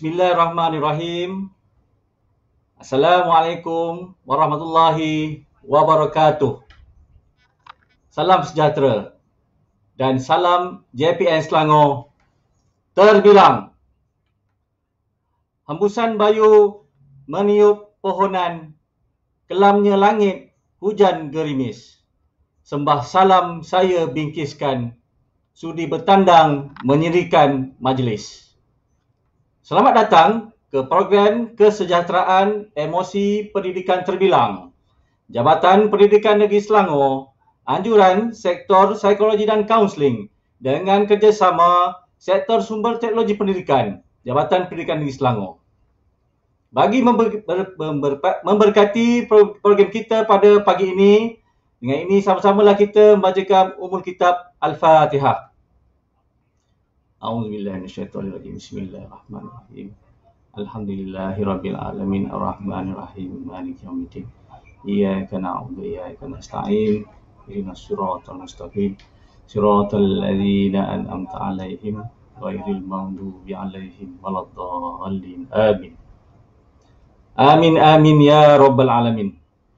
Bismillahirrahmanirrahim. Assalamualaikum warahmatullahi wabarakatuh. Salam sejahtera dan salam JPN Selangor terbilang. Hembusan bayu meniup pohonan, kelamnya langit hujan gerimis. Sembah salam saya bingkiskan, sudi bertandang menyirikan majlis. Selamat datang ke program Kesejahteraan Emosi Pendidikan Terbilang, Jabatan Pendidikan Negeri Selangor, anjuran Sektor Psikologi dan Kaunseling dengan kerjasama Sektor Sumber Teknologi Pendidikan, Jabatan Pendidikan Negeri Selangor. Bagi memberkati program kita pada pagi ini, dengan ini sama-samalah kita membacakan Ummul Kitab Al-Fatihah. A'udzubillahi minasyaitonirrajim. Bismillahirrahmanirrahim. Alhamdulillahirabbil alamin arrahmanirrahim maliki yaumiddin. Iyyaka na'budu wa iyyaka nasta'in. Ihdinas siratal mustaqim. Siratal ladzina an'amta 'alaihim ghairil maghdubi 'alaihim waladdallin. Amin. Amin amin ya rabbal alamin.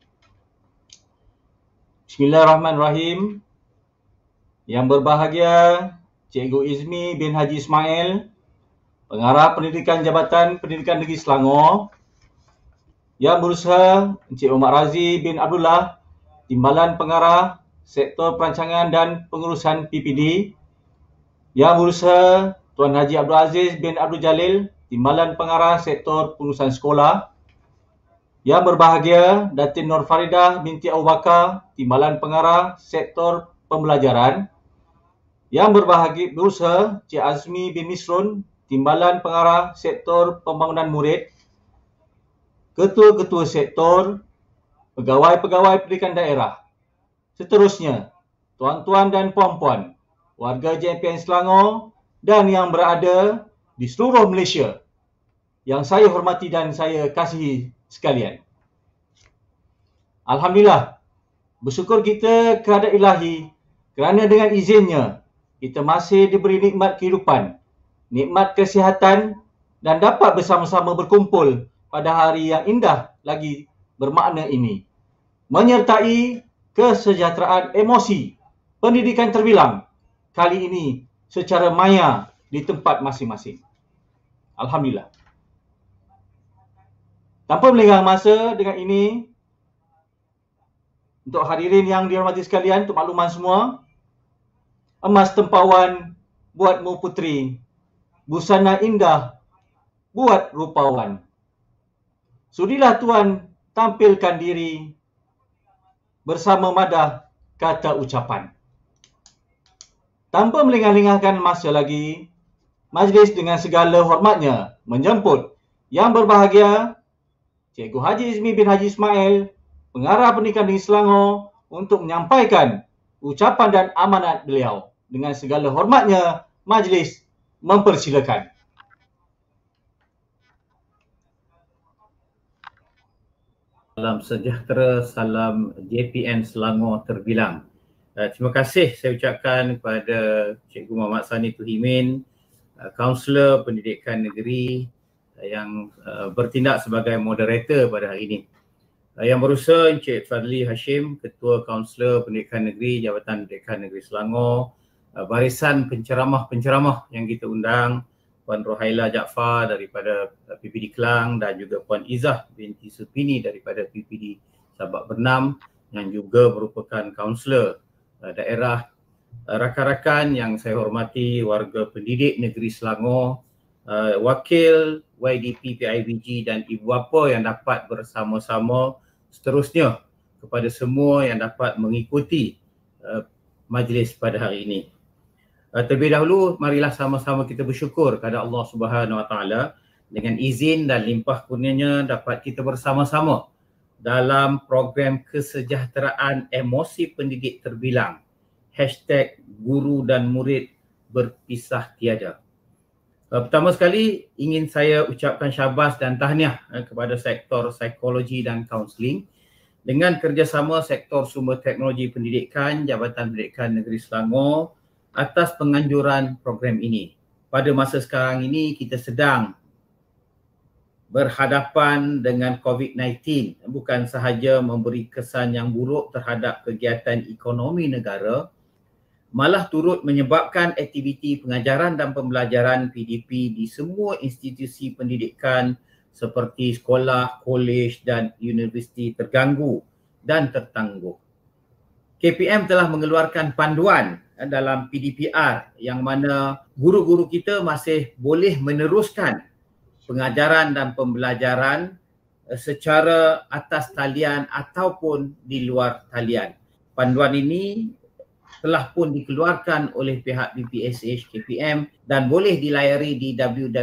Bismillahirrahmanirrahim. Yang berbahagia Cikgu Izmi bin Haji Ismail, Pengarah Pendidikan Jabatan Pendidikan Negeri Selangor. Yang berusaha Encik Omar Razi bin Abdullah, Timbalan Pengarah Sektor Perancangan dan Pengurusan PPD. Yang berusaha Tuan Haji Abdul Aziz bin Abdul Jalil, Timbalan Pengarah Sektor Pengurusan Sekolah. Yang berbahagia Datin Nur Faridah binti Abu Bakar, Timbalan Pengarah Sektor Pembelajaran. Yang berusaha Cik Azmi bin Misrun, Timbalan Pengarah Sektor Pembangunan Murid. Ketua-ketua sektor, pegawai-pegawai pendidikan daerah. Seterusnya, tuan-tuan dan puan-puan, warga JPN Selangor dan yang berada di seluruh Malaysia yang saya hormati dan saya kasihi sekalian. Alhamdulillah, bersyukur kita kepada Ilahi kerana dengan izinnya kita masih diberi nikmat kehidupan, nikmat kesihatan dan dapat bersama-sama berkumpul pada hari yang indah lagi bermakna ini. Menyertai kesejahteraan emosi pendidikan terbilang kali ini secara maya di tempat masing-masing. Alhamdulillah. Tanpa melenggang masa dengan ini, untuk hadirin yang dihormati sekalian, untuk makluman semua, emas tempawan buatmu putri, busana indah buat rupawan. Sudilah Tuan tampilkan diri bersama madah kata ucapan. Tanpa melengah-lengahkan masa lagi, majlis dengan segala hormatnya menjemput yang berbahagia Cikgu Haji Izmi bin Haji Ismail, Pengarah Pendidikan Negeri Selangor, untuk menyampaikan ucapan dan amanat beliau. Dengan segala hormatnya, majlis mempersilakan. Salam sejahtera, salam JPN Selangor terbilang. Terima kasih saya ucapkan kepada Cikgu Muhammad Sani Tuhimin, Kaunselor Pendidikan Negeri yang bertindak sebagai moderator pada hari ini. Yang berusaha Encik Fadli Hashim, Ketua Kaunselor Pendidikan Negeri, Jabatan Pendidikan Negeri Selangor, barisan penceramah-penceramah yang kita undang, Puan Rohaila Jaafar daripada PPD Kelang dan juga Puan Izzah binti Supini daripada PPD Sabak Bernam yang juga merupakan kaunselor daerah. Rakan-rakan yang saya hormati, warga pendidik negeri Selangor, wakil YDP PIBG dan ibu bapa yang dapat bersama-sama, seterusnya kepada semua yang dapat mengikuti majlis pada hari ini. Terlebih dahulu, marilah sama-sama kita bersyukur kepada Allah Subhanahu Wa Taala dengan izin dan limpah kurnianya dapat kita bersama-sama dalam program kesejahteraan emosi pendidik terbilang. #guru dan murid berpisah tiada. Pertama sekali ingin saya ucapkan syabas dan tahniah kepada Sektor Psikologi dan Kaunseling dengan kerjasama Sektor Sumber Teknologi Pendidikan, Jabatan Pendidikan Negeri Selangor atas penganjuran program ini. Pada masa sekarang ini kita sedang berhadapan dengan COVID-19 bukan sahaja memberi kesan yang buruk terhadap kegiatan ekonomi negara, malah turut menyebabkan aktiviti pengajaran dan pembelajaran PDP di semua institusi pendidikan seperti sekolah, kolej dan universiti terganggu dan tertangguh. KPM telah mengeluarkan panduan dalam PDPR yang mana guru-guru kita masih boleh meneruskan pengajaran dan pembelajaran secara atas talian ataupun di luar talian. Panduan ini telah pun dikeluarkan oleh pihak BPSH KPM dan boleh dilayari di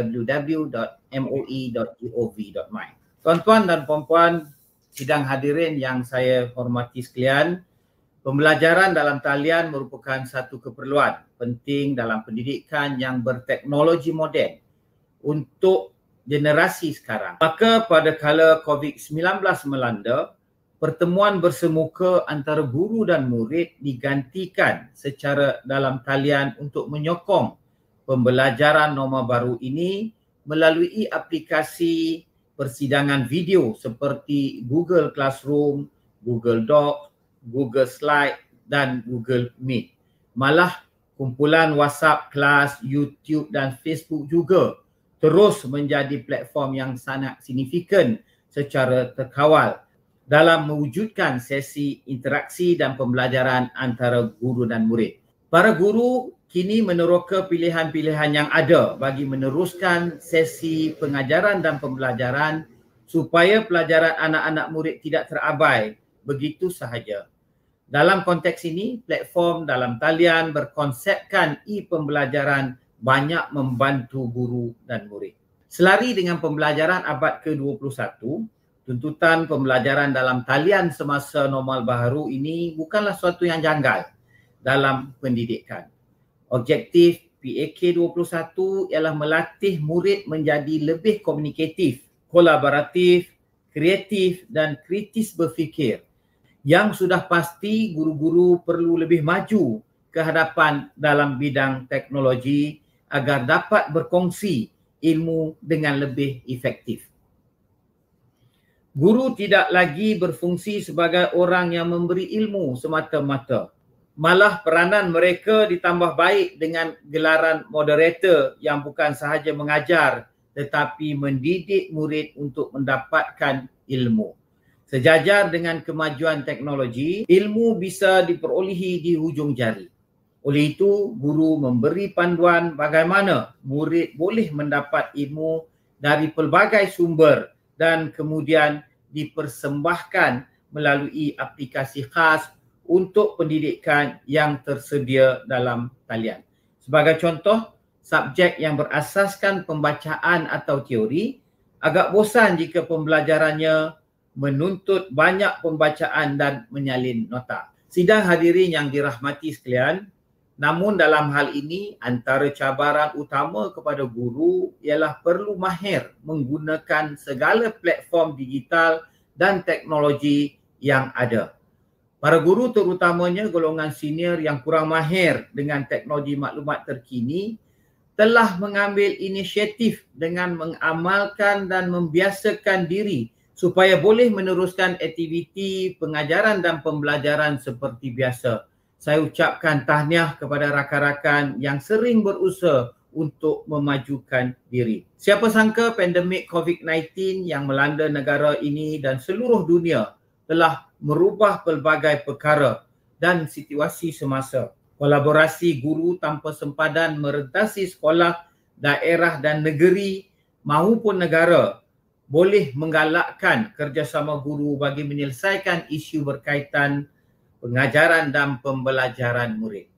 www.moi.gov.my. Tuan-tuan dan puan-puan sidang hadirin yang saya hormati sekalian, pembelajaran dalam talian merupakan satu keperluan penting dalam pendidikan yang berteknologi moden untuk generasi sekarang. Maka pada kala COVID-19 melanda, pertemuan bersemuka antara guru dan murid digantikan secara dalam talian untuk menyokong pembelajaran norma baru ini melalui aplikasi persidangan video seperti Google Classroom, Google Docs, Google Slide dan Google Meet. Malah kumpulan WhatsApp kelas, YouTube dan Facebook juga terus menjadi platform yang sangat signifikan secara terkawal dalam mewujudkan sesi interaksi dan pembelajaran antara guru dan murid. Para guru kini meneroka pilihan-pilihan yang ada bagi meneruskan sesi pengajaran dan pembelajaran supaya pelajaran anak-anak murid tidak terabai begitu sahaja. Dalam konteks ini, platform dalam talian berkonsepkan e-pembelajaran banyak membantu guru dan murid. Selari dengan pembelajaran abad ke-21, tuntutan pembelajaran dalam talian semasa normal baharu ini bukanlah suatu yang janggal dalam pendidikan. Objektif PAK 21 ialah melatih murid menjadi lebih komunikatif, kolaboratif, kreatif dan kritis berfikir. Yang sudah pasti guru-guru perlu lebih maju ke hadapan dalam bidang teknologi agar dapat berkongsi ilmu dengan lebih efektif. Guru tidak lagi berfungsi sebagai orang yang memberi ilmu semata-mata. Malah peranan mereka ditambah baik dengan gelaran moderator yang bukan sahaja mengajar tetapi mendidik murid untuk mendapatkan ilmu. Sejajar dengan kemajuan teknologi, ilmu bisa diperolehi di hujung jari. Oleh itu, guru memberi panduan bagaimana murid boleh mendapat ilmu dari pelbagai sumber dan kemudian dipersembahkan melalui aplikasi khas untuk pendidikan yang tersedia dalam talian. Sebagai contoh, subjek yang berasaskan pembacaan atau teori agak bosan jika pembelajarannya menuntut banyak pembacaan dan menyalin nota. Sidang hadirin yang dirahmati sekalian, namun dalam hal ini antara cabaran utama kepada guru ialah perlu mahir menggunakan segala platform digital dan teknologi yang ada. Para guru terutamanya golongan senior yang kurang mahir dengan teknologi maklumat terkini telah mengambil inisiatif dengan mengamalkan dan membiasakan diri supaya boleh meneruskan aktiviti pengajaran dan pembelajaran seperti biasa. Saya ucapkan tahniah kepada rakan-rakan yang sering berusaha untuk memajukan diri. Siapa sangka pandemik COVID-19 yang melanda negara ini dan seluruh dunia telah merubah pelbagai perkara dan situasi semasa. Kolaborasi guru tanpa sempadan merentasi sekolah, daerah dan negeri maupun negara boleh menggalakkan kerjasama guru bagi menyelesaikan isu berkaitan pengajaran dan pembelajaran murid.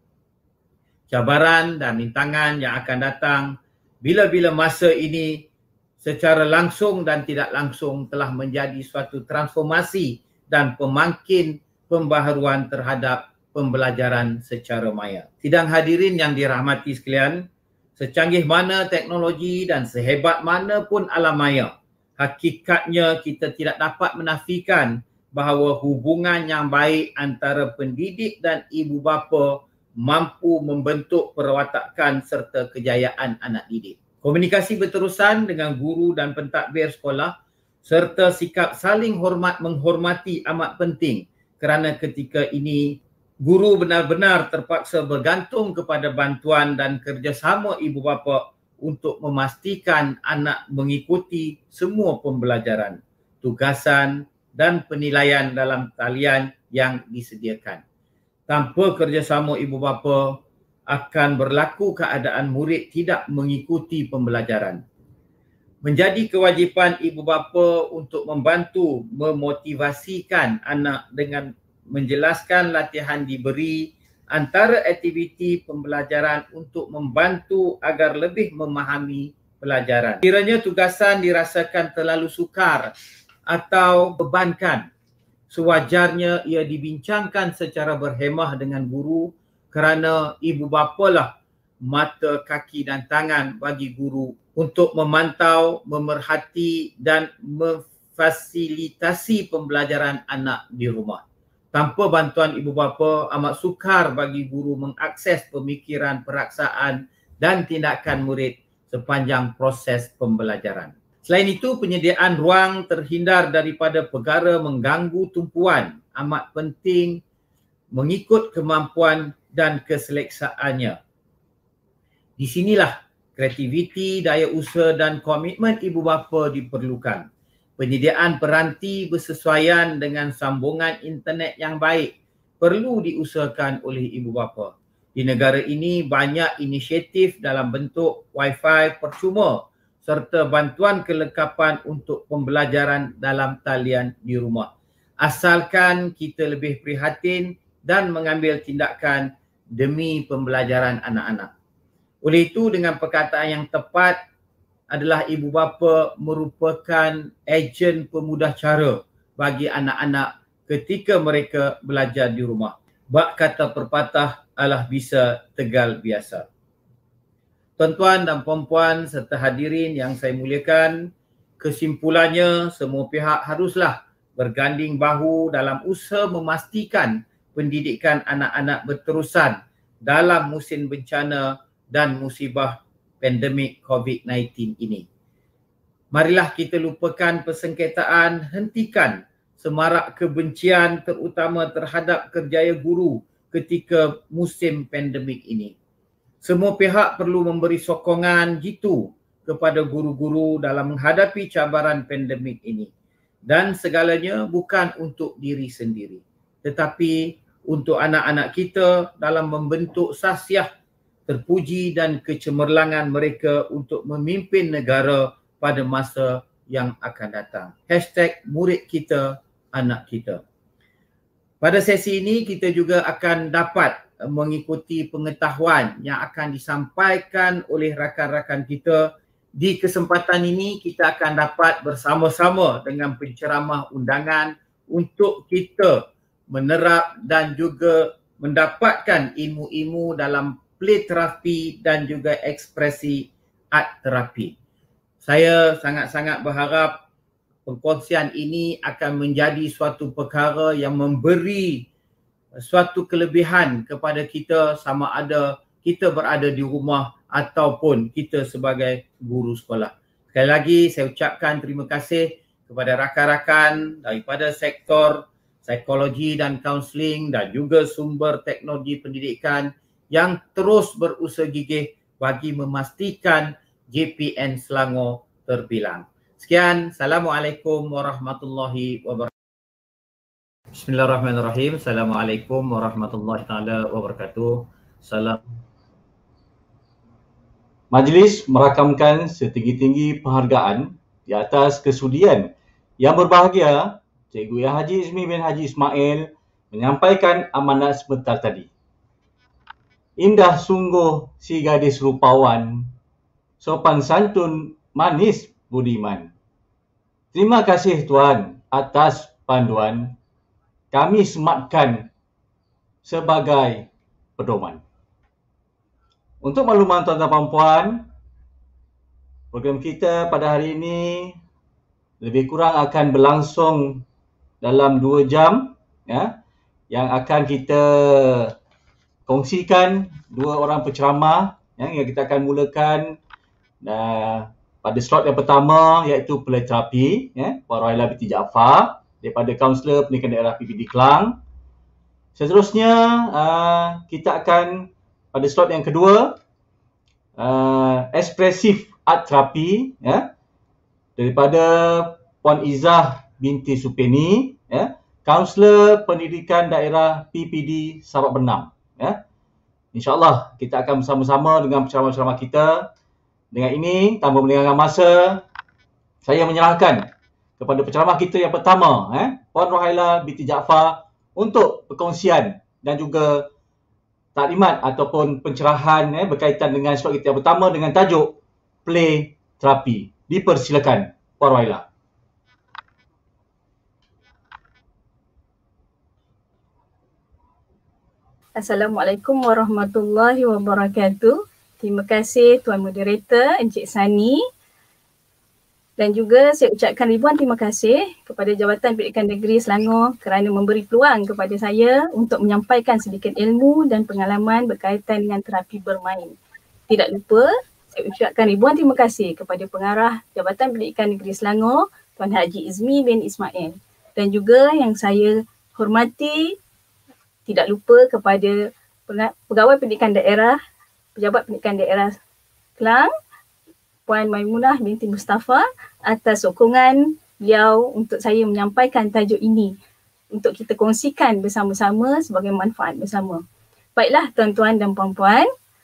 Cabaran dan rintangan yang akan datang bila-bila masa ini secara langsung dan tidak langsung telah menjadi suatu transformasi dan pemangkin pembaharuan terhadap pembelajaran secara maya. Sidang hadirin yang dirahmati sekalian, secanggih mana teknologi dan sehebat mana pun alam maya, hakikatnya kita tidak dapat menafikan bahawa hubungan yang baik antara pendidik dan ibu bapa mampu membentuk perwatakan serta kejayaan anak didik. Komunikasi berterusan dengan guru dan pentadbir sekolah serta sikap saling hormat menghormati amat penting kerana ketika ini guru benar-benar terpaksa bergantung kepada bantuan dan kerjasama ibu bapa untuk memastikan anak mengikuti semua pembelajaran, tugasan dan penilaian dalam talian yang disediakan. Tanpa kerjasama ibu bapa, akan berlaku keadaan murid tidak mengikuti pembelajaran. Menjadi kewajipan ibu bapa untuk membantu memotivasikan anak dengan menjelaskan latihan diberi antara aktiviti pembelajaran untuk membantu agar lebih memahami pelajaran. Kiranya tugasan dirasakan terlalu sukar atau bebankan, sewajarnya ia dibincangkan secara berhemah dengan guru kerana ibu bapalah mata, kaki dan tangan bagi guru untuk memantau, memerhati dan memfasilitasi pembelajaran anak di rumah. Tanpa bantuan ibu bapa, amat sukar bagi guru mengakses pemikiran, peraksaan dan tindakan murid sepanjang proses pembelajaran. Selain itu, penyediaan ruang terhindar daripada perkara mengganggu tumpuan amat penting mengikut kemampuan dan keseleksaannya. Di sinilah kreativiti, daya usaha dan komitmen ibu bapa diperlukan. Penyediaan peranti bersesuaian dengan sambungan internet yang baik perlu diusahakan oleh ibu bapa. Di negara ini banyak inisiatif dalam bentuk Wi-Fi percuma serta bantuan kelengkapan untuk pembelajaran dalam talian di rumah. Asalkan kita lebih prihatin dan mengambil tindakan demi pembelajaran anak-anak. Oleh itu, dengan perkataan yang tepat adalah ibu bapa merupakan ejen pemudah cara bagi anak-anak ketika mereka belajar di rumah. Bak kata perpatah alah bisa tegal biasa. Tuan-tuan dan puan-puan serta hadirin yang saya muliakan, kesimpulannya semua pihak haruslah berganding bahu dalam usaha memastikan pendidikan anak-anak berterusan dalam musim bencana dan musibah pandemik COVID-19 ini. Marilah kita lupakan persengketaan, hentikan semarak kebencian terutama terhadap kerjaya guru ketika musim pandemik ini. Semua pihak perlu memberi sokongan jitu kepada guru-guru dalam menghadapi cabaran pandemik ini. Dan segalanya bukan untuk diri sendiri, tetapi untuk anak-anak kita dalam membentuk sasiah terpuji dan kecemerlangan mereka untuk memimpin negara pada masa yang akan datang. #murid kita, anak kita. Pada sesi ini kita juga akan dapat mengikuti pengetahuan yang akan disampaikan oleh rakan-rakan kita. Di kesempatan ini kita akan dapat bersama-sama dengan penceramah undangan untuk kita menerap dan juga mendapatkan ilmu-ilmu dalam play terapi dan juga ekspresi art terapi. Saya sangat-sangat berharap perkongsian ini akan menjadi suatu perkara yang memberi suatu kelebihan kepada kita sama ada kita berada di rumah ataupun kita sebagai guru sekolah. Sekali lagi saya ucapkan terima kasih kepada rakan-rakan daripada sektor psikologi dan kaunseling dan juga sumber teknologi pendidikan yang terus berusaha gigih bagi memastikan JPN Selangor terbilang. Sekian, Assalamualaikum warahmatullahi wabarakatuh. Bismillahirrahmanirrahim. Assalamualaikum warahmatullahi taala wabarakatuh. Salam. Majlis merakamkan setinggi-tinggi penghargaan di atas kesudian yang berbahagia Cikgu Yang Haji Izmi bin Haji Ismail menyampaikan amanat sebentar tadi. Indah sungguh si gadis rupawan, sopan santun manis budiman. Terima kasih Tuan atas panduan, kami sematkan sebagai pedoman. Untuk makluman tuan-tuan dan puan-puan, program kita pada hari ini lebih kurang akan berlangsung dalam 2 jam, ya, yang akan kita kongsikan 2 orang penceramah, ya, yang kita akan mulakan Pada slot yang pertama iaitu play terapi, Puan Rohaila binti Jaafar daripada Kaunselor Pendidikan Daerah PPD Klang. Seterusnya kita akan pada slot yang kedua ekspresif art terapi daripada Puan Izzah binti Supeni, Kaunselor Pendidikan Daerah PPD Sabak Bernam. InsyaAllah kita akan bersama-sama dengan penceramah-penceramah kita. Dengan ini, tanpa melengahkan masa, saya menyerahkan kepada penceramah kita yang pertama, Puan Rohaila binti Jaafar, untuk perkongsian dan juga taklimat ataupun pencerahan berkaitan dengan slot kita yang pertama dengan tajuk play terapi. Dipersilakan, Puan Rohaila. Assalamualaikum warahmatullahi wabarakatuh. Terima kasih Tuan Moderator Encik Sani, dan juga saya ucapkan ribuan terima kasih kepada Jabatan Pendidikan Negeri Selangor kerana memberi peluang kepada saya untuk menyampaikan sedikit ilmu dan pengalaman berkaitan dengan terapi bermain. Tidak lupa saya ucapkan ribuan terima kasih kepada Pengarah Jabatan Pendidikan Negeri Selangor Tuan Haji Izmi bin Ismail, dan juga yang saya hormati tidak lupa kepada Pegawai Pendidikan Daerah, Pejabat Pendidikan Daerah Klang, Puan Maimunah binti Mustafa, atas sokongan beliau untuk saya menyampaikan tajuk ini untuk kita kongsikan bersama-sama sebagai manfaat bersama. Baiklah tuan-tuan dan puan-puan,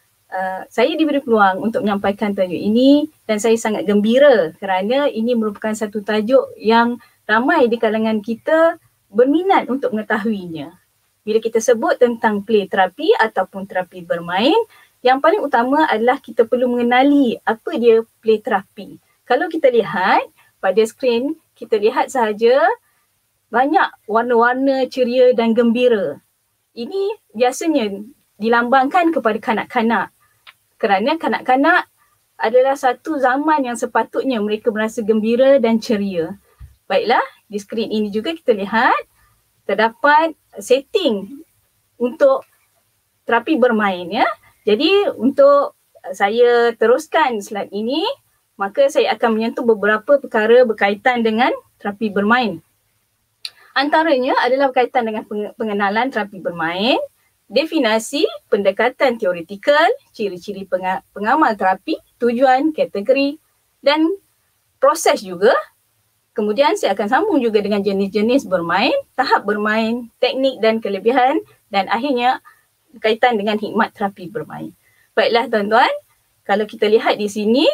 saya diberi peluang untuk menyampaikan tajuk ini dan saya sangat gembira kerana ini merupakan satu tajuk yang ramai di kalangan kita berminat untuk mengetahuinya. Bila kita sebut tentang play terapi ataupun terapi bermain, yang paling utama adalah kita perlu mengenali apa dia play terapi. Kalau kita lihat pada skrin, kita lihat sahaja banyak warna-warna ceria dan gembira. Ini biasanya dilambangkan kepada kanak-kanak kerana kanak-kanak adalah satu zaman yang sepatutnya mereka merasa gembira dan ceria. Baiklah, di skrin ini juga kita lihat terdapat setting untuk terapi bermain ya. Jadi untuk saya teruskan slide ini, maka saya akan menyentuh beberapa perkara berkaitan dengan terapi bermain. Antaranya adalah berkaitan dengan pengenalan terapi bermain, definisi, pendekatan teoretikal, ciri-ciri pengamal terapi, tujuan, kategori dan proses juga. Kemudian saya akan sambung juga dengan jenis-jenis bermain, tahap bermain, teknik dan kelebihan, dan akhirnya berkaitan dengan hikmat terapi bermain. Baiklah tuan-tuan, kalau kita lihat di sini,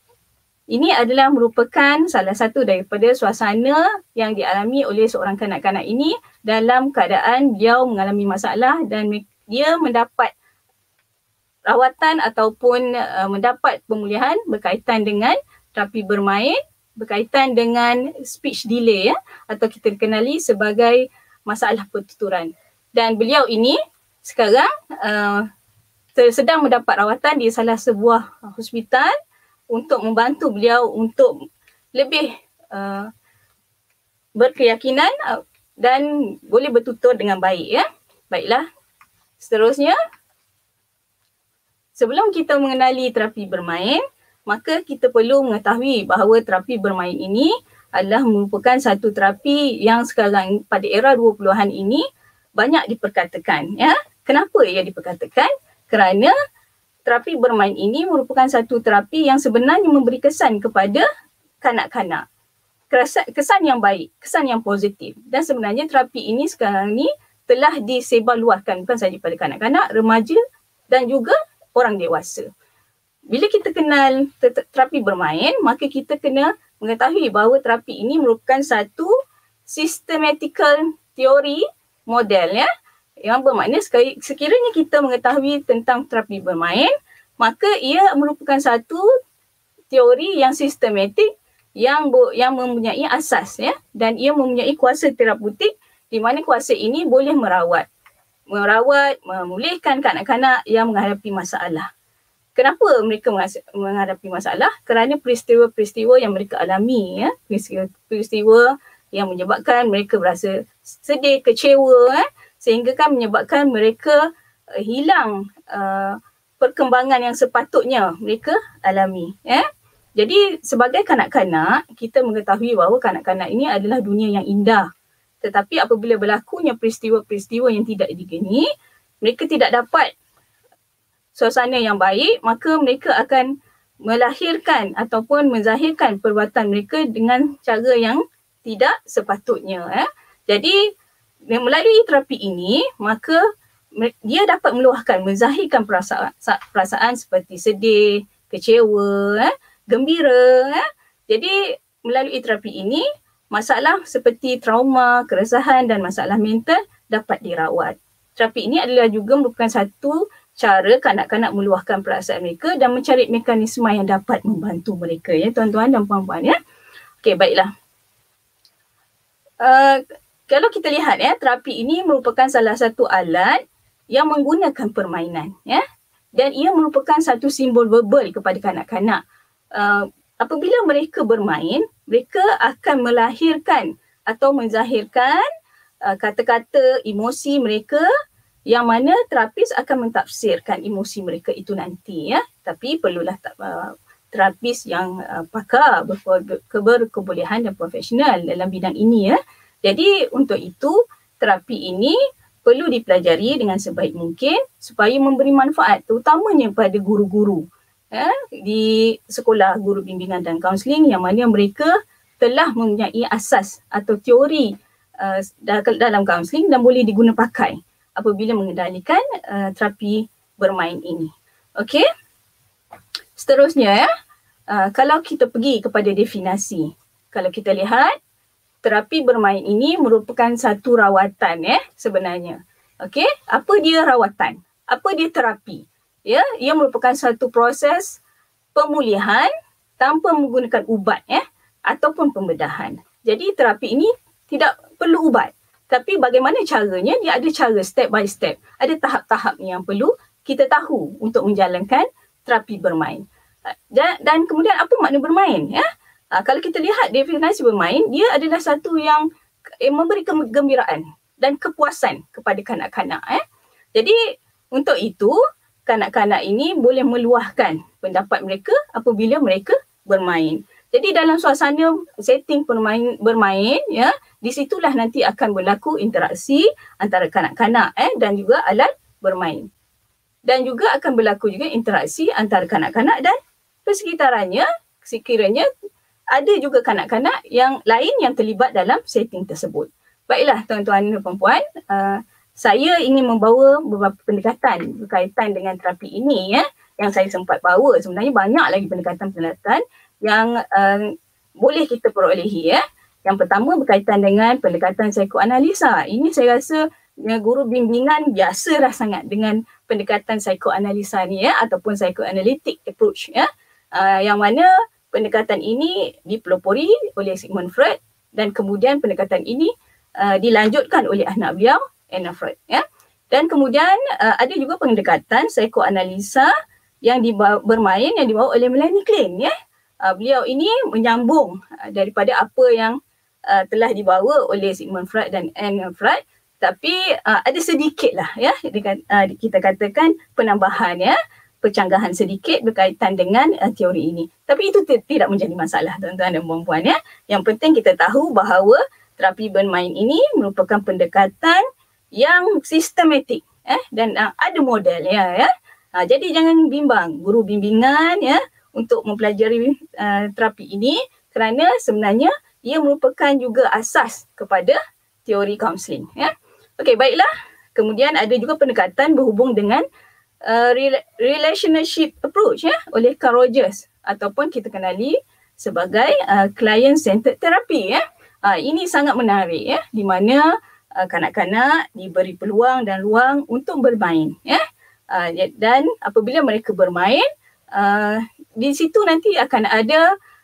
ini adalah merupakan salah satu daripada suasana yang dialami oleh seorang kanak-kanak ini dalam keadaan beliau mengalami masalah dan dia mendapat rawatan ataupun mendapat pemulihan berkaitan dengan terapi bermain, berkaitan dengan speech delay atau kita kenali sebagai masalah pertuturan. Dan beliau ini sekarang sedang mendapat rawatan di salah sebuah hospital untuk membantu beliau untuk lebih berkeyakinan dan boleh bertutur dengan baik ya. Baiklah, seterusnya sebelum kita mengenali terapi bermain, maka kita perlu mengetahui bahawa terapi bermain ini adalah merupakan satu terapi yang sekarang pada era 20-an ini banyak diperkatakan ya. Kenapa ia diperkatakan? Kerana terapi bermain ini merupakan satu terapi yang sebenarnya memberi kesan kepada kanak-kanak. Kesan yang baik, kesan yang positif. Dan sebenarnya terapi ini sekarang ni telah disebarluaskan bukan sahaja pada kanak-kanak, remaja dan juga orang dewasa. Bila kita kenal terapi bermain, maka kita kena mengetahui bahawa terapi ini merupakan satu systematical teori model ya. Yang bermakna sekiranya kita mengetahui tentang terapi bermain, maka ia merupakan satu teori yang sistematik yang mempunyai asas ya, dan ia mempunyai kuasa terapeutik di mana kuasa ini boleh merawat, memulihkan kanak-kanak yang menghadapi masalah. Kenapa mereka menghadapi masalah? Kerana peristiwa-peristiwa yang mereka alami ya, peristiwa yang menyebabkan mereka berasa sedih, kecewa sehingga kan menyebabkan mereka hilang perkembangan yang sepatutnya mereka alami. Jadi sebagai kanak-kanak, kita mengetahui bahawa kanak-kanak ini adalah dunia yang indah. Tetapi apabila berlakunya peristiwa-peristiwa yang tidak digini, mereka tidak dapat suasana yang baik, maka mereka akan melahirkan ataupun menzahirkan perbuatan mereka dengan cara yang tidak sepatutnya. Jadi melalui terapi ini, maka dia dapat meluahkan, menzahirkan perasaan seperti sedih, kecewa, gembira. Jadi melalui terapi ini, masalah seperti trauma, keresahan dan masalah mental dapat dirawat. Terapi ini adalah juga merupakan satu cara kanak-kanak meluahkan perasaan mereka dan mencari mekanisme yang dapat membantu mereka, ya tuan-tuan dan puan-puan, ya. Okey, baiklah. Kalau kita lihat, ya, terapi ini merupakan salah satu alat yang menggunakan permainan, ya, dan ia merupakan satu simbol verbal kepada kanak-kanak. Apabila mereka bermain, mereka akan melahirkan atau menzahirkan kata-kata, emosi mereka, yang mana terapis akan mentafsirkan emosi mereka itu nanti, ya. Tapi perlulah terapis yang pakar, berkebolehan dan profesional dalam bidang ini, ya. Jadi untuk itu terapi ini perlu dipelajari dengan sebaik mungkin supaya memberi manfaat, terutamanya pada guru-guru, ya, di sekolah guru bimbingan dan kaunseling, yang mana mereka telah mempunyai asas atau teori dalam kaunseling dan boleh diguna pakai apabila mengendalikan terapi bermain ini. Okey. Seterusnya, kalau kita pergi kepada definisi, kalau kita lihat, terapi bermain ini merupakan satu rawatan, ya, sebenarnya. Okey, apa dia rawatan? Apa dia terapi? Ya, ia merupakan satu proses pemulihan tanpa menggunakan ubat, ya, ataupun pembedahan. Jadi terapi ini tidak perlu ubat. Tapi bagaimana caranya? Dia ada cara step by step. Ada tahap-tahap yang perlu kita tahu untuk menjalankan terapi bermain. Dan kemudian apa makna bermain? Ya? Kalau kita lihat definisi bermain, dia adalah satu yang memberi kegembiraan dan kepuasan kepada kanak-kanak. Jadi untuk itu, kanak-kanak ini boleh meluahkan pendapat mereka apabila mereka bermain. Jadi dalam suasana setting bermain, ya, di situlah nanti akan berlaku interaksi antara kanak-kanak dan juga alat bermain. Dan juga akan berlaku juga interaksi antara kanak-kanak dan persekitarannya, sekiranya ada juga kanak-kanak yang lain yang terlibat dalam setting tersebut. Baiklah tuan-tuan dan puan-puan, saya ingin membawa beberapa pendekatan berkaitan dengan terapi ini, ya, yang saya sempat bawa. Sebenarnya banyak lagi pendekatan-pendekatan yang boleh kita perolehi, ya. Yang pertama berkaitan dengan pendekatan psikoanalisa. Ini saya rasa guru bimbingan biasa dah sangat dengan pendekatan psikoanalisa ni, ya, ataupun psychoanalytic approach, ya. Yang mana pendekatan ini dipelopori oleh Sigmund Freud dan kemudian pendekatan ini dilanjutkan oleh anak beliau, Anna Freud, ya. Dan kemudian ada juga pendekatan psikoanalisa yang bermain yang dibawa oleh Melanie Klein, ya. Beliau ini menyambung daripada apa yang telah dibawa oleh Sigmund Freud dan Anna Freud, tapi ada sedikitlah, ya, kita katakan penambahan, ya, percanggahan sedikit berkaitan dengan teori ini. Tapi itu tidak menjadi masalah tuan-tuan dan puan-puan, ya. Yang penting kita tahu bahawa terapi bermain ini merupakan pendekatan yang sistematik, dan ada modelnya, ya. Jadi jangan bimbang guru bimbingan, ya, untuk mempelajari terapi ini, kerana sebenarnya ia merupakan juga asas kepada teori kaunseling, ya. Okey, baiklah. Kemudian ada juga pendekatan berhubung dengan relationship approach, ya, oleh Carl Rogers ataupun kita kenali sebagai client centered therapy, ya. Ini sangat menarik, ya, di mana kanak-kanak diberi peluang dan ruang untuk bermain, ya. Dan apabila mereka bermain, di situ nanti akan ada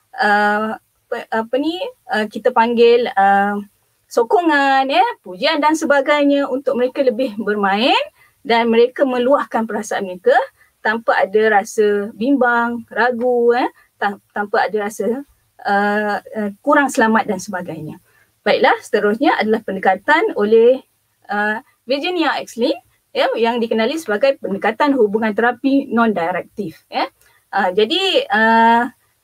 kita panggil sokongan, ya, pujian dan sebagainya untuk mereka lebih bermain dan mereka meluahkan perasaan mereka tanpa ada rasa bimbang, ragu, tanpa ada rasa kurang selamat dan sebagainya. Baiklah, seterusnya adalah pendekatan oleh Virginia Exlin, ya, yang dikenali sebagai pendekatan hubungan terapi non-direktif, ya. Jadi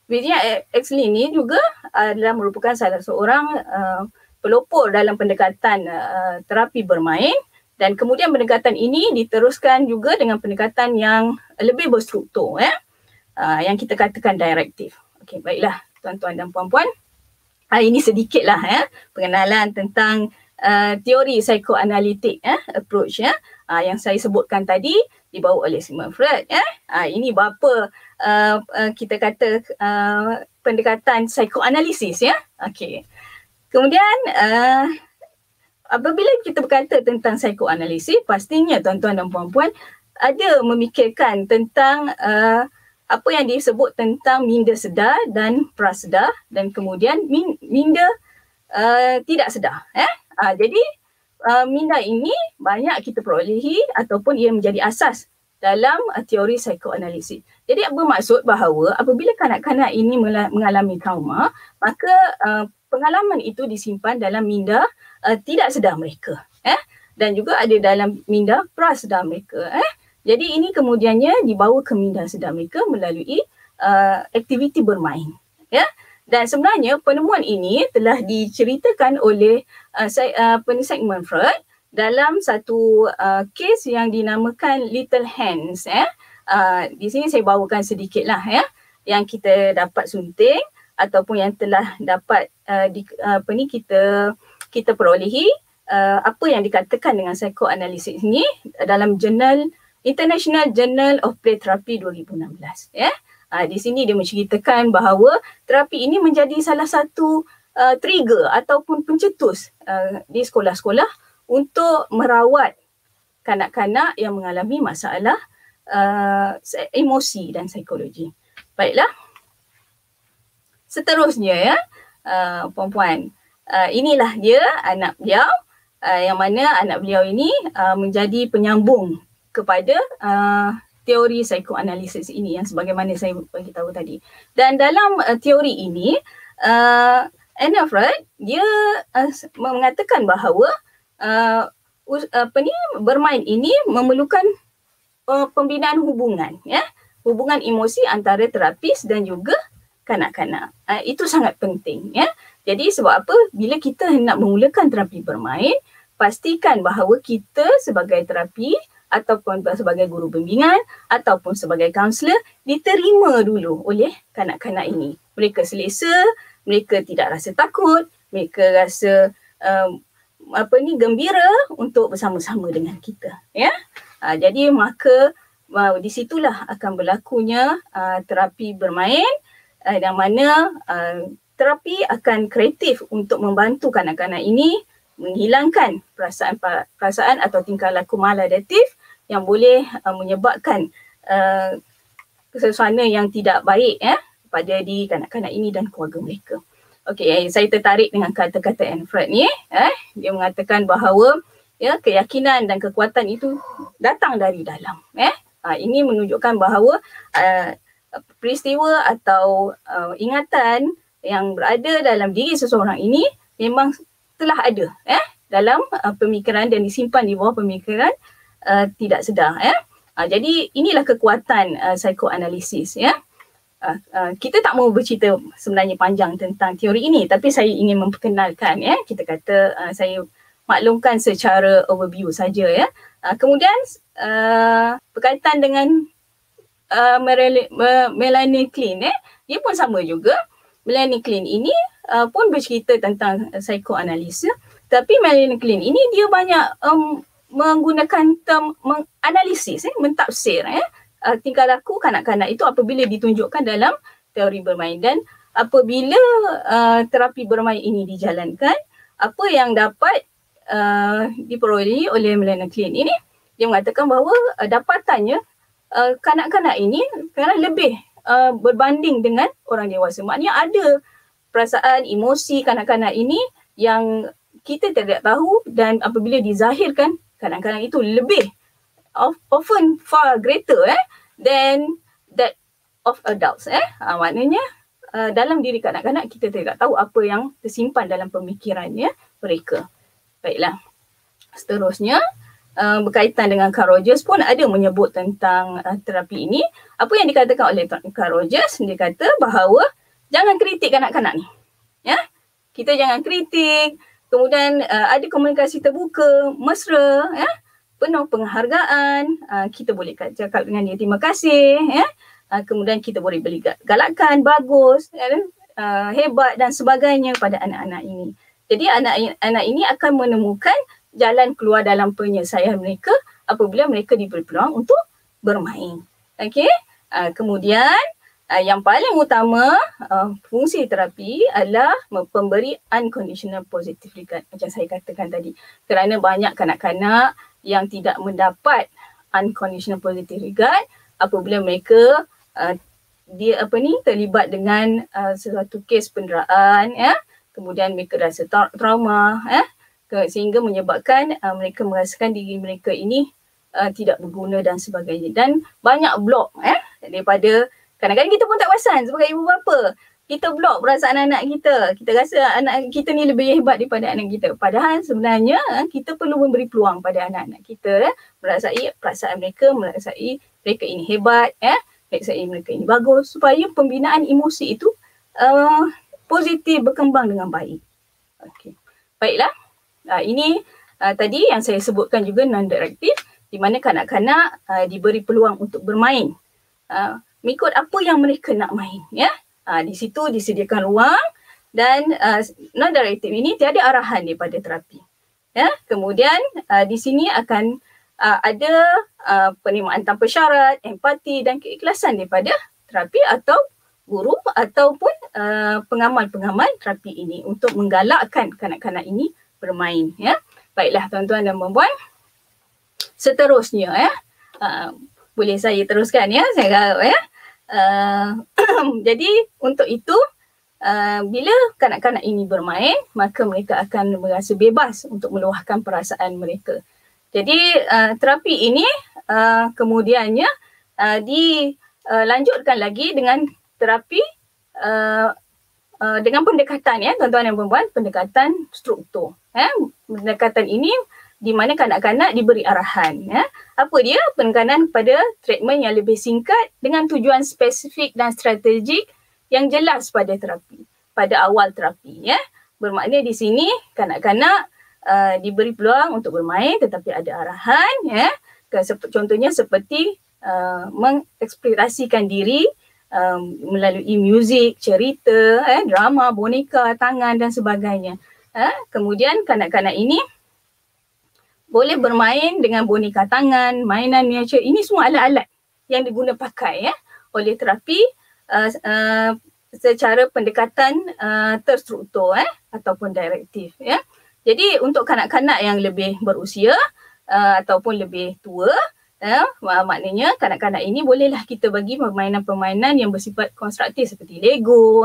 Virginia Exley ini juga adalah merupakan salah seorang pelopor dalam pendekatan terapi bermain, dan kemudian pendekatan ini diteruskan juga dengan pendekatan yang lebih berstruktur, yang kita katakan direktif. Okey, baiklah tuan-tuan dan puan-puan, ini sedikitlah pengenalan tentang teori psikoanalitik approach yang saya sebutkan tadi dibawa oleh Sigmund Freud. Ini berapa kita kata pendekatan psikoanalisis Okey. Kemudian apabila kita berkata tentang psikoanalisis, pastinya tuan-tuan dan puan-puan ada memikirkan tentang apa yang disebut tentang minda sedar dan prasedar, dan kemudian minda tidak sedar. Jadi minda ini banyak kita perolehi ataupun ia menjadi asas dalam teori psikoanalisis. Jadi bermaksud bahawa apabila kanak-kanak ini mengalami trauma, maka pengalaman itu disimpan dalam minda tidak sedar mereka, dan juga ada dalam minda prasedar mereka. Jadi ini kemudiannya dibawa ke minda sedar mereka melalui aktiviti bermain. Dan sebenarnya penemuan ini telah diceritakan oleh Sigmund Freud dalam satu kes yang dinamakan Little Hands. Di sini saya bawakan sedikitlah yang kita dapat sunting ataupun yang telah dapat kita perolehi apa yang dikatakan dengan psikoanalisis ini dalam jurnal International Journal of Play Therapy 2016. Di sini dia menceritakan bahawa terapi ini menjadi salah satu trigger ataupun pencetus di sekolah-sekolah untuk merawat kanak-kanak yang mengalami masalah emosi dan psikologi. Baiklah. Seterusnya puan-puan, inilah dia anak beliau, yang mana anak beliau ini menjadi penyambung kepada teori psikoanalisis ini yang sebagaimana saya beritahu tadi. Dan dalam teori ini Anna Freud dia mengatakan bahawa bermain ini memerlukan pembinaan hubungan, hubungan emosi antara terapis dan juga kanak-kanak. Itu sangat penting. Jadi sebab apa? Bila kita nak memulakan terapi bermain, pastikan bahawa kita sebagai terapi ataupun sebagai guru bimbingan ataupun sebagai kaunselor diterima dulu oleh kanak-kanak ini. Mereka selesa, mereka tidak rasa takut, mereka rasa gembira untuk bersama-sama dengan kita. Jadi maka di situlah akan berlakunya terapi bermain, yang mana terapi akan kreatif untuk membantu kanak-kanak ini menghilangkan perasaan atau tingkah laku maladaptif yang boleh menyebabkan suasana yang tidak baik pada di kanak-kanak ini dan keluarga mereka. Okey, saya tertarik dengan kata-kata Anna Freud ni. Dia mengatakan bahawa keyakinan dan kekuatan itu datang dari dalam. Ini menunjukkan bahawa peristiwa atau ingatan yang berada dalam diri seseorang ini memang telah ada dalam pemikiran dan disimpan di bawah pemikiran tidak sedar. Jadi inilah kekuatan psikoanalisis. Kita tak mau bercerita sebenarnya panjang tentang teori ini, tapi saya ingin memperkenalkan. Kita kata saya maklumkan secara overview saja. Kemudian berkaitan dengan Melanie Klein, dia pun sama juga. Melanie Klein ini pun bercerita tentang psikoanalisis, tapi Melanie Klein ini dia banyak menggunakan term menganalisis, mentafsir tingkah laku kanak-kanak itu apabila ditunjukkan dalam teori bermain. Dan apabila terapi bermain ini dijalankan, apa yang dapat diperolehi oleh Melanie Klein ini, dia mengatakan bahawa dapatannya kanak-kanak ini sekarang lebih berbanding dengan orang dewasa. Maknanya ada perasaan, emosi kanak-kanak ini yang kita tidak tahu, dan apabila dizahirkan, kanak-kanak itu lebih often far greater than that of adults. Maknanya dalam diri kanak-kanak kita tidak tahu apa yang tersimpan dalam pemikirannya mereka. Baiklah. Seterusnya, berkaitan dengan Carl Rogers pun ada menyebut tentang terapi ini. Apa yang dikatakan oleh Carl Rogers, dia kata bahawa jangan kritik kanak-kanak ni. Ya, kita jangan kritik. Kemudian ada komunikasi terbuka, mesra, ya, penuh penghargaan. Kita boleh cakap dengan dia terima kasih, ya. Kemudian kita boleh beri galakan bagus, ya, hebat dan sebagainya pada anak-anak ini. Jadi anak-anak ini akan menemukan jalan keluar dalam penyelesaian mereka apabila mereka diberi peluang untuk bermain. Okey. Kemudian yang paling utama fungsi terapi adalah memberi unconditional positive regard, macam saya katakan tadi. Kerana banyak kanak-kanak yang tidak mendapat unconditional positive regard apabila mereka terlibat dengan sesuatu kes penderaan, ya. Kemudian mereka rasa trauma, ya, sehingga menyebabkan mereka merasakan diri mereka ini tidak berguna dan sebagainya. Dan banyak blok, daripada kadang-kadang kita pun tak perasan sebagai ibu bapa. Kita blok perasaan anak kita. Kita rasa anak kita ni lebih hebat daripada anak kita. Padahal sebenarnya kita perlu memberi peluang pada anak-anak kita, merasai perasaan mereka, merasai mereka ini hebat, merasai mereka ini bagus, supaya pembinaan emosi itu positif, berkembang dengan baik. Okey. Baiklah. Ini tadi yang saya sebutkan juga non-direktif, di mana kanak-kanak diberi peluang untuk bermain. Mengikut apa yang mereka nak main, ya. Di situ disediakan ruang dan non-direktif ini tiada arahan daripada terapi. Ya, kemudian di sini akan ada penerimaan tanpa syarat, empati dan keikhlasan daripada terapi atau guru ataupun pengamal-pengamal terapi ini untuk menggalakkan kanak-kanak ini bermain, ya. Baiklah tuan-tuan dan puan-puan. Seterusnya, ya. Boleh saya teruskan, ya, saya harap, ya. Jadi untuk itu bila kanak-kanak ini bermain, maka mereka akan merasa bebas untuk meluahkan perasaan mereka. Jadi terapi ini kemudiannya dilanjutkan lagi dengan terapi dengan pendekatan, ya tuan-tuan dan puan-puan, pendekatan struktur. Pendekatan ini di mana kanak-kanak diberi arahan, ya. Apa dia? Penekanan pada treatment yang lebih singkat dengan tujuan spesifik dan strategik yang jelas pada terapi, pada awal terapi, ya. Bermakna di sini kanak-kanak diberi peluang untuk bermain tetapi ada arahan, ya. Contohnya seperti mengekspresikan diri melalui muzik, cerita, drama, boneka, tangan dan sebagainya. Kemudian kanak-kanak ini boleh bermain dengan boneka tangan, mainan miniatur. Ini semua alat-alat yang diguna pakai, ya, oleh terapi secara pendekatan terstruktur, ataupun direktif, ya. Jadi untuk kanak-kanak yang lebih berusia ataupun lebih tua, maknanya kanak-kanak ini bolehlah kita bagi permainan-permainan yang bersifat konstruktif seperti Lego,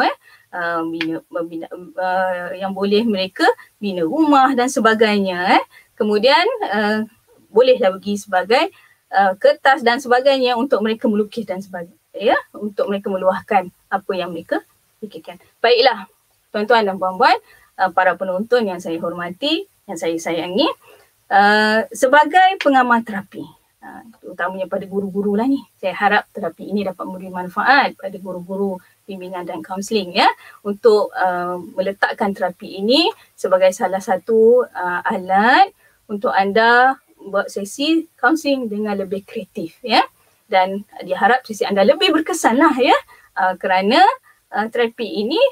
yang boleh mereka bina rumah dan sebagainya. Kemudian bolehlah bagi sebagai kertas dan sebagainya untuk mereka melukis dan sebagainya, ya, untuk mereka meluahkan apa yang mereka fikirkan. Baiklah tuan-tuan dan puan-puan, para penonton yang saya hormati, yang saya sayangi, sebagai pengamal terapi, terutamanya pada guru-guru lah ni, saya harap terapi ini dapat memberi manfaat pada guru-guru bimbingan dan kaunseling, ya, untuk meletakkan terapi ini sebagai salah satu alat untuk anda buat sesi kaunseling dengan lebih kreatif, ya, dan diharap sesi anda lebih berkesan lah, ya, kerana terapi ini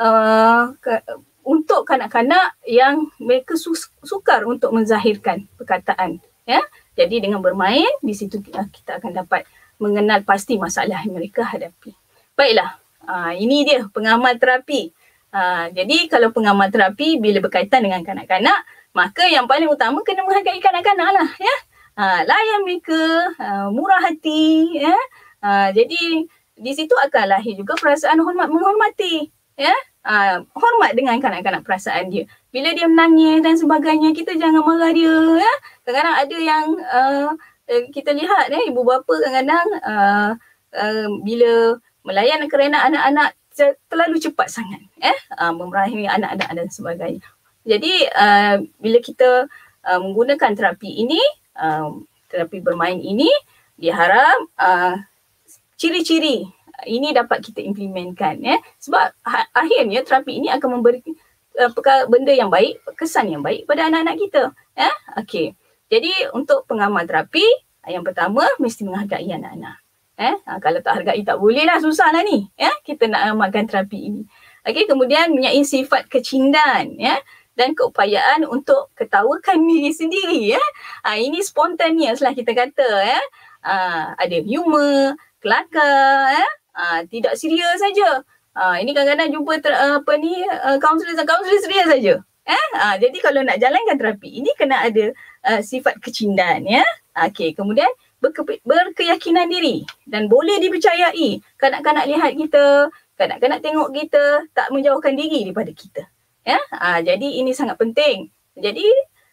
untuk kanak-kanak yang mereka sukar untuk menzahirkan perkataan, ya. Jadi dengan bermain di situ kita akan dapat mengenal pasti masalah yang mereka hadapi. Baiklah, ini dia pengamal terapi. Jadi kalau pengamal terapi bila berkaitan dengan kanak-kanak, maka yang paling utama kena menghargai kanak-kanak lah, ya. Layan mereka, murah hati, ya. Jadi di situ akan lahir juga perasaan menghormati, ya. Hormat dengan kanak-kanak perasaan dia. Bila dia menangis dan sebagainya, kita jangan marah dia, ya. Kadang-kadang ada yang kita lihat, ibu bapa kadang-kadang bila melayan kerana anak-anak terlalu cepat sangat, memerahi anak-anak dan sebagainya. Jadi bila kita menggunakan terapi ini, terapi bermain ini, diharap ciri-ciri ini dapat kita implementkan sebab akhirnya terapi ini akan memberi benda yang baik, kesan yang baik pada anak-anak kita. Okey. Jadi untuk pengamal terapi, yang pertama mesti menghargai anak-anak. Kalau tak hargai tak boleh lah, susah lah ni. Kita nak amalkan terapi ini. Okey, kemudian mempunyai sifat kecindan dan keupayaan untuk ketawakan diri sendiri. Ini spontaneous lah kita kata. Ada humor, kelakar, tidak serius saja. Ini kadang-kadang jumpa kaunselor serius saja. Jadi kalau nak jalankan terapi ini kena ada sifat kecindan Okey, kemudian berkeyakinan diri dan boleh dipercayai. Kanak-kanak lihat kita, kanak-kanak tengok kita, tak menjauhkan diri daripada kita. Jadi ini sangat penting. Jadi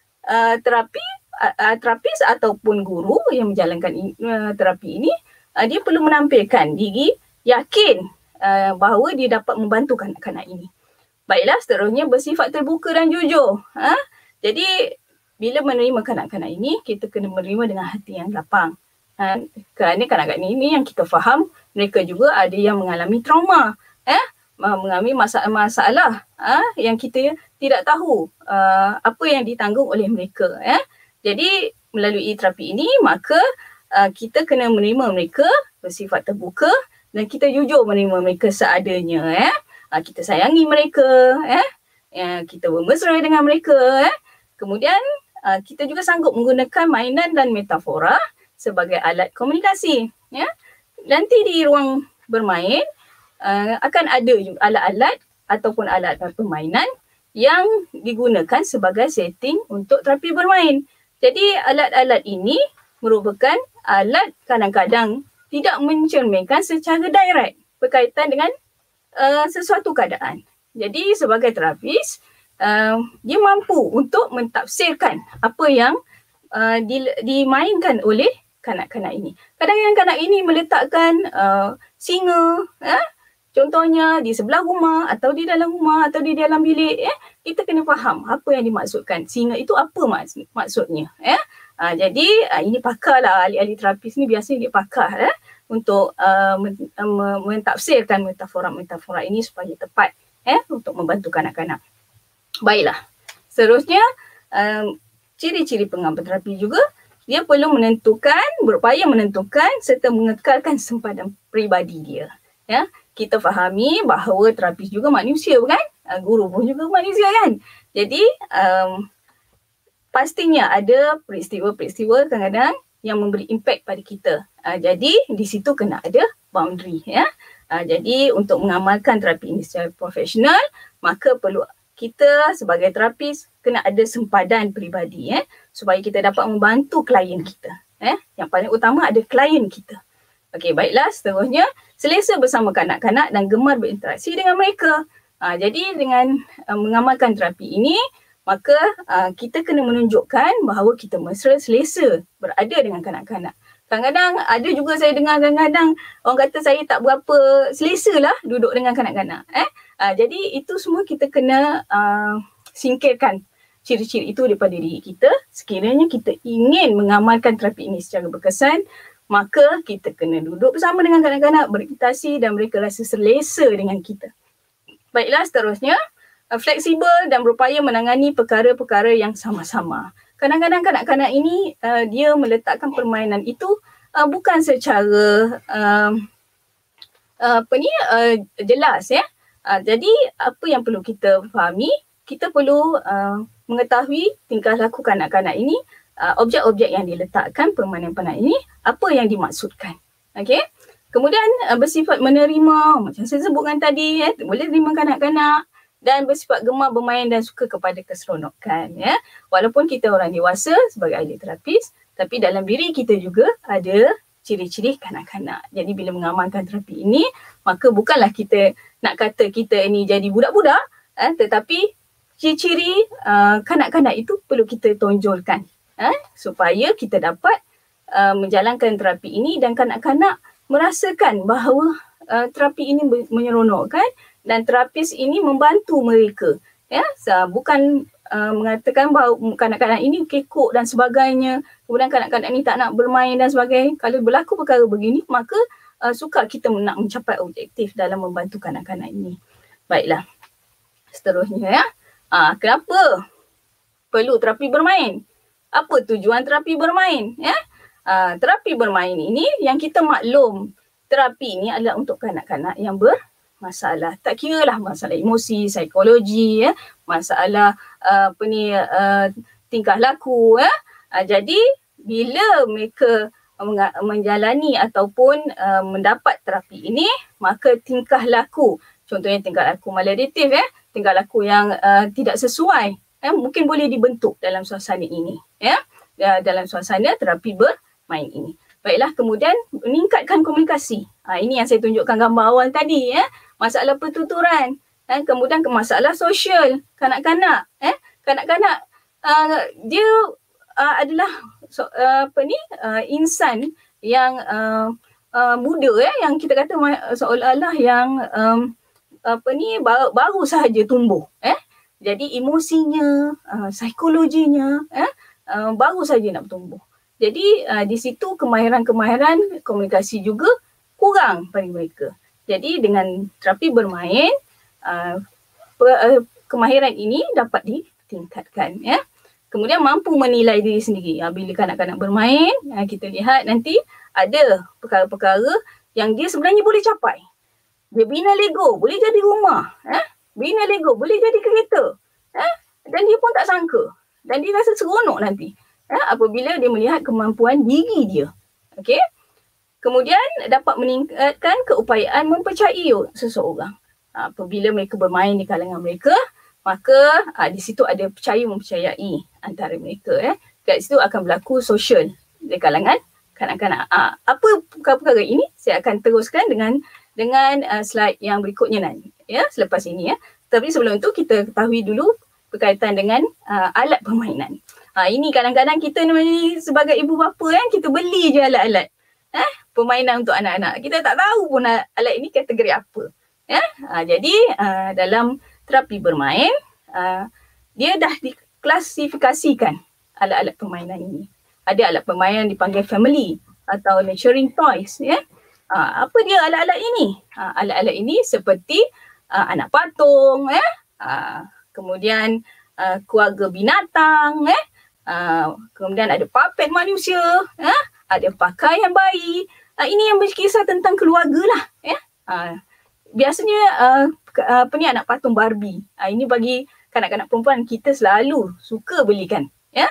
terapis ataupun guru yang menjalankan terapi ini, dia perlu menampilkan diri yakin bahawa dia dapat membantu kanak-kanak ini. Baiklah, seterusnya bersifat terbuka dan jujur. Jadi bila menerima kanak-kanak ini, kita kena menerima dengan hati yang lapang. Kerana kanak-kanak ini yang kita faham, mereka juga ada yang mengalami trauma, mengalami masalah yang kita tidak tahu apa yang ditanggung oleh mereka. Jadi melalui terapi ini, maka kita kena menerima mereka bersifat terbuka dan kita jujur menerima mereka seadanya. Kita sayangi mereka, kita bermesra dengan mereka. Kemudian kita juga sanggup menggunakan mainan dan metafora sebagai alat komunikasi. Nanti di ruang bermain akan ada alat-alat ataupun alat permainan yang digunakan sebagai setting untuk terapi bermain. Jadi alat-alat ini merupakan alat kadang-kadang tidak mencerminkan secara direct berkaitan dengan sesuatu keadaan. Jadi sebagai terapis, dia mampu untuk mentafsirkan apa yang dimainkan oleh kanak-kanak ini. Kadang-kadang kanak ini meletakkan singa, contohnya di sebelah rumah atau di dalam rumah atau di dalam bilik. Kita kena faham apa yang dimaksudkan. Singa itu apa maksudnya. Jadi ini pakar lah, ahli-ahli terapis ni biasanya dia pakar untuk mentafsirkan metafora-metafora ini supaya tepat untuk membantu kanak-kanak. Baiklah, seterusnya ciri-ciri pengamal terapi juga, dia perlu berupaya menentukan serta mengekalkan sempadan peribadi dia. Kita fahami bahawa terapis juga manusia bukan? Guru pun juga manusia kan? Jadi pastinya ada peristiwa-peristiwa kadang-kadang yang memberi impak pada kita. Jadi di situ kena ada boundary. Jadi untuk mengamalkan terapi ini secara profesional, maka perlu kita sebagai terapis kena ada sempadan peribadi supaya kita dapat membantu klien kita. Yang paling utama ada klien kita. Okey, baiklah, seterusnya selesa bersama kanak-kanak dan gemar berinteraksi dengan mereka. Jadi dengan mengamalkan terapi ini, maka kita kena menunjukkan bahawa kita mesra selesa berada dengan kanak-kanak. Kadang-kadang ada juga saya dengar kadang-kadang orang kata saya tak berapa selesa lah duduk dengan kanak-kanak. Jadi itu semua kita kena singkirkan ciri-ciri itu daripada diri kita. Sekiranya kita ingin mengamalkan terapi ini secara berkesan, maka kita kena duduk bersama dengan kanak-kanak, berinteraksi dan mereka rasa selesa dengan kita. Baiklah, seterusnya fleksibel dan berupaya menangani perkara-perkara yang sama-sama. Kadang-kadang kanak-kanak ini dia meletakkan permainan itu bukan secara jelas jadi apa yang perlu kita fahami, kita perlu mengetahui tingkah laku kanak-kanak ini, objek-objek yang diletakkan permainan-permainan ini, apa yang dimaksudkan. Okey. Kemudian bersifat menerima, macam saya sebutkan tadi, boleh terima kanak-kanak dan bersifat gemar bermain dan suka kepada keseronokan. Walaupun kita orang dewasa sebagai ahli terapis, tapi dalam diri kita juga ada ciri-ciri kanak-kanak. Jadi bila mengamalkan terapi ini, maka bukanlah kita nak kata kita ini jadi budak-budak, tetapi ciri-ciri kanak-kanak itu perlu kita tonjolkan supaya kita dapat menjalankan terapi ini dan kanak-kanak merasakan bahawa terapi ini menyeronokkan dan terapis ini membantu mereka. Bukan mengatakan bahawa kanak-kanak ini kekok dan sebagainya, kemudian kanak-kanak ini tak nak bermain dan sebagainya. Kalau berlaku perkara begini, maka sukar kita nak mencapai objektif dalam membantu kanak-kanak ini. Baiklah, seterusnya ya. Kenapa perlu terapi bermain? Apa tujuan terapi bermain? Ya? Terapi bermain ini yang kita maklum, terapi ini adalah untuk kanak-kanak yang bermasalah. Tak kira lah masalah emosi, psikologi, ya, masalah tingkah laku. Ya. Jadi bila mereka menjalani ataupun mendapat terapi ini, maka tingkah laku, contohnya tingkah laku maladiktif, ya, tingkah laku yang tidak sesuai, mungkin boleh dibentuk dalam suasana ini, ya, dalam suasana terapi bermain ini. Baiklah, kemudian meningkatkan komunikasi. Ini yang saya tunjukkan gambar awal tadi, ya, masalah pertuturan, kemudian masalah sosial kanak-kanak, kanak-kanak dia adalah insan yang muda, ya, yang kita kata seolah-olah yang baru sahaja tumbuh, jadi emosinya, psikologinya baru saja nak tumbuh. Jadi di situ kemahiran-kemahiran komunikasi juga kurang pada mereka. Jadi dengan terapi bermain, kemahiran ini dapat ditingkatkan, ya. Kemudian mampu menilai diri sendiri. Bila kanak-kanak bermain, kita lihat nanti ada perkara-perkara yang dia sebenarnya boleh capai. Dia bina Lego, boleh jadi rumah. Bina Lego, boleh jadi kereta. Dan dia pun tak sangka. Dan dia rasa seronok nanti. Apabila dia melihat kemampuan diri dia. Okey. Kemudian dapat meningkatkan keupayaan mempercayai seseorang. Apabila mereka bermain di kalangan mereka, maka di situ ada mempercayai antara mereka. Kat situ akan berlaku sosial di kalangan kanak-kanak. Apa perkara-perkara ini saya akan teruskan dengan slide yang berikutnya nanti, ya, selepas ini, ya. Tapi sebelum itu kita ketahui dulu berkaitan dengan alat permainan. Ini kadang-kadang kita ni sebagai ibu bapa, kita beli je alat-alat permainan untuk anak-anak. Kita tak tahu pun alat ini kategori apa. Jadi dalam terapi bermain, dia dah diklasifikasikan alat-alat permainan ini. Ada alat permainan dipanggil family atau nurturing toys, ya. Apa dia alat-alat ini? Alat-alat ini seperti anak patung, kemudian keluarga binatang, kemudian ada puppet manusia, ada pakaian bayi. Ini yang berkisah tentang keluarga lah, ya. Biasanya anak patung Barbie. Ini bagi kanak-kanak perempuan kita selalu suka belikan, ya.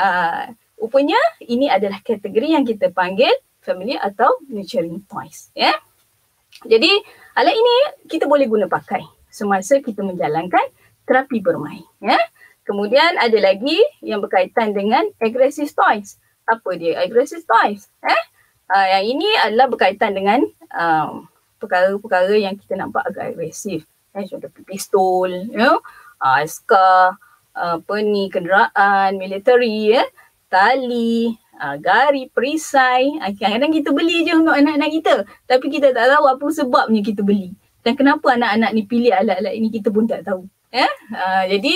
Rupanya ini adalah kategori yang kita panggil family atau nurturing toys, ya. Jadi alat ini kita boleh guna pakai semasa kita menjalankan terapi bermain, ya. Kemudian ada lagi yang berkaitan dengan aggressive toys. Apa dia aggressive toys? Yang ini adalah berkaitan dengan perkara-perkara yang kita nampak agak agresif. Contoh pistol, askar, kenderaan military, tali, gari, perisai. Kadang-kadang kita beli je untuk anak-anak kita, tapi kita tak tahu apa sebabnya kita beli. Dan kenapa anak-anak ni pilih alat-alat ini, kita pun tak tahu. Jadi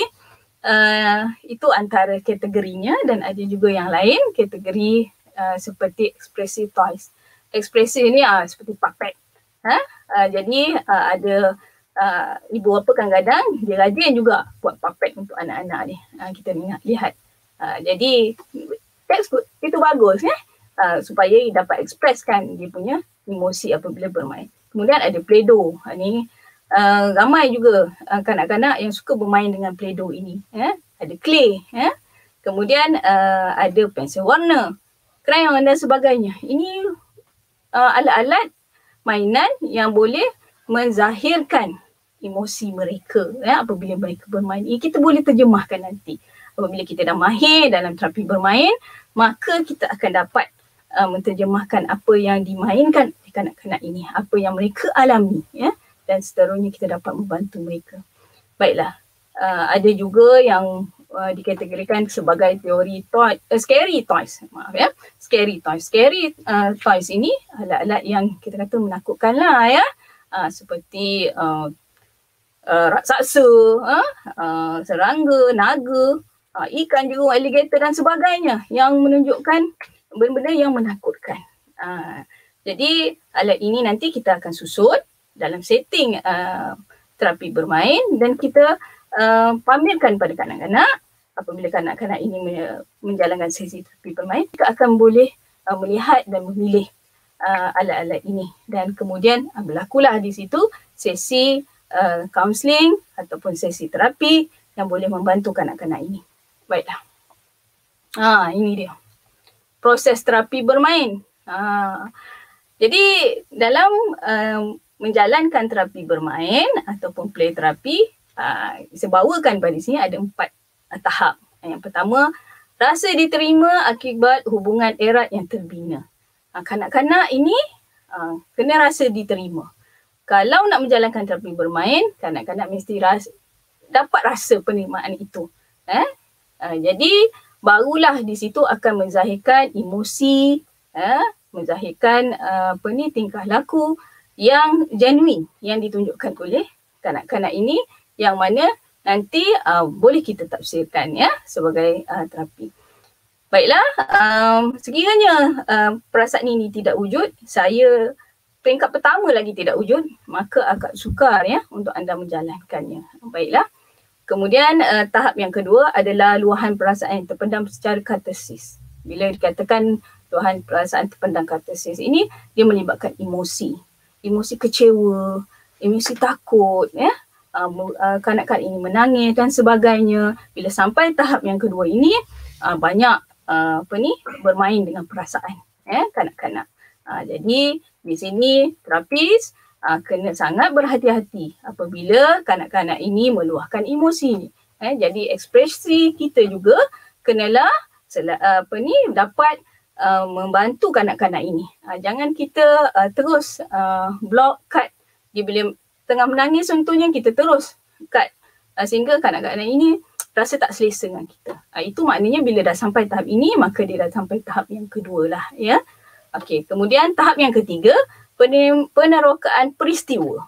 itu antara kategorinya, dan ada juga yang lain kategori seperti expressive toys. Expressive ni seperti puppet. Jadi ada ibu bapa kadang-kadang dia rajin juga buat puppet untuk anak-anak ni. Kita lihat. Jadi itu bagus, supaya dapat ekspreskan dia punya emosi apabila bermain. Kemudian ada Play-Doh. Ni ramai juga kanak-kanak yang suka bermain dengan Play-Doh ini. Ada clay. Kemudian ada pensel warna, krayon dan sebagainya. Ini alat-alat mainan yang boleh menzahirkan emosi mereka, apabila mereka bermain. Kita boleh terjemahkan nanti. Apabila kita dah mahir dalam terapi bermain, maka kita akan dapat menterjemahkan apa yang dimainkan oleh kanak-kanak ini, apa yang mereka alami, dan seterusnya kita dapat membantu mereka. Baiklah, ada juga yang dikategorikan sebagai teori scary toys. Scary toys. Scary toys ini alat-alat yang kita kata menakutkan lah, seperti raksasa, serangga, naga, ikan jerung, alligator dan sebagainya, yang menunjukkan benda-benda yang menakutkan. Jadi alat ini nanti kita akan susun dalam setting terapi bermain dan kita pamerkan pada kanak-kanak. Apabila kanak-kanak ini menjalankan sesi terapi bermain, kita akan boleh melihat dan memilih alat-alat ini dan kemudian berlakulah di situ sesi kaunseling ataupun sesi terapi yang boleh membantu kanak-kanak ini. Baiklah. Ini dia. Proses terapi bermain. Jadi dalam menjalankan terapi bermain ataupun play terapi, saya bawakan pada sini ada 4 tahap. Yang pertama, rasa diterima akibat hubungan erat yang terbina. Kanak-kanak ini kena rasa diterima. Kalau nak menjalankan terapi bermain, kanak-kanak mesti dapat rasa penerimaan itu. Jadi barulah di situ akan menzahirkan emosi, menzahirkan tingkah laku yang genuine yang ditunjukkan oleh kanak-kanak ini yang mana nanti boleh kita tafsirkan sebagai terapi. Baiklah, sekiranya perasaan ini tidak wujud, saya peringkat pertama lagi tidak wujud, maka agak sukar untuk anda menjalankannya. Baiklah. Kemudian tahap yang kedua adalah luahan perasaan yang terpendam secara katarsis. Bila dikatakan luahan perasaan terpendam katarsis ini, dia melibatkan emosi. Emosi kecewa, emosi takut, kanak-kanak ini menangis dan sebagainya. Bila sampai tahap yang kedua ini, banyak bermain dengan perasaan kanak-kanak. Jadi di sini terapis kena sangat berhati-hati apabila kanak-kanak ini meluahkan emosi. Jadi ekspresi kita juga kenalah dapat membantu kanak-kanak ini. Jangan kita terus block, cut. Dia bila tengah menangis contohnya kita terus cut sehingga kanak-kanak ini rasa tak selesa dengan kita. Itu maknanya bila dah sampai tahap ini, maka dia dah sampai tahap yang kedua lah. Okey, kemudian tahap yang ketiga, penerokaan peristiwa.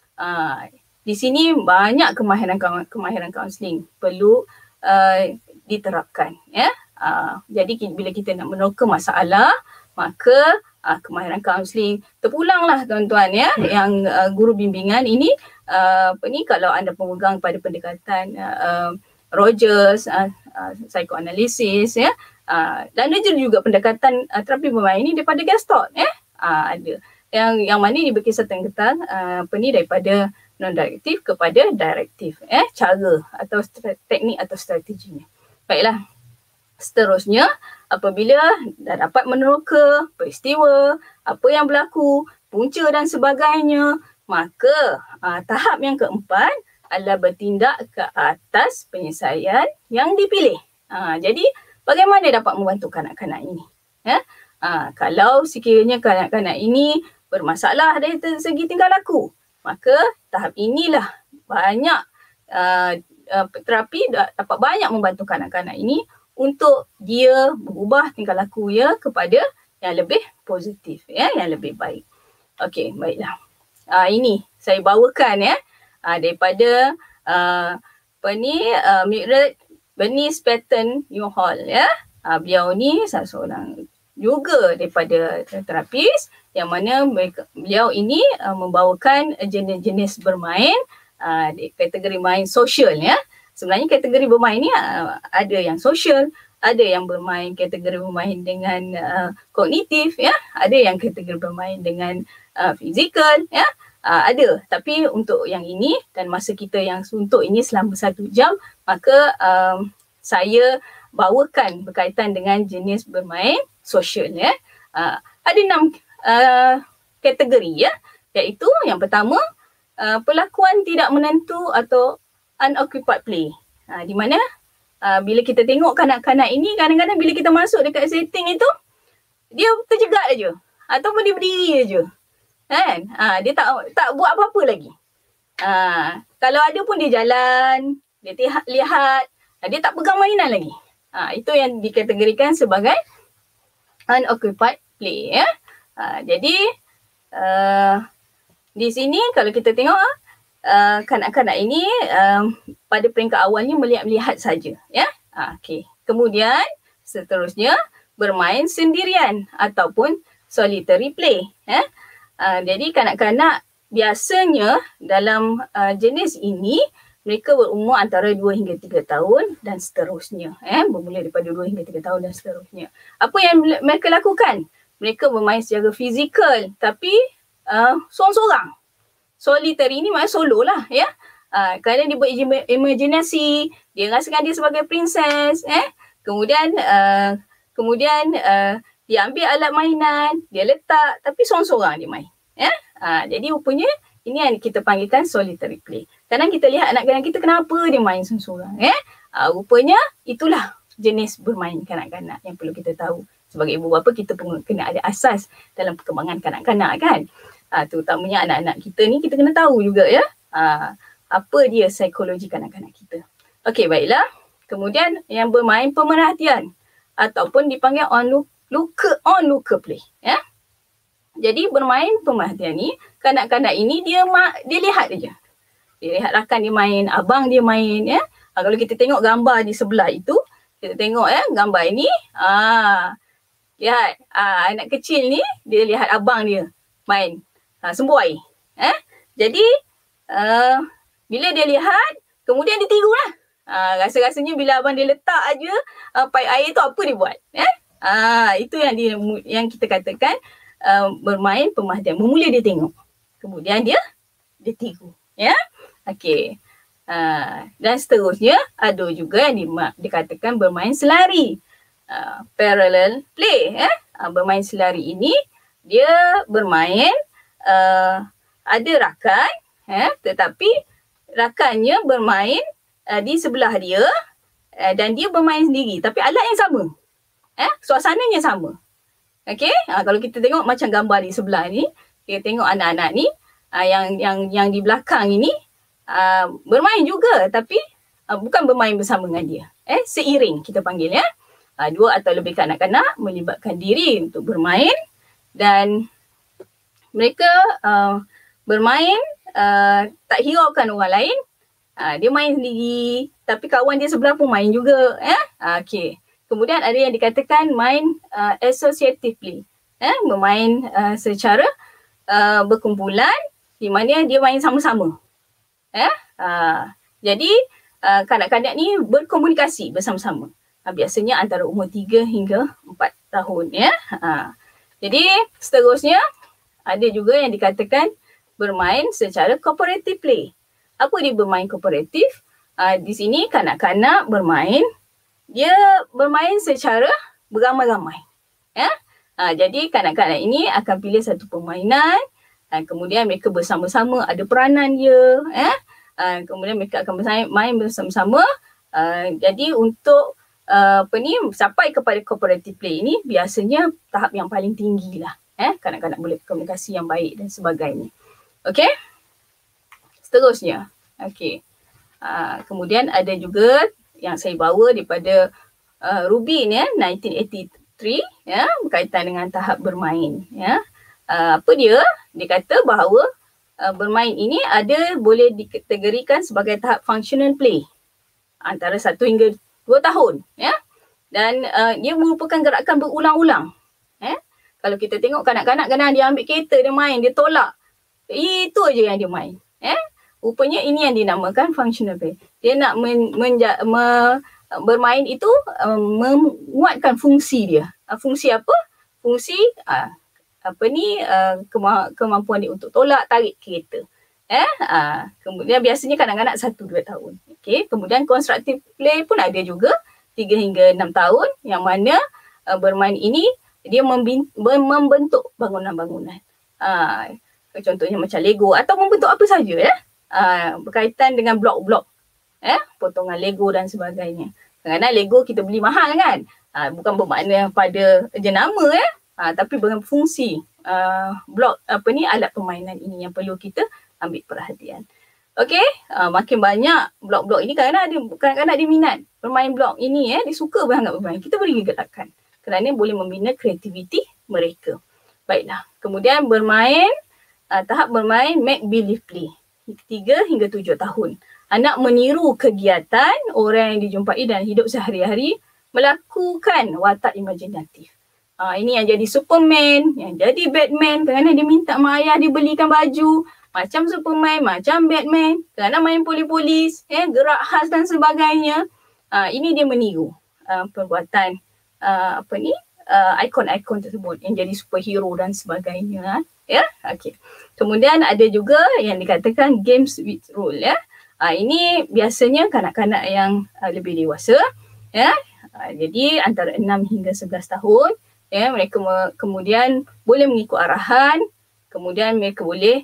Di sini banyak kemahiran kaunseling perlu diterapkan. Jadi bila kita nak meneroka masalah, maka kemahiran kaunseling terpulanglah tuan-tuan yang guru bimbingan ini kalau anda pemegang pada pendekatan Rogers, psikoanalisis dan ada juga pendekatan terapi bermain ini daripada Gestalt ada yang mana ini berkisar tentang daripada non-direktif kepada direktif cara atau teknik atau strateginya. Baiklah, seterusnya apabila dah dapat meneroka peristiwa, apa yang berlaku, punca dan sebagainya, maka tahap yang keempat adalah bertindak ke atas penyelesaian yang dipilih. Jadi bagaimana dapat membantu kanak-kanak ini? Kalau sekiranya kanak-kanak ini bermasalah dari segi tingkah laku, maka tahap inilah banyak terapi dapat banyak membantu kanak-kanak ini untuk dia mengubah tingkah laku kepada yang lebih positif, yang lebih baik. Okey, baiklah. Ini saya bawakan daripada Mildred Bernice Patton Newhall. Beliau ni salah seorang juga daripada terapis yang mana beliau ini membawakan jenis-jenis bermain di kategori main sosial. Sebenarnya kategori bermain ni ada yang sosial, ada yang bermain kategori bermain dengan kognitif, ada yang kategori bermain dengan fizikal, ada. Tapi untuk yang ini dan masa kita yang suntuk ini selama 1 jam, maka saya bawakan berkaitan dengan jenis bermain sosial. Ada 6 kategori iaitu yang pertama perlakuan tidak menentu atau unoccupied play. Di mana bila kita tengok kanak-kanak ini, kadang-kadang bila kita masuk dekat setting itu, dia terjegat aja ataupun dia berdiri aja. Dia tak buat apa-apa lagi. Kalau ada pun dia jalan, dia lihat, dia tak pegang mainan lagi. Itu yang dikategorikan sebagai unoccupied play. Jadi di sini kalau kita tengok kanak-kanak ini pada peringkat awalnya melihat saja. Okey. Kemudian seterusnya bermain sendirian ataupun solitary play. Jadi kanak-kanak biasanya dalam jenis ini mereka berumur antara 2 hingga 3 tahun dan seterusnya. Bermula daripada 2 hingga 3 tahun dan seterusnya. Apa yang mereka lakukan? Mereka bermain secara fizikal tapi seorang-seorang. Solitary ni maknanya solo lah ya. Kadang dia berimajinasi, dia rasakan dia sebagai princess, kemudian dia ambil alat mainan, dia letak tapi seorang-seorang dia main. Jadi rupanya ini yang kita panggilkan solitary play. Kadang kita lihat anak-anak kita kenapa dia main seorang-seorang. Rupanya itulah jenis bermain kanak-kanak yang perlu kita tahu. Sebagai ibu bapa kita pun kena ada asas dalam perkembangan kanak-kanak kan. Terutamanya anak-anak kita ni kita kena tahu juga ya. Apa dia psikologi kanak-kanak kita. Okey, baiklah. Kemudian yang bermain pemerhatian ataupun dipanggil onlooker play. Jadi bermain pemerhatian ni, kanak-kanak ini dia lihat aja. Dia lihat rakan dia main, abang dia main ya. Kalau kita tengok gambar di sebelah itu, kita tengok gambar ini, lihat anak kecil ni dia lihat abang dia main sembuai. Jadi bila dia lihat, kemudian dia tiru lah. Rasa-rasanya bila abang dia letak aja paip air tu apa dia buat. Itu yang kita katakan bermain pemerhatian. Bermula dia tengok. Kemudian dia tiru. Ya. Okey. Dan seterusnya ada juga yang dikatakan bermain selari. Parallel play. Bermain selari ini dia bermain ada rakan tetapi rakannya bermain di sebelah dia dan dia bermain sendiri tapi alat yang sama. Suasananya sama. Okey, kalau kita tengok macam gambar di sebelah ni, kita tengok anak-anak ni yang di belakang ini bermain juga tapi bukan bermain bersama dengan dia. Seiring kita panggil ya. 2 atau lebih kanak-kanak melibatkan diri untuk bermain dan mereka bermain tak hiraukan orang lain. Dia main sendiri tapi kawan dia sebelah pun main juga. Okey. Kemudian ada yang dikatakan main associative play. Bermain secara berkumpulan di mana dia main sama-sama. Jadi kanak-kanak ni berkomunikasi bersama-sama. Biasanya antara umur 3 hingga 4 tahun ya. Jadi seterusnya ada juga yang dikatakan bermain secara cooperative play. Apa dia bermain kooperatif? Di sini kanak-kanak bermain, dia bermain secara beramai-ramai. Jadi kanak-kanak ini akan pilih satu permainan, kemudian mereka bersama-sama ada peranan dia. Kemudian mereka akan main bersama-sama. Jadi untuk sampai kepada cooperative play ini biasanya tahap yang paling tinggi lah. Kanak-kanak boleh komunikasi yang baik dan sebagainya. Okey. Seterusnya. Okey. Kemudian ada juga yang saya bawa daripada Rubin 1983 berkaitan dengan tahap bermain apa dia kata bahawa bermain ini boleh dikategorikan sebagai tahap functional play antara 1 hingga 2 tahun dan dia merupakan gerakan berulang-ulang. Kalau kita tengok kanak-kanak kadang dia ambil kereta dia main, dia tolak, itu aja yang dia main. Rupanya ini yang dinamakan functional play. Dia nak bermain itu menguatkan fungsi dia. Fungsi apa? Fungsi kemampuan dia untuk tolak, tarik kereta. Kemudian biasanya kanak-kanak 1-2 tahun. Okay. Kemudian constructive play pun ada juga 3 hingga 6 tahun yang mana bermain ini dia membentuk bangunan-bangunan. Contohnya macam Lego atau membentuk apa saja berkaitan dengan blok-blok. Potongan Lego dan sebagainya. Kadang-kadang Lego kita beli mahal kan. Bukan bermakna pada jenama tapi berfungsi blok alat permainan ini yang perlu kita ambil perhatian. Okey, makin banyak blok-blok ini kadang-kadang dia minat bermain blok ini dia suka sangat bermain. Kita beri gerakan kerana boleh membina kreativiti mereka. Baiklah. Kemudian tahap bermain make believe play. 3 hingga 7 tahun. Anak meniru kegiatan orang yang dijumpai dalam hidup sehari-hari, melakukan watak imajinatif. Ini yang jadi Superman, yang jadi Batman, kerana dia minta mak ayah dia belikan baju macam Superman, macam Batman, kerana main polis-polis, gerak khas dan sebagainya. Ini dia meniru perbuatan ikon-ikon tersebut yang jadi superhero dan sebagainya. Okay. Kemudian ada juga yang dikatakan games with rule. Ini biasanya kanak-kanak yang lebih dewasa. Jadi antara 6 hingga 11 tahun. Mereka kemudian boleh mengikut arahan, kemudian mereka boleh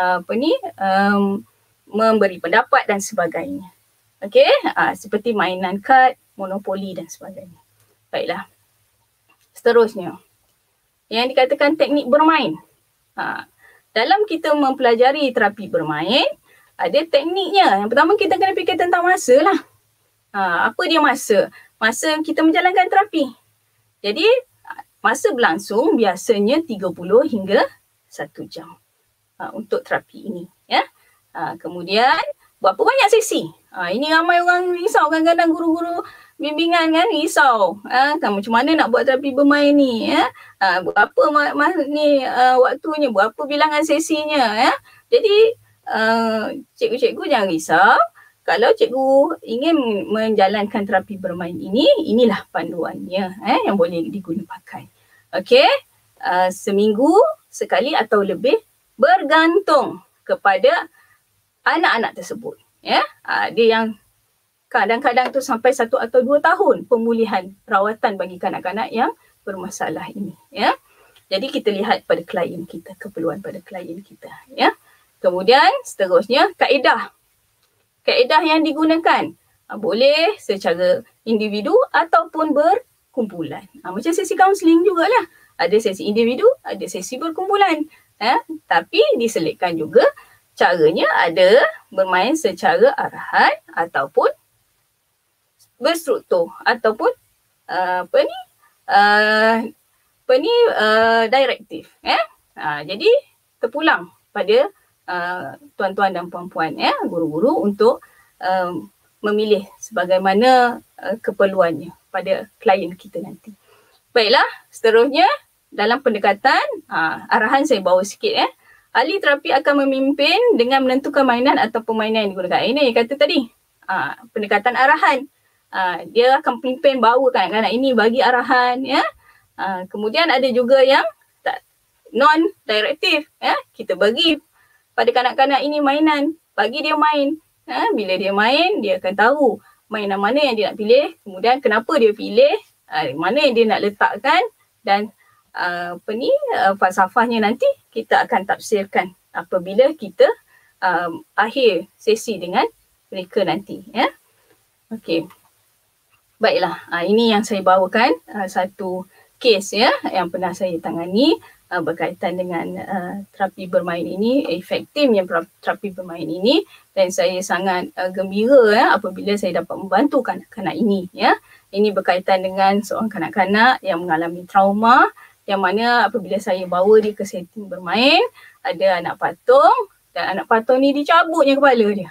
memberi pendapat dan sebagainya. Okey, seperti mainan kad, monopoli dan sebagainya. Baiklah. Seterusnya, yang dikatakan teknik bermain. Dalam kita mempelajari terapi bermain, ada tekniknya. Yang pertama kita kena fikir tentang masa lah. Apa dia masa? Masa kita menjalankan terapi. Jadi, masa berlangsung biasanya 30 hingga 1 jam untuk terapi ini. Kemudian, berapa banyak sesi? Ini ramai orang risau, kadang-kadang guru-guru bimbingan kan risau. Macam mana nak buat terapi bermain ni? Berapa waktunya, berapa bilangan sesinya? Jadi, cikgu-cikgu jangan risau. Kalau cikgu ingin menjalankan terapi bermain ini, inilah panduannya yang boleh diguna pakai. Okey, seminggu sekali atau lebih bergantung kepada anak-anak tersebut. Ada yang kadang-kadang tu sampai 1 atau 2 tahun pemulihan rawatan bagi kanak-kanak yang bermasalah ini. Jadi kita lihat pada klien kita, keperluan pada klien kita. Kemudian seterusnya kaedah. Kaedah yang digunakan boleh secara individu ataupun berkumpulan. Macam sesi kaunseling jugalah. Ada sesi individu, ada sesi berkumpulan. Tapi diselitkan juga caranya ada bermain secara arahan ataupun berstruktur ataupun direktif. Jadi terpulang pada tuan-tuan dan puan-puan, guru-guru untuk memilih sebagaimana keperluannya pada klien kita nanti. Baiklah, seterusnya dalam pendekatan, arahan saya bawa sikit. Ahli terapi akan memimpin dengan menentukan mainan atau permainan yang digunakan. Ini yang kata tadi, pendekatan arahan. Dia akan pimpin bawa kanak-kanak ini bagi arahan. Kemudian ada juga yang non-direktif. Kita bagi pada kanak-kanak ini mainan, bagi dia main. Bila dia main, dia akan tahu mainan mana yang dia nak pilih, kemudian kenapa dia pilih, mana yang dia nak letakkan dan falsafahnya nanti kita akan tafsirkan apabila kita akhir sesi dengan mereka nanti. Okey. Baiklah, ini yang saya bawakan satu kes yang pernah saya tangani berkaitan dengan terapi bermain ini, efektifnya terapi bermain ini, dan saya sangat gembira apabila saya dapat membantu kanak-kanak ini. Ini berkaitan dengan seorang kanak-kanak yang mengalami trauma, yang mana apabila saya bawa dia ke setting bermain, ada anak patung dan anak patung ni dicabutnya kepala dia.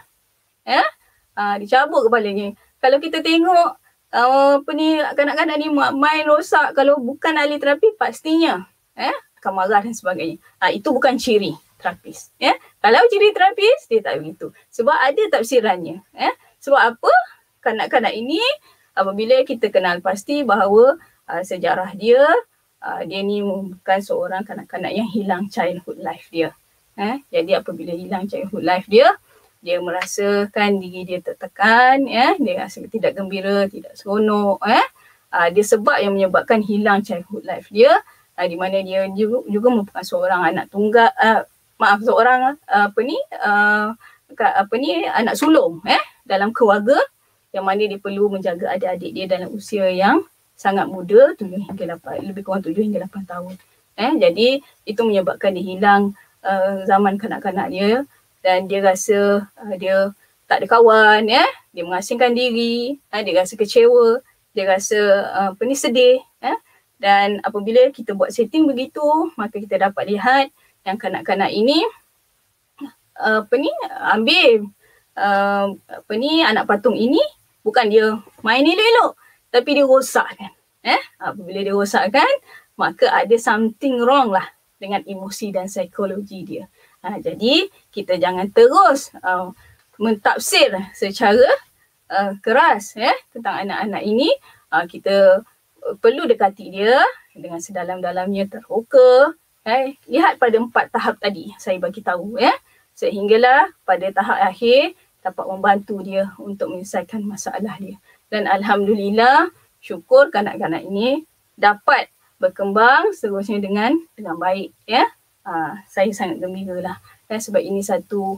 Dicabut kepalanya. Kalau kita tengok kanak-kanak ni main rosak, kalau bukan ahli terapi pastinya akan marah dan sebagainya. Itu bukan ciri terapis. Kalau ciri terapis, dia tak begitu. Sebab ada tafsirannya. Sebab apa? Kanak-kanak ini apabila kita kenal pasti bahawa sejarah dia ni bukan seorang kanak-kanak yang hilang childhood life dia. Jadi apabila hilang childhood life dia merasakan diri dia tertekan, dia rasa tidak gembira, tidak seronok. Dia sebab yang menyebabkan hilang childhood life dia, di mana dia juga merupakan seorang anak tunggal, seorang anak sulung dalam keluarga, yang mana dia perlu menjaga adik-adik dia dalam usia yang sangat muda, 7 hingga 8, lebih kurang 7 hingga 8 tahun. Jadi itu menyebabkan dia hilang zaman kanak-kanak dia, dan dia rasa dia tak ada kawan, dia mengasingkan diri, dia rasa kecewa, dia rasa sedih. Dan apabila kita buat setting begitu, maka kita dapat lihat yang kanak-kanak ini ambil anak patung ini, bukan dia main elok-elok, tapi dia rosakkan. Apabila dia rosakkan, maka ada something wrong lah dengan emosi dan psikologi dia. Jadi kita jangan terus mentafsir secara keras tentang anak-anak ini. Kita perlu dekati dia dengan sedalam-dalamnya, terbuka. Lihat pada 4 tahap tadi saya bagi tahu sehinggalah pada tahap akhir dapat membantu dia untuk menyelesaikan masalah dia. Dan alhamdulillah, syukur kanak-kanak ini dapat berkembang seterusnya dengan baik saya sangat gembira lah sebab ini satu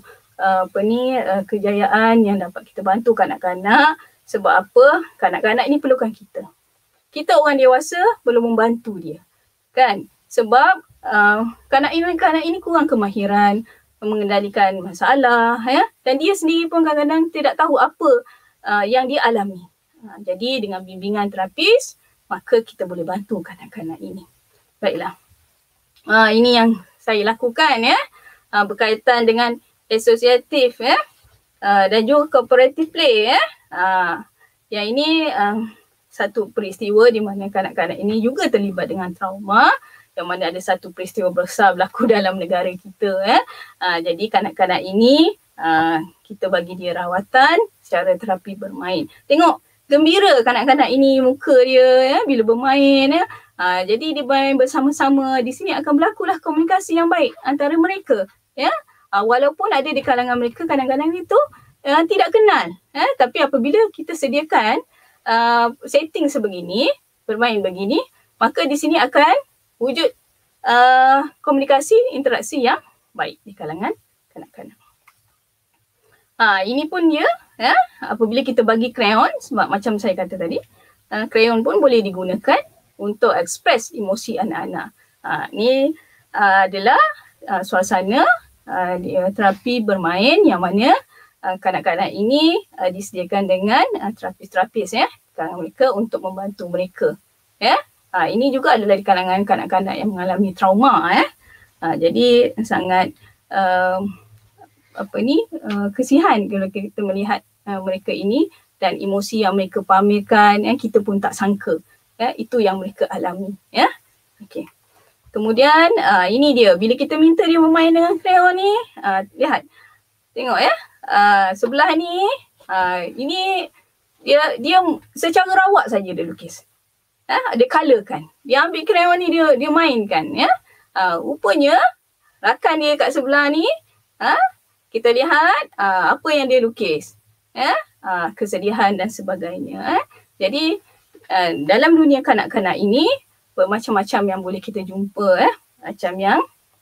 kejayaan yang dapat kita bantu kanak-kanak. Sebab apa? Kanak-kanak ini perlukan kita. Kita orang dewasa belum membantu dia, kan? Sebab kanak-kanak ini kurang kemahiran mengendalikan masalah dan dia sendiri pun kadang-kadang tidak tahu apa yang dia alami. Jadi dengan bimbingan terapis, maka kita boleh bantu kanak-kanak ini. Baiklah. Ini yang saya lakukan berkaitan dengan asosiatif dan juga cooperative play yang ini satu peristiwa di mana kanak-kanak ini juga terlibat dengan trauma, yang mana ada satu peristiwa besar berlaku dalam negara kita. Jadi kanak-kanak ini kita bagi dia rawatan secara terapi bermain. Tengok gembira kanak-kanak ini muka dia bila bermain. Jadi dia main bersama-sama. Di sini akan berlakulah komunikasi yang baik antara mereka. Walaupun ada di kalangan mereka kadang-kadang itu tidak kenal. Tapi apabila kita sediakan setting sebegini, bermain begini, maka di sini akan wujud komunikasi, interaksi yang baik di kalangan kanak-kanak. Ini pun dia, apabila kita bagi krayon, sebab macam saya kata tadi, krayon pun boleh digunakan untuk ekspres emosi anak-anak. Ini adalah suasana terapi bermain yang mana kanak-kanak ini disediakan dengan terapis-terapis kalangan mereka untuk membantu mereka. Ini juga adalah di kalangan kanak-kanak yang mengalami trauma. Jadi sangat kesihan kalau kita melihat mereka ini dan emosi yang mereka pamerkan, kita pun tak sangka itu yang mereka alami. Okey. Kemudian ini dia, bila kita minta dia bermain dengan krayon ni, lihat, tengok sebelah ni, ini dia secara rawak saja dia lukis. Dia colour kan. Dia ambil krayon ni dia mainkan. Rupanya rakan dia kat sebelah ni, kita lihat apa yang dia lukis. Kesedihan dan sebagainya. Jadi dalam dunia kanak-kanak ini bermacam-macam yang boleh kita jumpa. Macam yang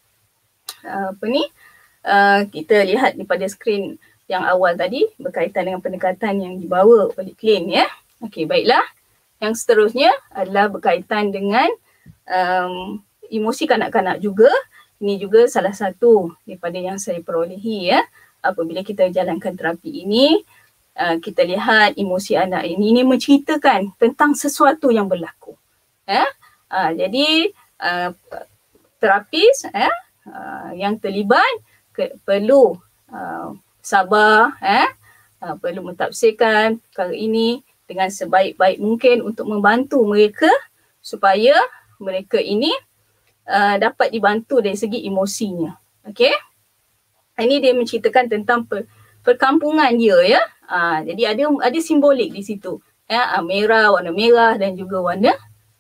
kita lihat daripada skrin yang awal tadi berkaitan dengan pendekatan yang dibawa oleh Klein. Okey, baiklah. Yang seterusnya adalah berkaitan dengan emosi kanak-kanak juga. Ini juga salah satu daripada yang saya perolehi apabila kita jalankan terapi ini. Kita lihat emosi anak ini menceritakan tentang sesuatu yang berlaku. Jadi terapis yang terlibat perlu sabar, perlu mentafsirkan perkara ini dengan sebaik-baik mungkin untuk membantu mereka supaya mereka ini dapat dibantu dari segi emosinya. Okey. Ini dia menceritakan tentang perkampungan dia jadi ada simbolik di situ. Merah, warna merah dan juga warna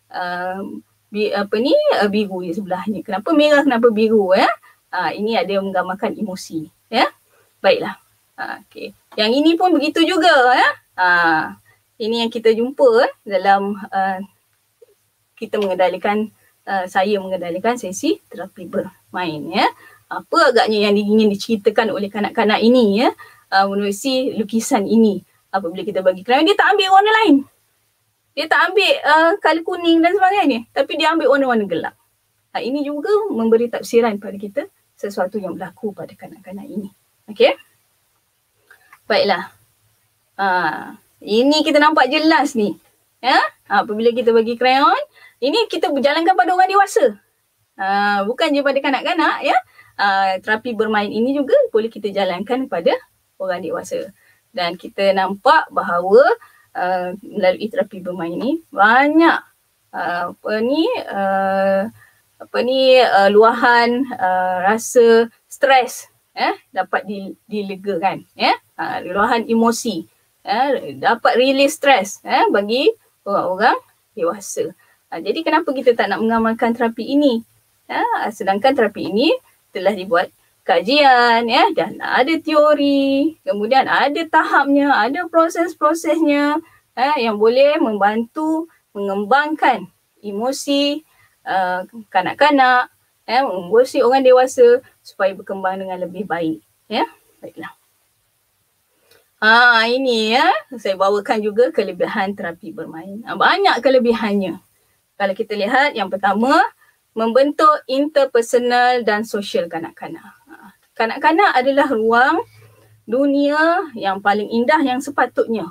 biru di sebelahnya. Kenapa merah, kenapa biru? Ini ada menggambarkan emosi. Baiklah. Okey. Yang ini pun begitu juga. Ini yang kita jumpa dalam kita mengendalikan, saya mengendalikan sesi terapi bermain. Apa agaknya yang ingin diceritakan oleh kanak-kanak ini menerusi lukisan ini. Apabila kita bagi krayon, dia tak ambil warna lain. Dia tak ambil colour kuning dan sebagainya. Tapi dia ambil warna-warna gelap. Ini juga memberi tafsiran pada kita sesuatu yang berlaku pada kanak-kanak ini. Okey. Baiklah. Ini kita nampak jelas ni. Apabila kita bagi krayon, ini kita berjalankan pada orang dewasa. Bukan je pada kanak-kanak. Terapi bermain ini juga boleh kita jalankan pada orang dewasa. Dan kita nampak bahawa melalui terapi bermain ini banyak luahan rasa stres dapat dilegakan, luahan emosi dapat release stres bagi orang-orang dewasa. Jadi kenapa kita tak nak mengamalkan terapi ini? Sedangkan terapi ini telah dibuat kajian dan ada teori, kemudian ada tahapnya, ada proses-prosesnya yang boleh membantu mengembangkan emosi kanak-kanak, emosi orang dewasa supaya berkembang dengan lebih baik. Baiklah. Ini saya bawakan juga kelebihan terapi bermain. Banyak kelebihannya. Kalau kita lihat, yang pertama, membentuk interpersonal dan sosial kanak-kanak. Kanak-kanak adalah ruang dunia yang paling indah yang sepatutnya.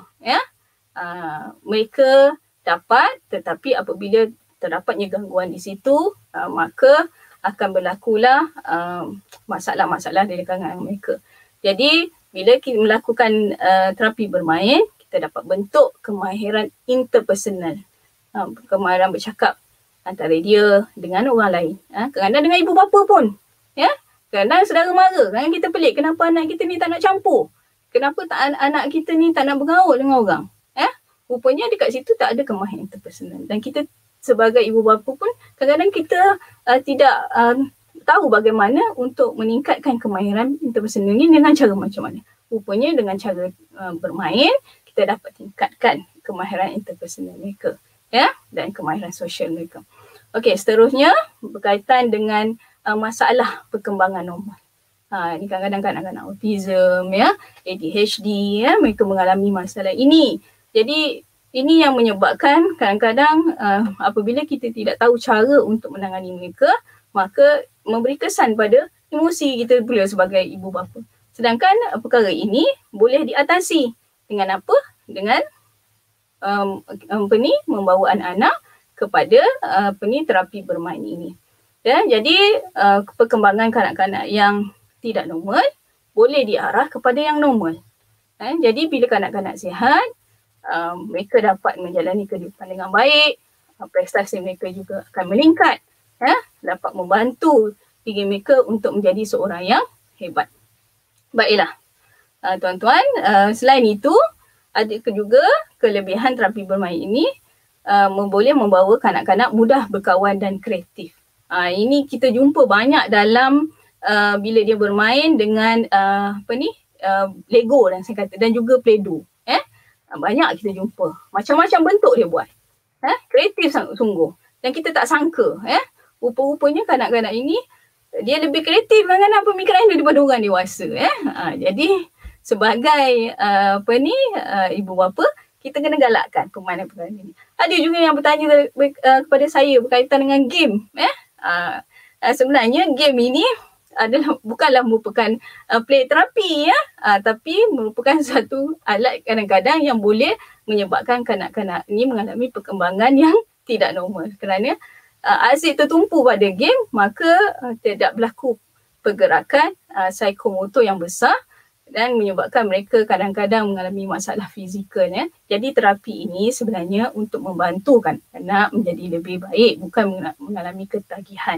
Mereka dapat, tetapi apabila terdapatnya gangguan di situ, maka akan berlakulah masalah-masalah di kalangan mereka. Jadi bila kita melakukan terapi bermain, kita dapat bentuk kemahiran interpersonal, kemahiran bercakap antara dia dengan orang lain. Kadang-kadang dengan ibu bapa pun. Kadang-kadang saudara mara. Kadang kita pelik kenapa anak kita ni tak nak campur. Kenapa anak kita ni tak nak bergaul dengan orang. Rupanya dekat situ tak ada kemahiran interpersonal. Dan kita sebagai ibu bapa pun kadang-kadang kita tidak tahu bagaimana untuk meningkatkan kemahiran interpersonal ni dengan cara macam mana. Rupanya dengan cara bermain, kita dapat tingkatkan kemahiran interpersonal mereka. Dan kemahiran sosial mereka. Okey, seterusnya berkaitan dengan masalah perkembangan normal. Ini kadang-kadang kanak-kanak autism, ADHD, mereka mengalami masalah ini. Jadi ini yang menyebabkan kadang-kadang apabila kita tidak tahu cara untuk menangani mereka, maka memberi kesan pada emosi kita pula sebagai ibu bapa. Sedangkan perkara ini boleh diatasi dengan apa? Dengan membawa anak-anak kepada terapi bermain ini. Jadi perkembangan kanak-kanak yang tidak normal boleh diarah kepada yang normal. Jadi bila kanak-kanak sihat, mereka dapat menjalani kehidupan dengan baik, prestasi mereka juga akan meningkat, dapat membantu diri mereka untuk menjadi seorang yang hebat. Baiklah, tuan-tuan, selain itu ada juga kelebihan terapi bermain ini boleh membawa kanak-kanak mudah berkawan dan kreatif. Ini kita jumpa banyak dalam bila dia bermain dengan Lego dan saya kata, dan juga Play-Doh. Banyak kita jumpa. Macam-macam bentuk dia buat. Kreatif sungguh. Dan kita tak sangka. Rupa-rupanya kanak-kanak ini dia lebih kreatif dengan pemikiran dia daripada orang dewasa. Jadi sebagai ibu bapa, kita kena galakkan permainan-permainan ini. Ada juga yang bertanya kepada saya berkaitan dengan game. Sebenarnya game ini bukanlah merupakan play terapi tapi merupakan satu alat kadang-kadang yang boleh menyebabkan kanak-kanak ini mengalami perkembangan yang tidak normal. Kerana asyik tertumpu pada game, maka tidak berlaku pergerakan psikomotor yang besar dan menyebabkan mereka kadang-kadang mengalami masalah fizikal. Jadi terapi ini sebenarnya untuk membantu kanak-kanak menjadi lebih baik, bukan mengalami ketagihan.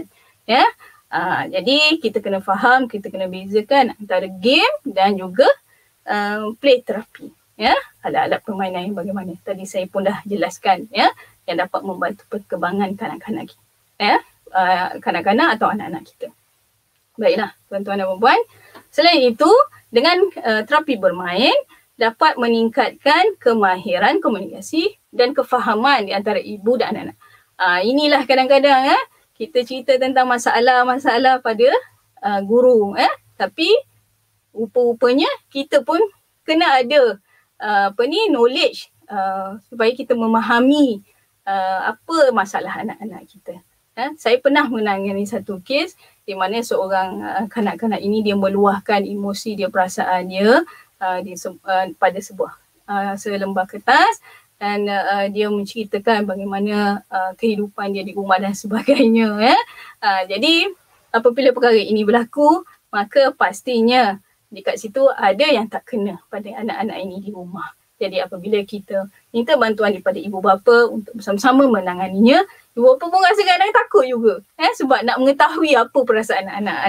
Jadi kita kena faham, kita kena bezakan antara game dan juga play terapi. Alat-alat permainan yang bagaimana. Tadi saya pun dah jelaskan yang dapat membantu perkembangan kanak-kanak kita. Kanak-kanak atau anak-anak kita. Baiklah, tuan-tuan dan puan-puan. Selain itu, dengan terapi bermain dapat meningkatkan kemahiran komunikasi dan kefahaman di antara ibu dan anak-anak. Inilah kadang-kadang kita cerita tentang masalah-masalah pada guru. Tapi rupa-rupanya kita pun kena ada knowledge supaya kita memahami apa masalah anak-anak kita. Saya pernah menangani satu kes di mana seorang kanak-kanak ini dia meluahkan emosi dia, perasaan dia pada sebuah selembar kertas dan dia menceritakan bagaimana kehidupan dia di rumah dan sebagainya. Jadi apabila perkara ini berlaku, maka pastinya dekat situ ada yang tak kena pada anak-anak ini di rumah. Jadi apabila kita minta bantuan daripada ibu bapa untuk bersama-sama menanganinya, ibu bapa pun rasa kadang takut juga sebab nak mengetahui apa perasaan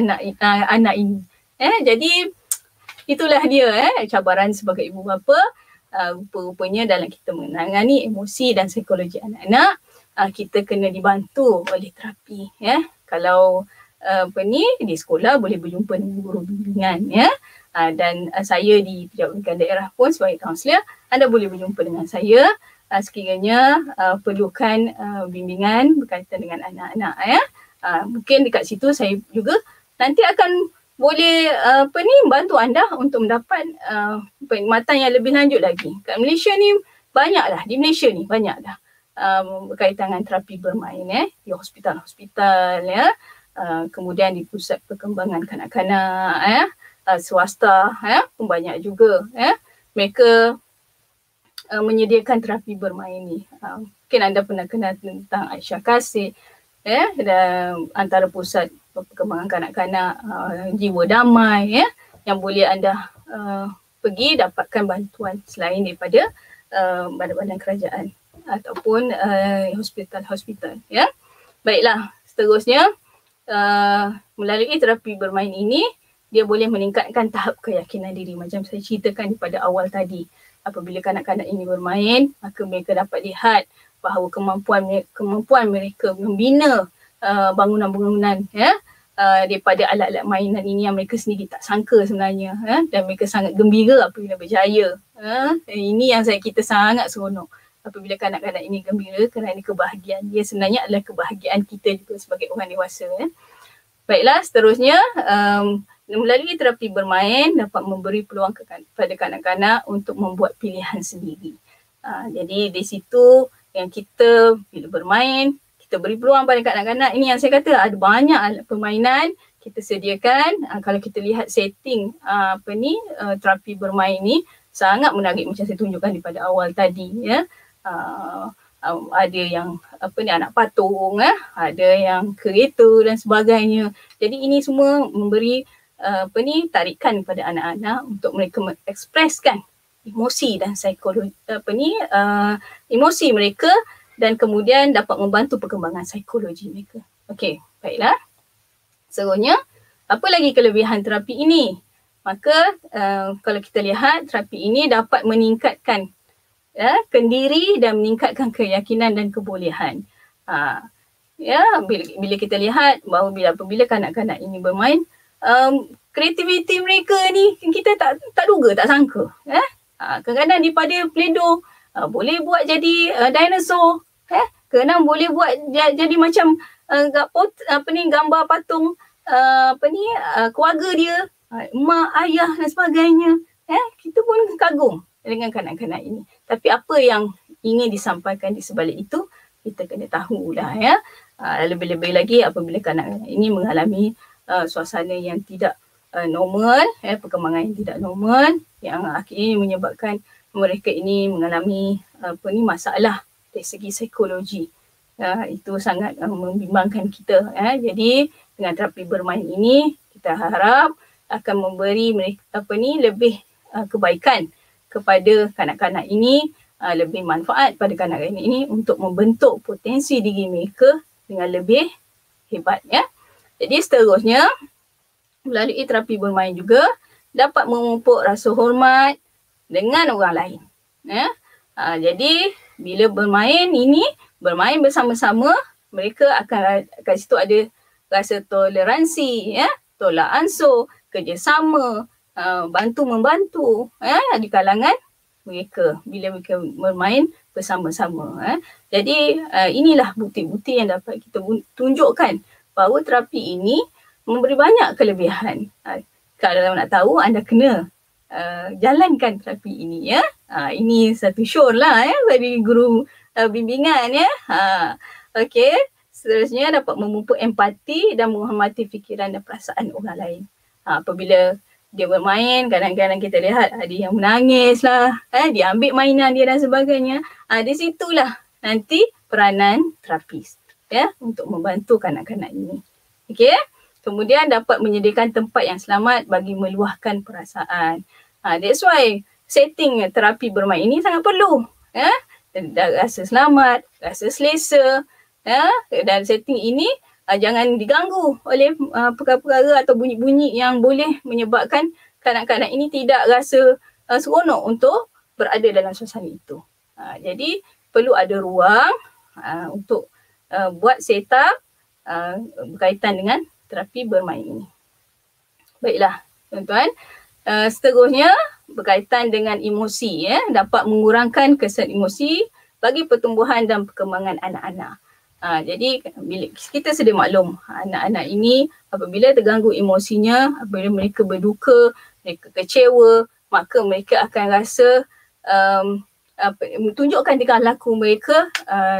anak ini. Jadi itulah dia cabaran sebagai ibu bapa. Rupa-rupanya dalam kita menangani emosi dan psikologi anak-anak, kita kena dibantu oleh terapi. Kalau di sekolah boleh berjumpa dengan guru bimbingan dan saya di Pejabat Daerah pun sebagai kaunselor, anda boleh berjumpa dengan saya sekiranya perlukan bimbingan berkaitan dengan anak-anak. Mungkin dekat situ saya juga nanti akan boleh bantu anda untuk mendapat perkhidmatan yang lebih lanjut lagi. Kat Malaysia ni banyaklah, di Malaysia ni banyaklah berkaitan dengan terapi bermain di hospital-hospital kemudian di pusat perkembangan kanak-kanak swasta pun banyak juga mereka menyediakan terapi bermain ni. Mungkin anda pernah kenal tentang Aisyah Kasih dan antara pusat perkembangan kanak-kanak Jiwa Damai yang boleh anda pergi dapatkan bantuan selain daripada badan-badan kerajaan ataupun hospital-hospital. Baiklah, seterusnya melalui terapi bermain ini dia boleh meningkatkan tahap keyakinan diri macam saya ceritakan pada awal tadi. Apabila kanak-kanak ini bermain, maka mereka dapat lihat bahawa kemampuan mereka membina bangunan-bangunan daripada alat-alat mainan ini yang mereka sendiri tak sangka sebenarnya dan mereka sangat gembira apabila berjaya. Ini yang kita sangat seronok apabila kanak-kanak ini gembira kerana kebahagiaan dia sebenarnya adalah kebahagiaan kita juga sebagai orang dewasa. Baiklah, seterusnya melalui terapi bermain dapat memberi peluang kepada kanak-kanak untuk membuat pilihan sendiri. Jadi di situ yang kita bila bermain, kita beri peluang pada kanak-kanak. Ini yang saya kata ada banyak alat permainan kita sediakan. Kalau kita lihat setting terapi bermain ni sangat menarik macam saya tunjukkan daripada awal tadi. Ada yang anak patung, ada yang kereta dan sebagainya. Jadi ini semua memberi tarikan kepada anak-anak untuk mereka mengekspreskan emosi dan psikologi emosi mereka dan kemudian dapat membantu perkembangan psikologi mereka. Okey, baiklah. Seterusnya, apa lagi kelebihan terapi ini? Maka kalau kita lihat terapi ini dapat meningkatkan kendiri dan meningkatkan keyakinan dan kebolehan. Bila kita lihat bahawa apabila kanak-kanak ini bermain, kreativiti mereka ni kita tak duga, tak sangka. Kadang-kadang daripada Play-Doh boleh buat jadi dinosaur. Kadang boleh buat jadi macam gambar patung keluarga dia, mak, ayah dan sebagainya. Kita pun kagum dengan kanak-kanak ini. Tapi apa yang ingin disampaikan di sebalik itu, kita kena tahulah. Lebih-lebih lagi apabila kanak-kanak ini mengalami suasana yang tidak normal, perkembangan yang tidak normal, yang akhirnya menyebabkan mereka ini mengalami masalah dari segi psikologi. Itu sangat membimbangkan kita. Jadi dengan terapi bermain ini kita harap akan memberi mereka lebih kebaikan kepada kanak-kanak ini, lebih manfaat pada kanak-kanak ini untuk membentuk potensi diri mereka dengan lebih hebat. Jadi seterusnya melalui terapi bermain juga dapat memupuk rasa hormat dengan orang lain. Jadi bila bermain bersama-sama, mereka akan kat situ ada rasa toleransi, tolak ansur, kerjasama, bantu-membantu di kalangan mereka bila mereka bermain bersama-sama. Jadi inilah bukti-bukti yang dapat kita tunjukkan bahawa terapi ini memberi banyak kelebihan. Kalau nak tahu, anda kena jalankan terapi ini. Ini satu syur lah dari guru bimbingan. Okey, seterusnya dapat memupuk empati dan menghormati fikiran dan perasaan orang lain. Apabila dia bermain, kadang-kadang kita lihat ada yang menangis lah, dia ambil mainan dia dan sebagainya. Di situlah nanti peranan terapis untuk membantu kanak-kanak ini. Okey. Kemudian dapat menyediakan tempat yang selamat bagi meluahkan perasaan. That's why setting terapi bermain ini sangat perlu. Rasa selamat, rasa selesa. Dan setting ini jangan diganggu oleh perkara-perkara atau bunyi-bunyi yang boleh menyebabkan kanak-kanak ini tidak rasa seronok untuk berada dalam suasana itu. Jadi perlu ada ruang untuk buat setup berkaitan dengan terapi bermain ini. Baiklah tuan-tuan, seterusnya berkaitan dengan emosi, dapat mengurangkan kesan emosi bagi pertumbuhan dan perkembangan anak-anak. Jadi bila kita sedia maklum, anak-anak ini apabila terganggu emosinya, apabila mereka berduka, mereka kecewa, maka mereka akan rasa tunjukkan tingkah laku mereka,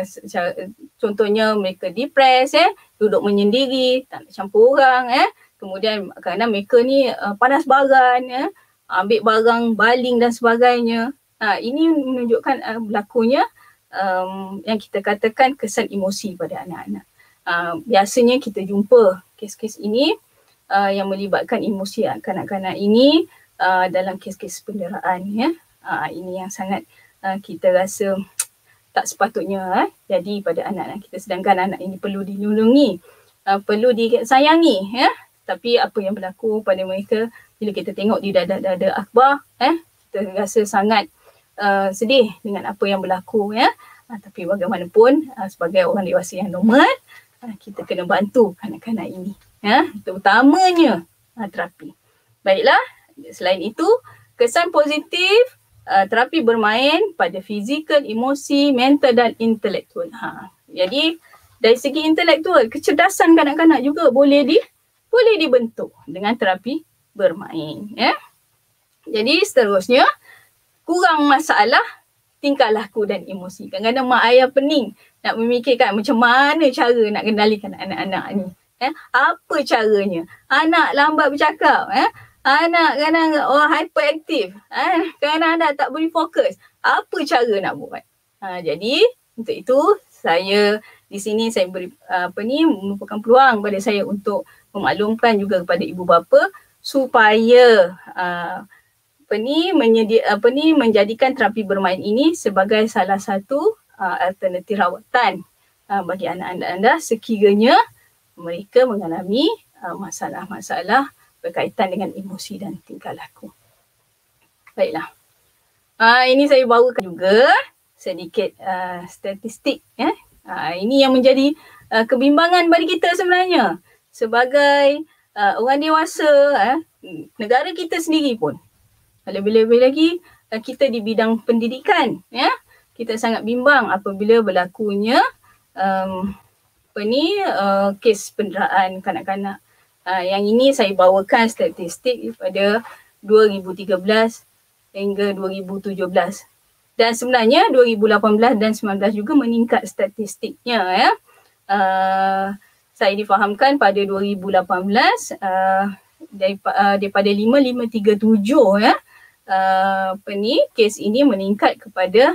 contohnya mereka depres, duduk menyendiri, tak nak campur orang, kemudian kerana mereka ni panas baran, ambil barang baling dan sebagainya. Ini menunjukkan berlakunya yang kita katakan kesan emosi pada anak-anak. Biasanya kita jumpa kes-kes ini yang melibatkan emosi kanak-kanak ini dalam kes-kes penderaan. Ini yang sangat kita rasa tak sepatutnya jadi pada anak-anak kita, sedangkan anak ini perlu dilindungi, perlu disayangi. Tapi apa yang berlaku pada mereka bila kita tengok di dada-dada akhbar, kita rasa sangat sedih dengan apa yang berlaku. Tapi bagaimanapun sebagai orang dewasa yang normal, kita kena bantu kanak-kanak ini, terutamanya terapi. Baiklah, selain itu kesan positif terapi bermain pada fizikal, emosi, mental dan intelektual. Jadi dari segi intelektual, kecerdasan kanak-kanak juga boleh dibentuk dengan terapi bermain. Jadi seterusnya, kurang masalah tingkah laku dan emosi. Kadang-kadang mak ayah pening nak memikirkan macam mana cara nak kendalikan anak-anak ni. Apa caranya? Anak lambat bercakap, anak kadang hyperaktif, kadang anak tak boleh fokus. Apa cara nak buat? Jadi untuk itu saya di sini saya beri merupakan peluang kepada saya untuk memaklumkan juga kepada ibu bapa supaya menjadikan terapi bermain ini sebagai salah satu alternatif rawatan bagi anak-anak anda sekiranya mereka mengalami masalah-masalah berkaitan dengan emosi dan tingkah laku. Baiklah. Ini saya bawakan juga sedikit statistik. Ini yang menjadi kebimbangan bagi kita sebenarnya. Sebagai orang dewasa, negara kita sendiri pun. Lebih-lebih lagi kita di bidang pendidikan. Kita sangat bimbang apabila berlakunya kes penderaan kanak-kanak. Yang ini saya bawakan statistik pada 2013 hingga 2017. Dan sebenarnya 2018 dan 2019 juga meningkat statistiknya. Saya difahamkan pada 2018 daripada 5537 kes ini meningkat kepada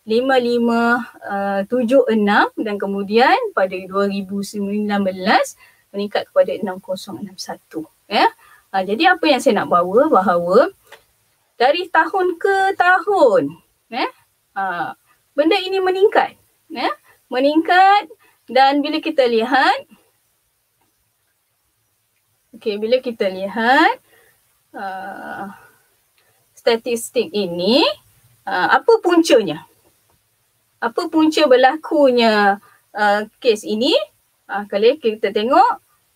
5576 dan kemudian pada 2019 meningkat kepada 6061. Jadi apa yang saya nak bawa bahawa dari tahun ke tahun benda ini meningkat. Meningkat dan bila kita lihat statistik ini, apa puncanya? Apa punca berlakunya kes ini? Kalau kita tengok,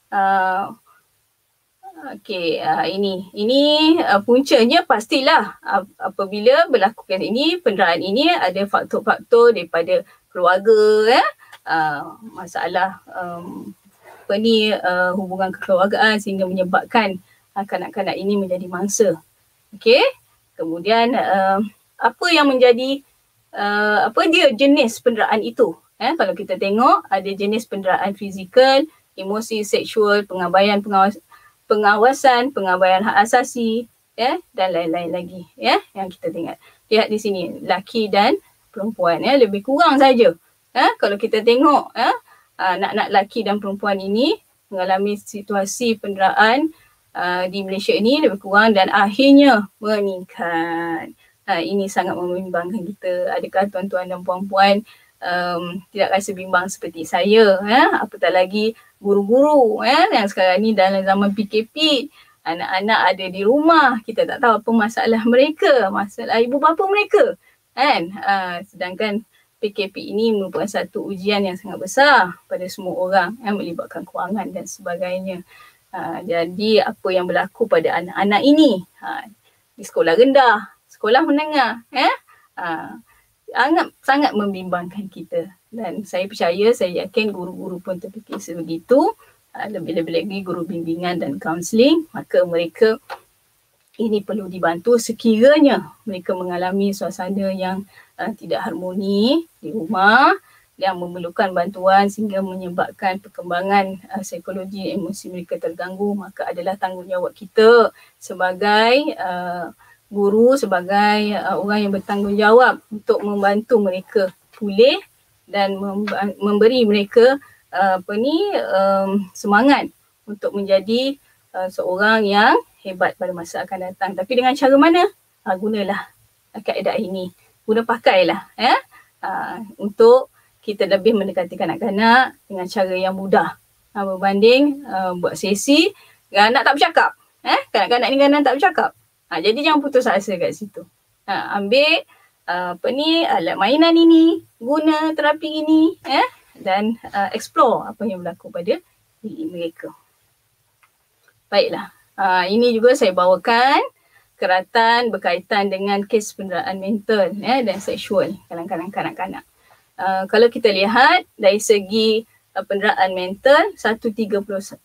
ini puncanya pastilah apabila berlaku kes ini, penderaan ini ada faktor-faktor daripada keluarga, masalah hubungan kekeluargaan sehingga menyebabkan kanak-kanak ini menjadi mangsa. Kemudian apa yang menjadi apa dia jenis penderaan itu? Kalau kita tengok ada jenis penderaan fizikal, emosi, seksual, pengabaian pengawasan, pengabaian hak asasi, dan lain-lain lagi, yang kita tengok. Lihat di sini, lelaki dan perempuan, lebih kurang saja. Kalau kita tengok anak-anak lelaki dan perempuan ini mengalami situasi penderaan di Malaysia ini lebih kurang dan akhirnya meningkat. Ini sangat membimbangkan kita. Adakah tuan-tuan dan puan-puan tidak rasa bimbang seperti saya? Apatah lagi guru-guru yang sekarang ni dalam zaman PKP, anak-anak ada di rumah, kita tak tahu apa masalah mereka, masalah ibu bapa mereka kan. Sedangkan PKP ini merupakan satu ujian yang sangat besar pada semua orang yang melibatkan kewangan dan sebagainya. Jadi apa yang berlaku pada anak-anak ini di sekolah rendah, sekolah menengah, sangat membimbangkan kita. Dan saya percaya, saya yakin guru-guru pun terfikir sebegitu. Lebih-lebih lagi guru bimbingan dan kaunseling, maka mereka ini perlu dibantu sekiranya mereka mengalami suasana yang tidak harmoni di rumah, yang memerlukan bantuan sehingga menyebabkan perkembangan psikologi emosi mereka terganggu, maka adalah tanggungjawab kita sebagai guru, sebagai orang yang bertanggungjawab untuk membantu mereka pulih dan memberi mereka semangat untuk menjadi seorang yang hebat pada masa akan datang. Tapi dengan cara mana? Gunalah kaedah ini. Guna pakailah untuk kita lebih mendekati kanak-kanak dengan cara yang mudah berbanding buat sesi kanak tak bercakap. Kanak-kanak ni kadang tak bercakap. Jadi jangan putus asa kat situ. Ambil alat mainan ini, guna terapi ini dan explore apa yang berlaku pada diri mereka. Baiklah, ini juga saya bawakan keratan berkaitan dengan kes penderaan mental dan seksual kalangan kanak-kanak. Kalau kita lihat dari segi penderaan mental, 131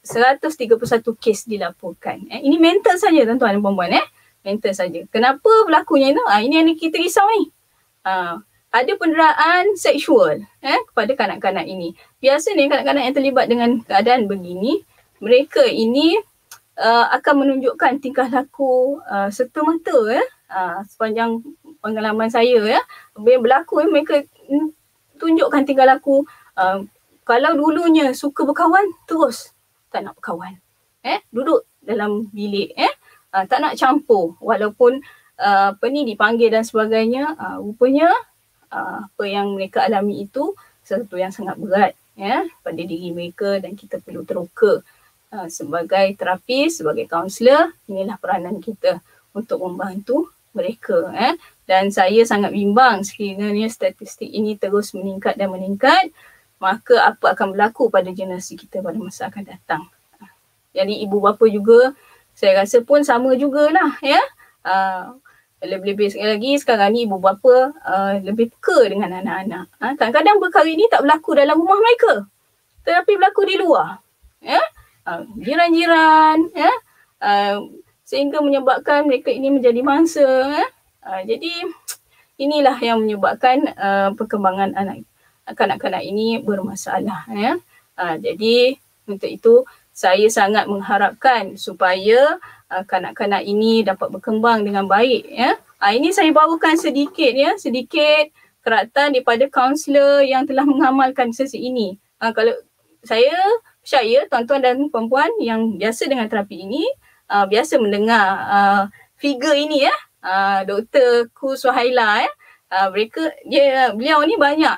kes dilaporkan. Ini mental saja tuan-tuan dan puan-puan. Mental saja. Kenapa berlakunya itu? Ini yang kita risau ni. Ada penderaan seksual kepada kanak-kanak ini. Biasanya kanak-kanak yang terlibat dengan keadaan begini, mereka ini akan menunjukkan tingkah laku serta-merta sepanjang pengalaman saya bila berlaku mereka tunjukkan tingkah laku kalau dulunya suka berkawan, terus tak nak berkawan. Duduk dalam bilik, tak nak campur walaupun dipanggil dan sebagainya. Rupanya apa yang mereka alami itu sesuatu yang sangat berat pada diri mereka dan kita perlu teroka. Sebagai terapis, sebagai kaunselor, inilah peranan kita untuk membantu mereka. Dan saya sangat bimbang sekiranya statistik ini terus meningkat dan meningkat, maka apa akan berlaku pada generasi kita pada masa akan datang. Jadi ibu bapa juga, saya rasa pun sama jugalah. Lebih-lebih sekali lagi sekarang ni ibu bapa lebih peka dengan anak-anak. Kadang-kadang perkara ini tak berlaku dalam rumah mereka, tetapi berlaku di luar. Jiran-jiran, sehingga menyebabkan mereka ini menjadi mangsa. Jadi inilah yang menyebabkan perkembangan kanak-kanak ini bermasalah. Jadi untuk itu saya sangat mengharapkan supaya kanak-kanak ini dapat berkembang dengan baik. Ini saya bawakan sedikit keratan daripada kaunselor yang telah mengamalkan sesi ini. Kalau saya percaya tuan-tuan dan puan-puan yang biasa dengan terapi ini biasa mendengar figure ini Dr. Ku Suhaila beliau ni banyak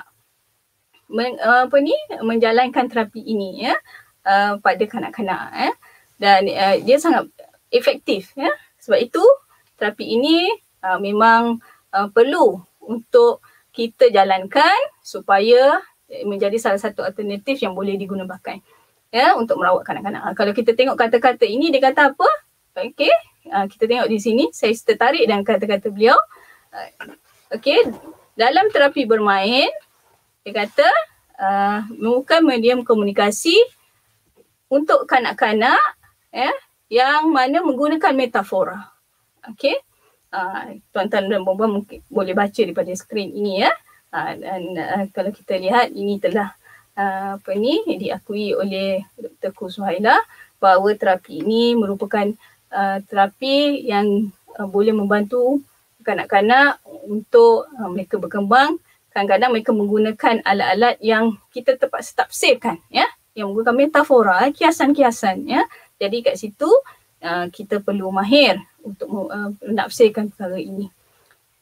menjalankan terapi ini pada kanak-kanak dan dia sangat efektif sebab itu terapi ini memang perlu untuk kita jalankan supaya menjadi salah satu alternatif yang boleh digunakan untuk merawat kanak-kanak. Kalau kita tengok kata-kata ini, dia kata apa? Okey, kita tengok di sini, saya tertarik dengan kata-kata beliau. Okey, dalam terapi bermain, dia kata merupakan medium komunikasi untuk kanak-kanak yang mana menggunakan metafora. Okey, tuan-tuan dan puan-puan mungkin boleh baca daripada skrin ini dan kalau kita lihat ini telah diakui oleh Dr. Ku Suhaila bahawa terapi ini merupakan terapi yang boleh membantu kanak-kanak untuk mereka berkembang. Kadang-kadang mereka menggunakan alat-alat yang kita terpaksa tafsirkan yang menggunakan metafora, kiasan-kiasan Jadi kat situ kita perlu mahir untuk menafsirkan perkara ini.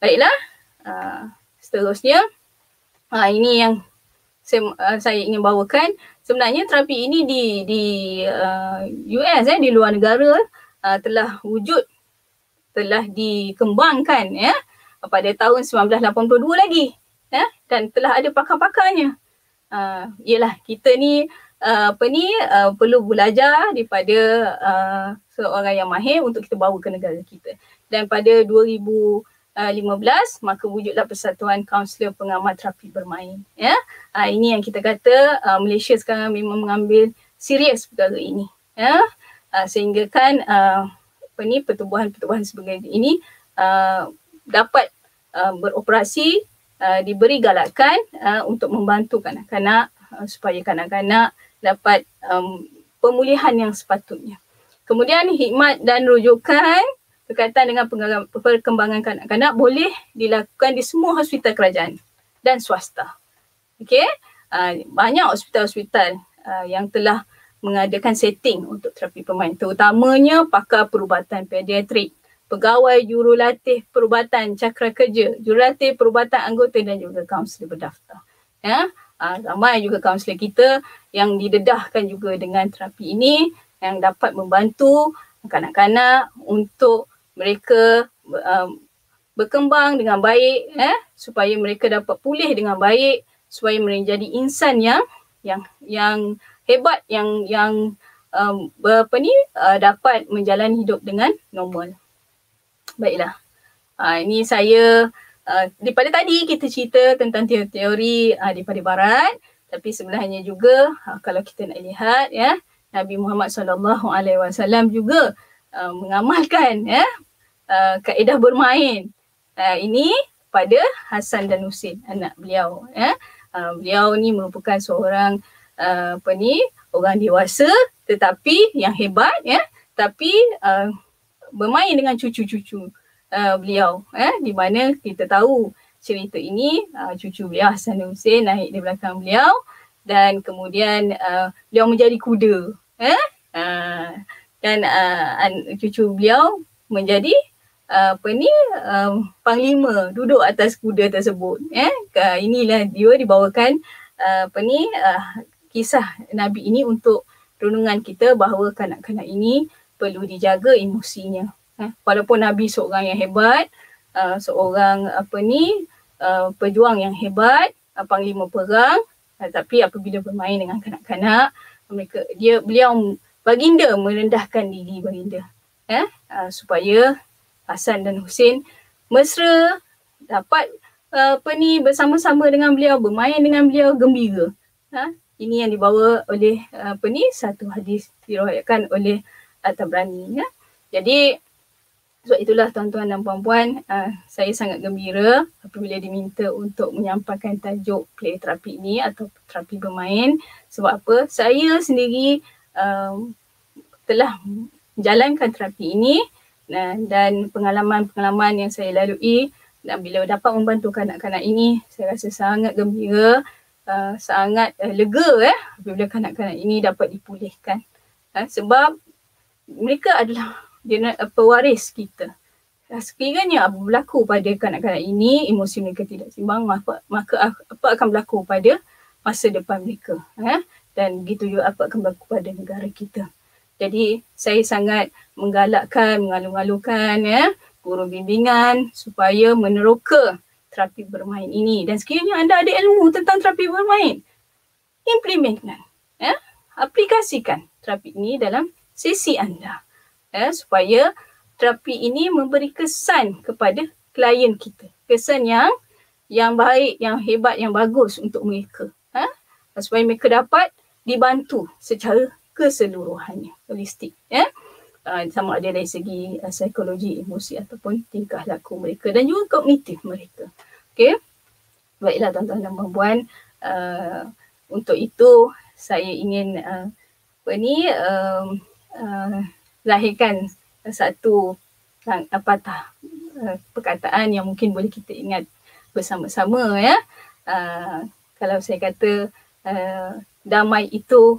Baiklah, seterusnya ini yang saya ingin bawakan. Sebenarnya terapi ini di US di luar negara telah wujud, telah dikembangkan pada tahun 1982 lagi dan telah ada pakar-pakarnya. Ialah kita ni perlu belajar daripada seorang yang mahir untuk kita bawa ke negara kita. Dan pada 2015 maka wujudlah Persatuan Kaunselor Pengamal Terapi Bermain. Ini yang kita kata Malaysia sekarang memang mengambil serius perkara ini. Sehingga kan pertubuhan-pertubuhan sebagainya ini dapat beroperasi, diberi galakan untuk membantu kanak-kanak supaya kanak-kanak dapat pemulihan yang sepatutnya. Kemudian hikmat dan rujukan berkaitan dengan perkembangan kanak-kanak boleh dilakukan di semua hospital kerajaan dan swasta. Okey, banyak hospital-hospital yang telah mengadakan setting untuk terapi bermain, terutamanya pakar perubatan pediatrik, pegawai jurulatih perubatan cakra kerja, jurulatih perubatan anggota dan juga kaunselor berdaftar. Ramai juga kaunselor kita yang didedahkan juga dengan terapi ini yang dapat membantu kanak-kanak untuk mereka berkembang dengan baik, supaya mereka dapat pulih dengan baik, supaya mereka jadi insan yang hebat, yang dapat menjalani hidup dengan normal. Baiklah, ini saya daripada tadi kita cerita tentang teori daripada barat, tapi sebenarnya juga kalau kita nak lihat Nabi Muhammad SAW juga mengamalkan kaedah bermain ini pada Hasan dan Husin, anak beliau. Beliau ni merupakan seorang orang dewasa tetapi yang hebat, tapi bermain dengan cucu-cucu beliau, di mana kita tahu cerita ini cucu beliau Hasan dan Husin naik di belakang beliau dan kemudian beliau menjadi kuda, dan cucu beliau menjadi panglima, duduk atas kuda tersebut. Inilah dia dibawakan kisah Nabi ini untuk renungan kita bahawa kanak-kanak ini perlu dijaga emosinya. Walaupun Nabi seorang yang hebat, seorang pejuang yang hebat, panglima perang, tapi apabila bermain dengan kanak-kanak, beliau baginda merendahkan diri baginda, supaya Hasan dan Husin mesra, dapat bersama-sama dengan beliau, bermain dengan beliau gembira. Ini yang dibawa oleh satu hadis diriwayatkan oleh At-Tabrani. Jadi sebab itulah tuan-tuan dan puan-puan, saya sangat gembira apabila diminta untuk menyampaikan tajuk play terapi ini atau terapi bermain. Sebab apa? Saya sendiri telah menjalankan terapi ini dan pengalaman-pengalaman yang saya lalui, dan bila dapat membantu kanak-kanak ini, saya rasa sangat gembira, sangat lega apabila kanak-kanak ini dapat dipulihkan. Sebab mereka adalah pewaris kita. Sekiranya apa berlaku pada kanak-kanak ini, emosi mereka tidak seimbang, maka apa akan berlaku pada masa depan mereka, dan begitu juga apa akan berlaku pada negara kita. Jadi saya sangat menggalakkan, mengalu-alukan guru bimbingan supaya meneroka terapi bermain ini. Dan sekiranya anda ada ilmu tentang terapi bermain, implementkan, aplikasikan terapi ini dalam sesi anda, supaya terapi ini memberi kesan kepada klien kita, kesan yang baik, yang hebat, yang bagus untuk mereka, supaya mereka dapat dibantu secara keseluruhannya, holistik, sama ada dari segi psikologi, emosi ataupun tingkah laku mereka dan juga kognitif mereka. Okey, baiklah tuan-tuan dan puan-puan, untuk itu saya ingin lahirkan satu patah perkataan yang mungkin boleh kita ingat bersama-sama, kalau saya kata damai itu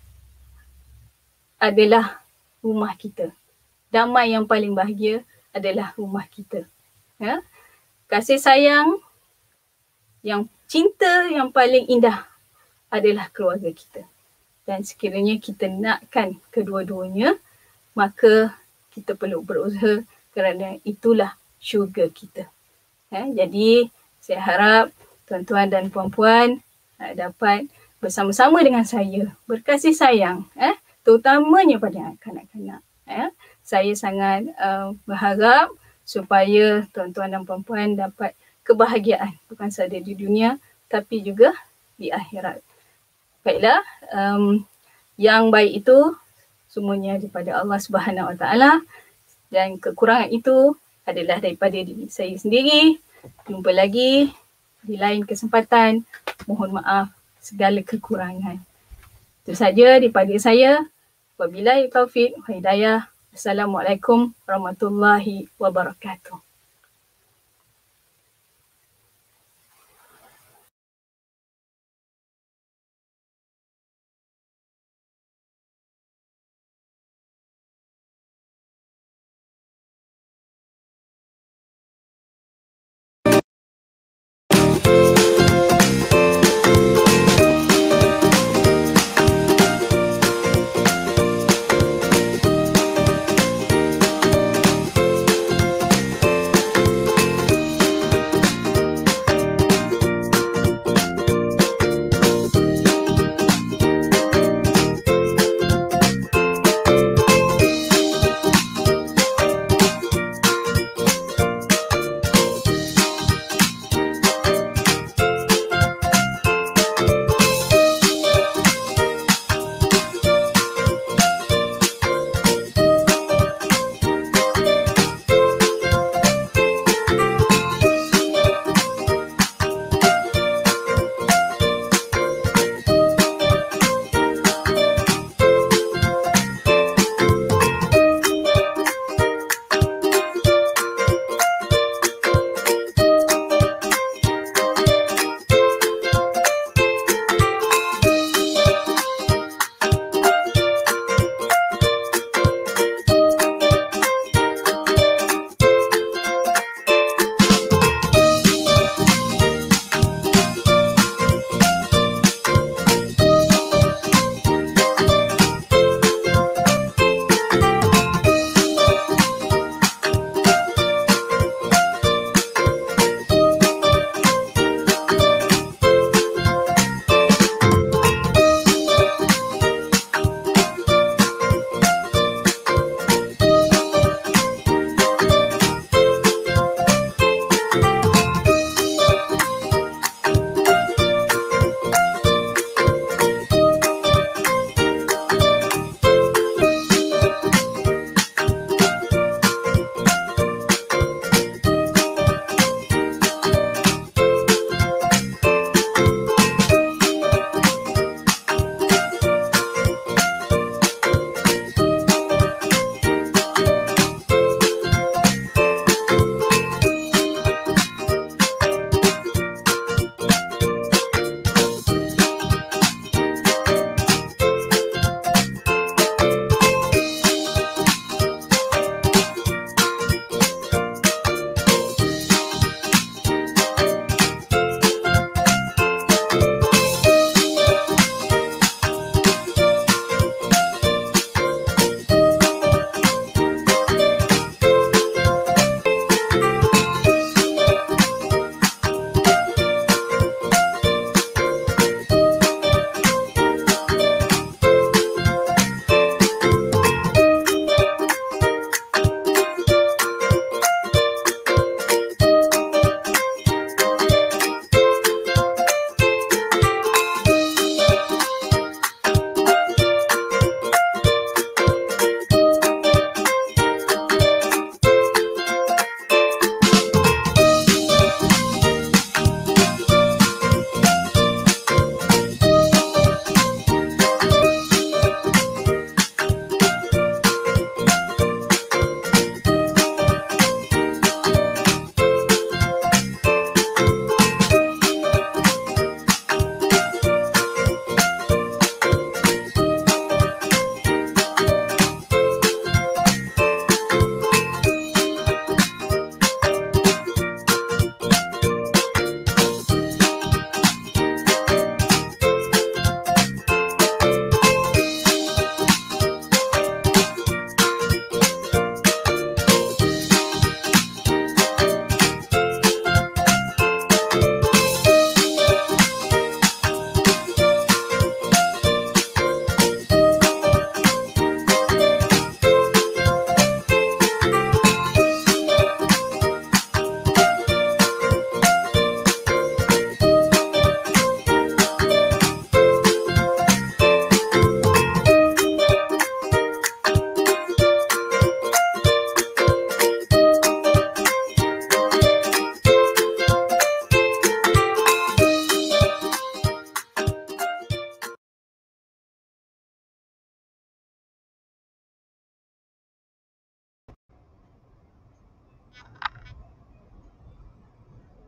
adalah rumah kita. Damai yang paling bahagia adalah rumah kita. kasih sayang, yang cinta yang paling indah adalah keluarga kita. Dan sekiranya kita nakkan kedua-duanya, maka kita perlu berusaha kerana itulah syurga kita. Jadi saya harap tuan-tuan dan puan-puan dapat bersama-sama dengan saya berkasih sayang, terutamanya pada kanak-kanak. Saya sangat berharap supaya tuan-tuan dan puan-puan dapat kebahagiaan bukan sahaja di dunia tapi juga di akhirat. Baiklah, yang baik itu semuanya daripada Allah Subhanahu Wa Taala dan kekurangan itu adalah daripada diri saya sendiri. Jumpa lagi di lain kesempatan. Mohon maaf segala kekurangan. Itu saja daripada saya. Wabillahi taufiq wa hidayah. Assalamualaikum warahmatullahi wabarakatuh.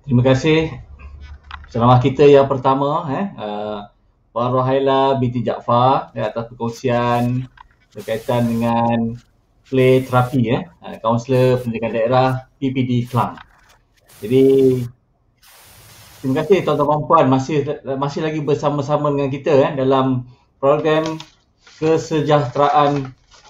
Terima kasih ceramah kita yang pertama, Puan Rohaila binti Jaafar atas perkongsian berkaitan dengan play terapi, kaunselor pendidikan daerah PPD Klang. Jadi terima kasih tuan-tuan dan puan masih lagi bersama-sama dengan kita dalam program kesejahteraan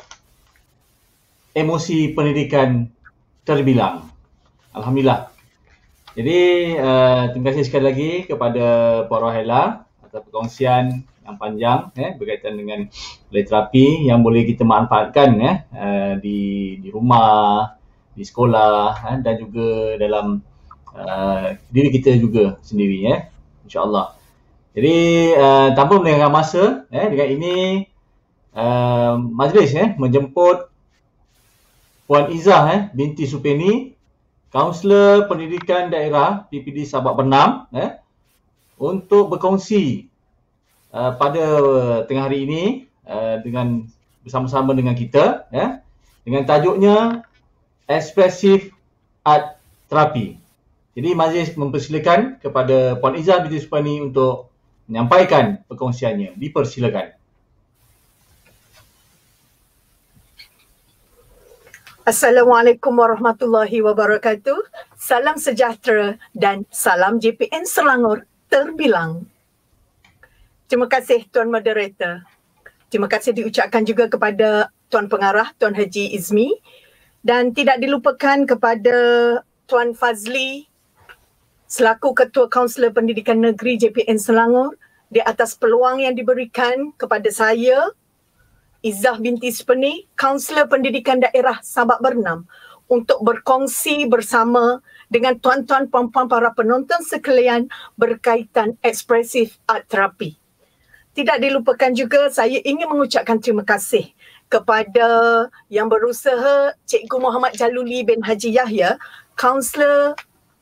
emosi pendidikan terbilang. Alhamdulillah. Jadi terima kasih sekali lagi kepada Puan Rohaila atas perkongsian yang panjang berkaitan dengan play terapi yang boleh kita manfaatkan di rumah, di sekolah dan juga dalam diri kita juga sendiri, insya-Allah. Jadi tanpa melengahkan masa, dengan ini majlis menjemput Puan Izzah binti Supeni, kaunselor pendidikan daerah PPD Sabak Bernam, untuk berkongsi pada tengah hari ini dengan bersama-sama dengan kita, dengan tajuknya Expressive Art Therapy. Jadi majlis mempersilakan kepada Puan Izzah binti Supeni untuk menyampaikan perkongsiannya. Dipersilakan. Assalamualaikum warahmatullahi wabarakatuh. Salam sejahtera dan salam JPN Selangor terbilang. Terima kasih Tuan Moderator. Terima kasih diucapkan juga kepada Tuan Pengarah, Tuan Haji Izmi, dan tidak dilupakan kepada Tuan Fazli selaku Ketua Kaunselor Pendidikan Negeri JPN Selangor di atas peluang yang diberikan kepada saya, Izzah binti Supeni, Kaunselor Pendidikan Daerah Sabak Bernam, untuk berkongsi bersama dengan tuan-tuan puan-puan para penonton sekalian berkaitan ekspresif art terapi. Tidak dilupakan juga saya ingin mengucapkan terima kasih kepada yang berusaha Cikgu Muhammad Jaluli bin Haji Yahya, Kaunselor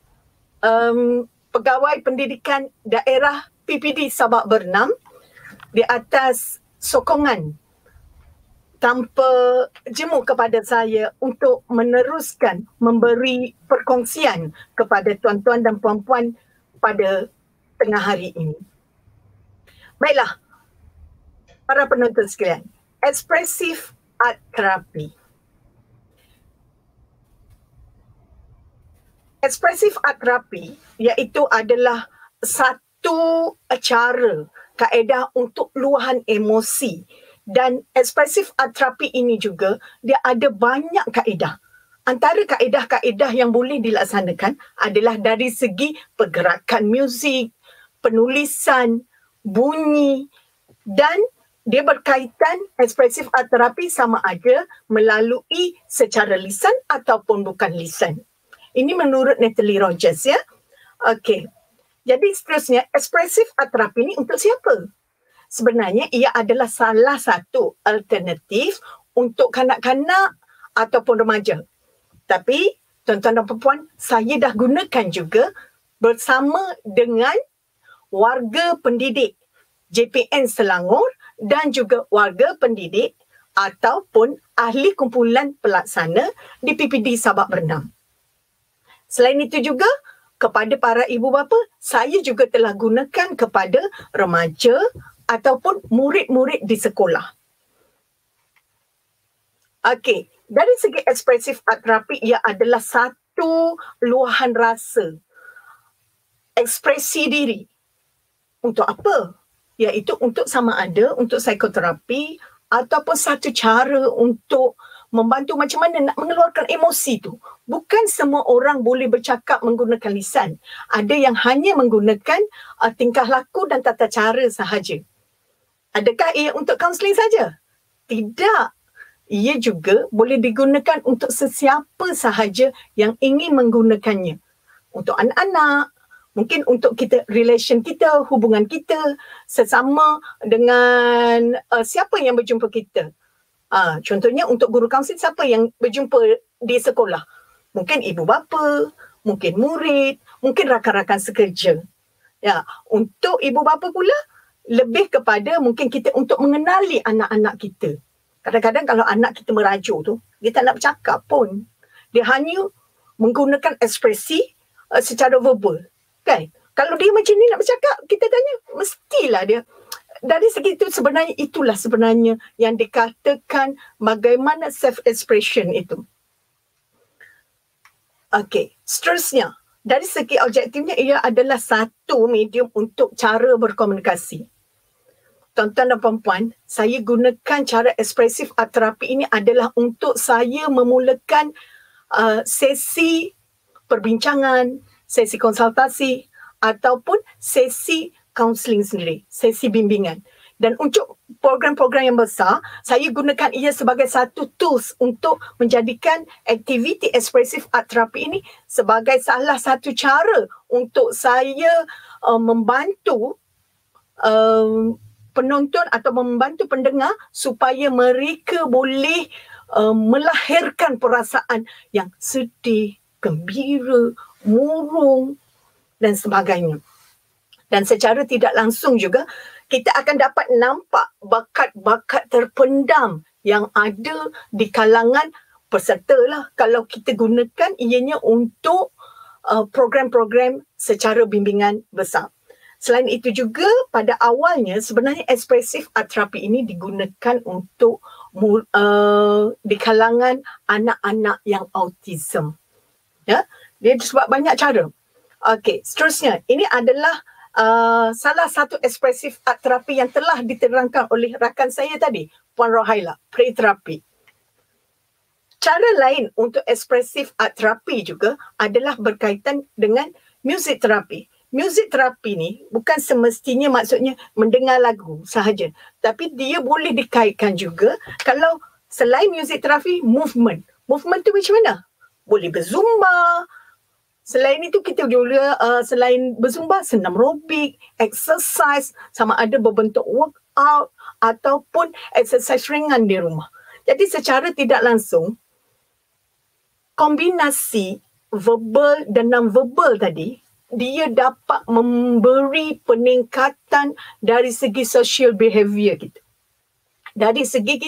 Pegawai Pendidikan Daerah PPD Sabak Bernam, di atas sokongan tanpa jemu kepada saya untuk meneruskan memberi perkongsian kepada tuan-tuan dan puan-puan pada tengah hari ini. Baiklah, para penonton sekalian, expressive art therapy. Expressive art therapy iaitu adalah satu cara, kaedah untuk luahan emosi. Dan expressive art therapy ini juga dia ada banyak kaedah. Antara kaedah-kaedah yang boleh dilaksanakan adalah dari segi pergerakan muzik, penulisan, bunyi, dan dia berkaitan expressive art therapy sama ada melalui secara lisan ataupun bukan lisan. Ini menurut Natalie Rogers, ya. Okey. Jadi seterusnya, expressive art therapy ini untuk siapa? Sebenarnya ia adalah salah satu alternatif untuk kanak-kanak ataupun remaja. Tapi tuan-tuan dan puan-puan, saya dah gunakan juga bersama dengan warga pendidik JPN Selangor dan juga warga pendidik ataupun ahli kumpulan pelaksana di PPD Sabak Bernam. Selain itu juga, kepada para ibu bapa, saya juga telah gunakan kepada remaja ataupun murid-murid di sekolah. Okey, dari segi expressive art therapy, ia adalah satu luahan rasa, ekspresi diri. Untuk apa? Iaitu untuk sama ada untuk psikoterapi ataupun satu cara untuk membantu macam mana nak mengeluarkan emosi tu. Bukan semua orang boleh bercakap menggunakan lisan. Ada yang hanya menggunakan tingkah laku dan tata cara sahaja. Adakah ia untuk kaunseling saja? Tidak. Ia juga boleh digunakan untuk sesiapa sahaja yang ingin menggunakannya. Untuk anak-anak, mungkin untuk kita, relation kita, hubungan kita sesama dengan siapa yang berjumpa kita. Contohnya untuk guru kaunseling, siapa yang berjumpa di sekolah? Mungkin ibu bapa, mungkin murid, mungkin rakan-rakan sekerja. Ya, untuk ibu bapa pula, lebih kepada mungkin kita untuk mengenali anak-anak kita. Kadang-kadang kalau anak kita merajuk tu, dia tak nak bercakap pun. Dia hanya menggunakan ekspresi secara verbal, kan? Kalau dia macam ni nak bercakap, kita tanya, mestilah dia. Dari segi itu sebenarnya itulah sebenarnya yang dikatakan bagaimana self-expression itu. Okey, seterusnya. Dari segi objektifnya, ia adalah satu medium untuk cara berkomunikasi. Tuan-tuan dan puan-puan, saya gunakan cara ekspresif art terapi ini adalah untuk saya memulakan sesi perbincangan, sesi konsultasi ataupun sesi kaunseling sendiri, sesi bimbingan. Dan untuk program-program yang besar, saya gunakan ia sebagai satu tools untuk menjadikan aktiviti ekspresif art terapi ini sebagai salah satu cara untuk saya membantu penonton atau membantu pendengar supaya mereka boleh melahirkan perasaan yang sedih, gembira, murung dan sebagainya. Dan secara tidak langsung juga, kita akan dapat nampak bakat-bakat terpendam yang ada di kalangan peserta lah kalau kita gunakan ianya untuk program-program secara bimbingan besar. Selain itu juga, pada awalnya sebenarnya ekspresif art terapi ini digunakan untuk di kalangan anak-anak yang autism. Ya, dia sebab banyak cara. Okey, seterusnya, ini adalah salah satu ekspresif art terapi yang telah diterangkan oleh rakan saya tadi, Puan Rohaila, play terapi. Cara lain untuk ekspresif art terapi juga adalah berkaitan dengan music terapi. Music terapi ni bukan semestinya maksudnya mendengar lagu sahaja, tapi dia boleh dikaitkan juga kalau selain music terapi, movement. Movement tu macam mana? Boleh berzumba. Selain itu kita juga selain berzumba, senam aerobik, exercise, sama ada berbentuk workout ataupun exercise ringan di rumah. Jadi secara tidak langsung, kombinasi verbal dan non-verbal tadi, dia dapat memberi peningkatan dari segi social behavior kita. Dari segi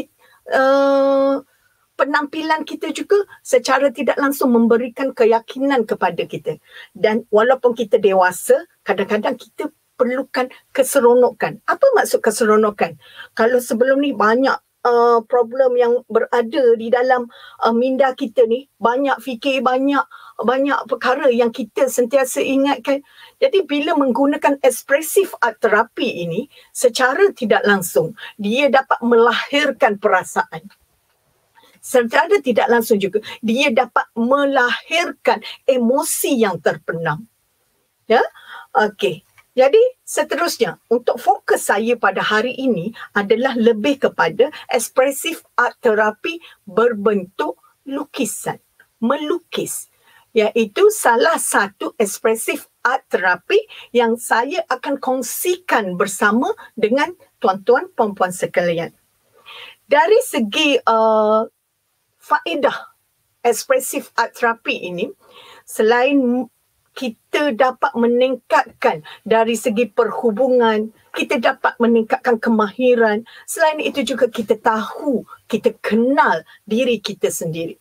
penampilan kita juga secara tidak langsung memberikan keyakinan kepada kita. Dan walaupun kita dewasa, kadang-kadang kita perlukan keseronokan. Apa maksud keseronokan? Kalau sebelum ni banyak problem yang berada di dalam minda kita ni, banyak fikir, banyak perkara yang kita sentiasa ingatkan. Jadi bila menggunakan ekspresif art terapi ini, secara tidak langsung dia dapat melahirkan perasaan. Secara tidak langsung juga dia dapat melahirkan emosi yang terpendam. Ya, okey. Jadi seterusnya, untuk fokus saya pada hari ini adalah lebih kepada ekspresif art terapi berbentuk lukisan, melukis. Iaitu salah satu ekspresif art terapi yang saya akan kongsikan bersama dengan tuan-tuan puan-puan sekalian. Dari segi faedah ekspresif art terapi ini, selain kita dapat meningkatkan dari segi perhubungan, kita dapat meningkatkan kemahiran, selain itu juga kita tahu, kita kenal diri kita sendiri.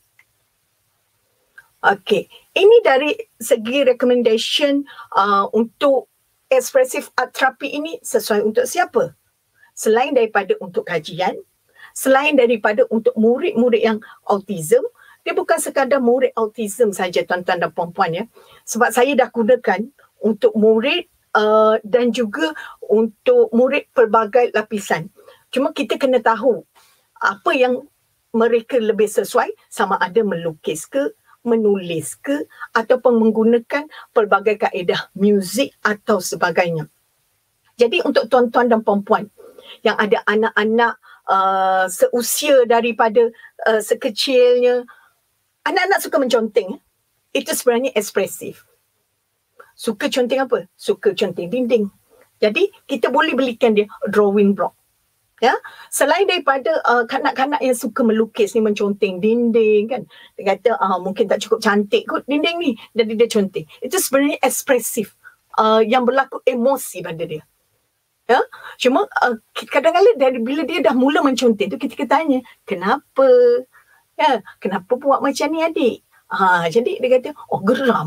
Okey, ini dari segi recommendation untuk ekspresif art terapi ini sesuai untuk siapa? Selain daripada untuk kajian, selain daripada untuk murid-murid yang autism, dia bukan sekadar murid autism saja tuan-tuan dan puan-puan ya. Sebab saya dah gunakan untuk murid dan juga untuk murid pelbagai lapisan. Cuma kita kena tahu apa yang mereka lebih sesuai, sama ada melukis ke, menulis ke, ataupun menggunakan pelbagai kaedah muzik atau sebagainya. Jadi untuk tuan-tuan dan puan-puan yang ada anak-anak seusia daripada sekecilnya, anak-anak suka menconteng. Itu sebenarnya ekspresif. Suka conteng apa? Suka conteng dinding. Jadi kita boleh belikan dia drawing block. Ya, selain daripada kanak-kanak yang suka melukis ni, menconteng dinding kan. Dia kata mungkin tak cukup cantik kot dinding ni, jadi dia conteng. Itu sebenarnya ekspresif yang berlaku emosi pada dia. Ya, cuma kadang-kadang dari bila dia dah mula menconteng tu, kita tanya, kenapa? Ya, kenapa buat macam ni adik? Jadi dia kata, oh geram.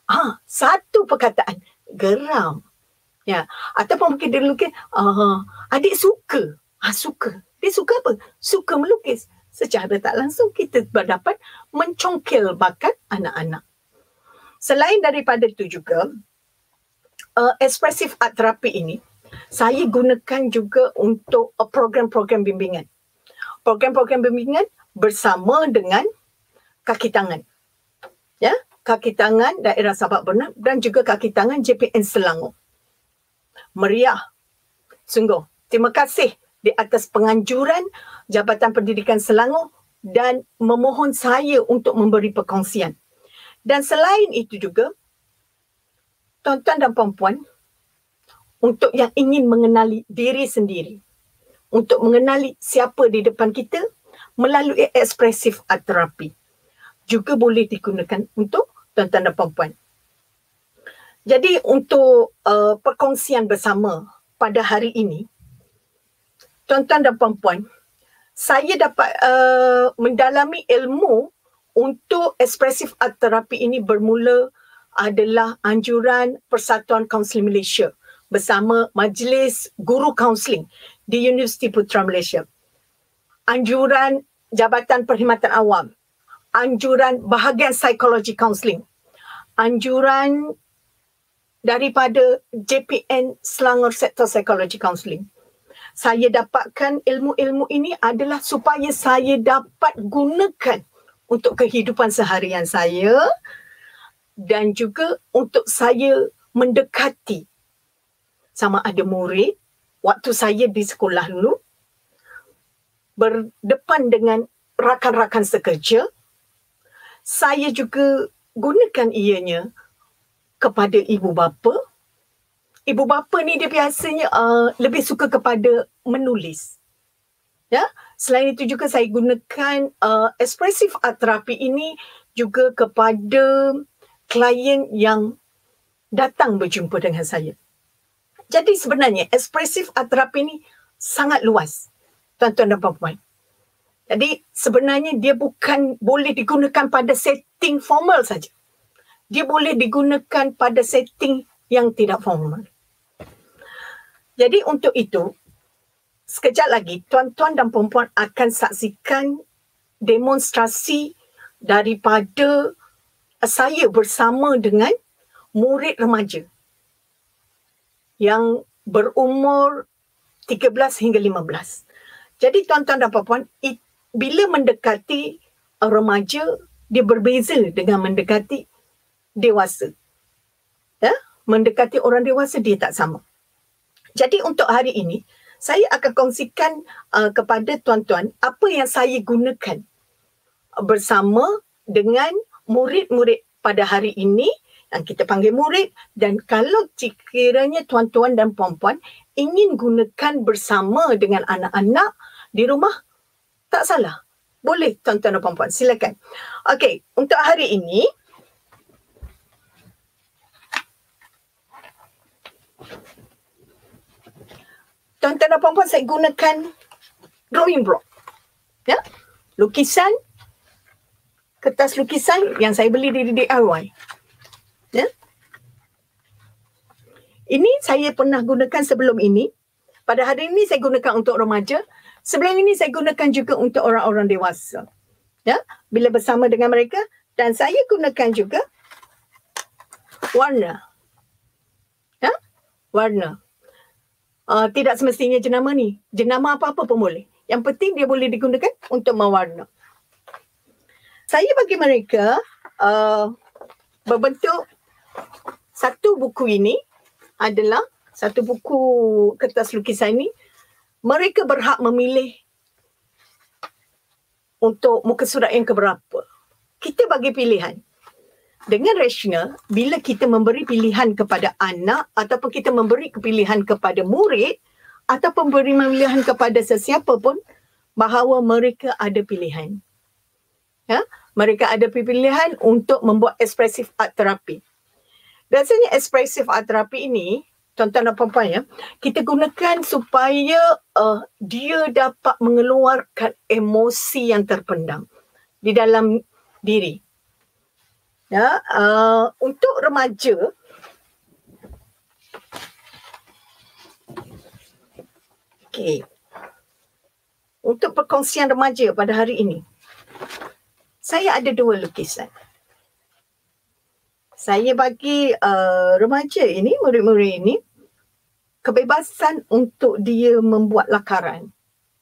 Satu perkataan, geram. Ya, ataupun mungkin dia lukis, adik suka. Suka. Dia suka apa? Suka melukis. Secara tak langsung kita dapat mencongkel bakat anak-anak. Selain daripada itu juga, expressive art therapy ini, saya gunakan juga untuk program-program bimbingan. Program-program bimbingan bersama dengan kaki tangan. Ya, kaki tangan daerah Sabak Bernam dan juga kaki tangan JPN Selangor. Meriah. Sungguh. Terima kasih di atas penganjuran Jabatan Pendidikan Selangor dan memohon saya untuk memberi perkongsian. Dan selain itu juga, tuan-tuan dan puan-puan, untuk yang ingin mengenali diri sendiri, untuk mengenali siapa di depan kita melalui expressive art therapy, juga boleh digunakan untuk tuan-tuan dan puan-puan. Jadi untuk perkongsian bersama pada hari ini, tuan-tuan dan puan-puan, saya dapat mendalami ilmu untuk expressive art therapy ini bermula adalah anjuran Persatuan Kaunseling Malaysia bersama Majlis Guru Kaunseling di Universiti Putra Malaysia. Anjuran Jabatan Perkhidmatan Awam, anjuran Bahagian Psikologi Kaunseling, anjuran daripada JPN Selangor Sektor Psikologi Kaunseling. Saya dapatkan ilmu-ilmu ini adalah supaya saya dapat gunakan untuk kehidupan seharian saya dan juga untuk saya mendekati sama ada murid waktu saya di sekolah dulu, berdepan dengan rakan-rakan sekerja. Saya juga gunakan ianya kepada ibu bapa. Ibu bapa ni dia biasanya lebih suka kepada menulis. Ya, selain itu juga saya gunakan expressive art therapy ini juga kepada klien yang datang berjumpa dengan saya. Jadi sebenarnya expressive art therapy ini sangat luas, tuan-tuan dan puan-puan. Jadi sebenarnya dia bukan boleh digunakan pada setting formal saja. Dia boleh digunakan pada setting yang tidak formal. Jadi untuk itu, sekejap lagi tuan-tuan dan puan-puan akan saksikan demonstrasi daripada saya bersama dengan murid remaja yang berumur 13 hingga 15. Jadi tuan-tuan dan puan-puan, bila mendekati remaja, dia berbeza dengan mendekati dewasa. Ya? Mendekati orang dewasa dia tak sama. Jadi untuk hari ini, saya akan kongsikan kepada tuan-tuan apa yang saya gunakan bersama dengan murid-murid pada hari ini yang kita panggil murid, dan kalau sekiranya tuan-tuan dan puan-puan ingin gunakan bersama dengan anak-anak di rumah, tak salah. Boleh tuan-tuan dan puan-puan, silakan. Okey, untuk hari ini tuan-tuan dan puan-puan, saya gunakan drawing block. Ya? Lukisan, kertas lukisan yang saya beli di DIY. Ya? Ini saya pernah gunakan sebelum ini. Pada hari ini saya gunakan untuk remaja. Sebelum ini saya gunakan juga untuk orang-orang dewasa. Ya? Bila bersama dengan mereka. Dan saya gunakan juga warna. Ya? Warna. Tidak semestinya jenama ni. Jenama apa-apa pun boleh. Yang penting dia boleh digunakan untuk mewarna. Saya bagi mereka berbentuk satu buku ini adalah satu buku kertas lukisan ini. Mereka berhak memilih untuk muka surat yang keberapa. Kita bagi pilihan. Dengan rasional, bila kita memberi pilihan kepada anak ataupun kita memberi pilihan kepada murid ataupun memberi pilihan kepada sesiapa pun, bahawa mereka ada pilihan. Ya? Mereka ada pilihan untuk membuat expressive art therapy. Biasanya expressive art therapy ini, tuan-tuan dan puan-puan ya, kita gunakan supaya dia dapat mengeluarkan emosi yang terpendam di dalam diri. Ya, untuk remaja, okey. Untuk perkongsian remaja pada hari ini, saya ada 2 lukisan. Saya bagi remaja ini, murid-murid ini, kebebasan untuk dia membuat lakaran.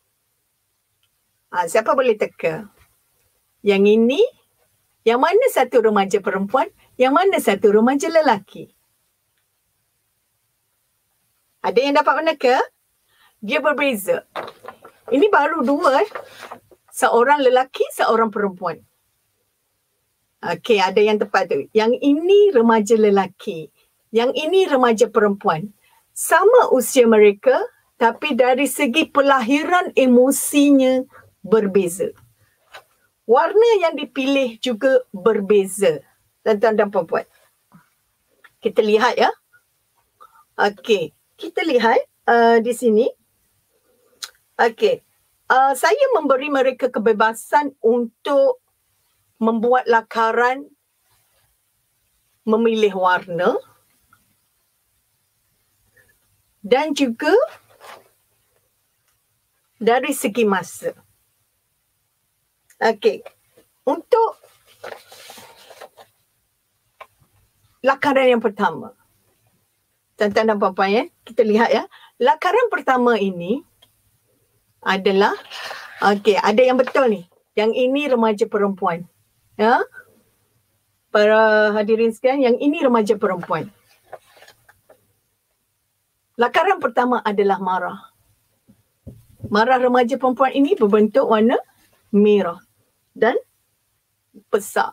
Siapa boleh teka? Yang ini, yang mana satu remaja perempuan, yang mana satu remaja lelaki? Ada yang dapat meneka? Dia berbeza. Ini baru 2. Seorang lelaki, seorang perempuan. Okey, ada yang tepat tu. Yang ini remaja lelaki. Yang ini remaja perempuan. Sama usia mereka, tapi dari segi pelahiran emosinya berbeza. Warna yang dipilih juga berbeza, tuan-tuan dan puan-puan. Kita lihat ya. Okey, kita lihat di sini. Okey, saya memberi mereka kebebasan untuk membuat lakaran, memilih warna dan juga dari segi masa. Okey, untuk lakaran yang pertama, tuan-tuan dan puan-puan ya, kita lihat ya. Lakaran pertama ini adalah, okey, ada yang betul ni. Yang ini remaja perempuan. Ya. Para hadirin sekalian, yang ini remaja perempuan. Lakaran pertama adalah marah. Marah remaja perempuan ini berbentuk warna merah dan besar.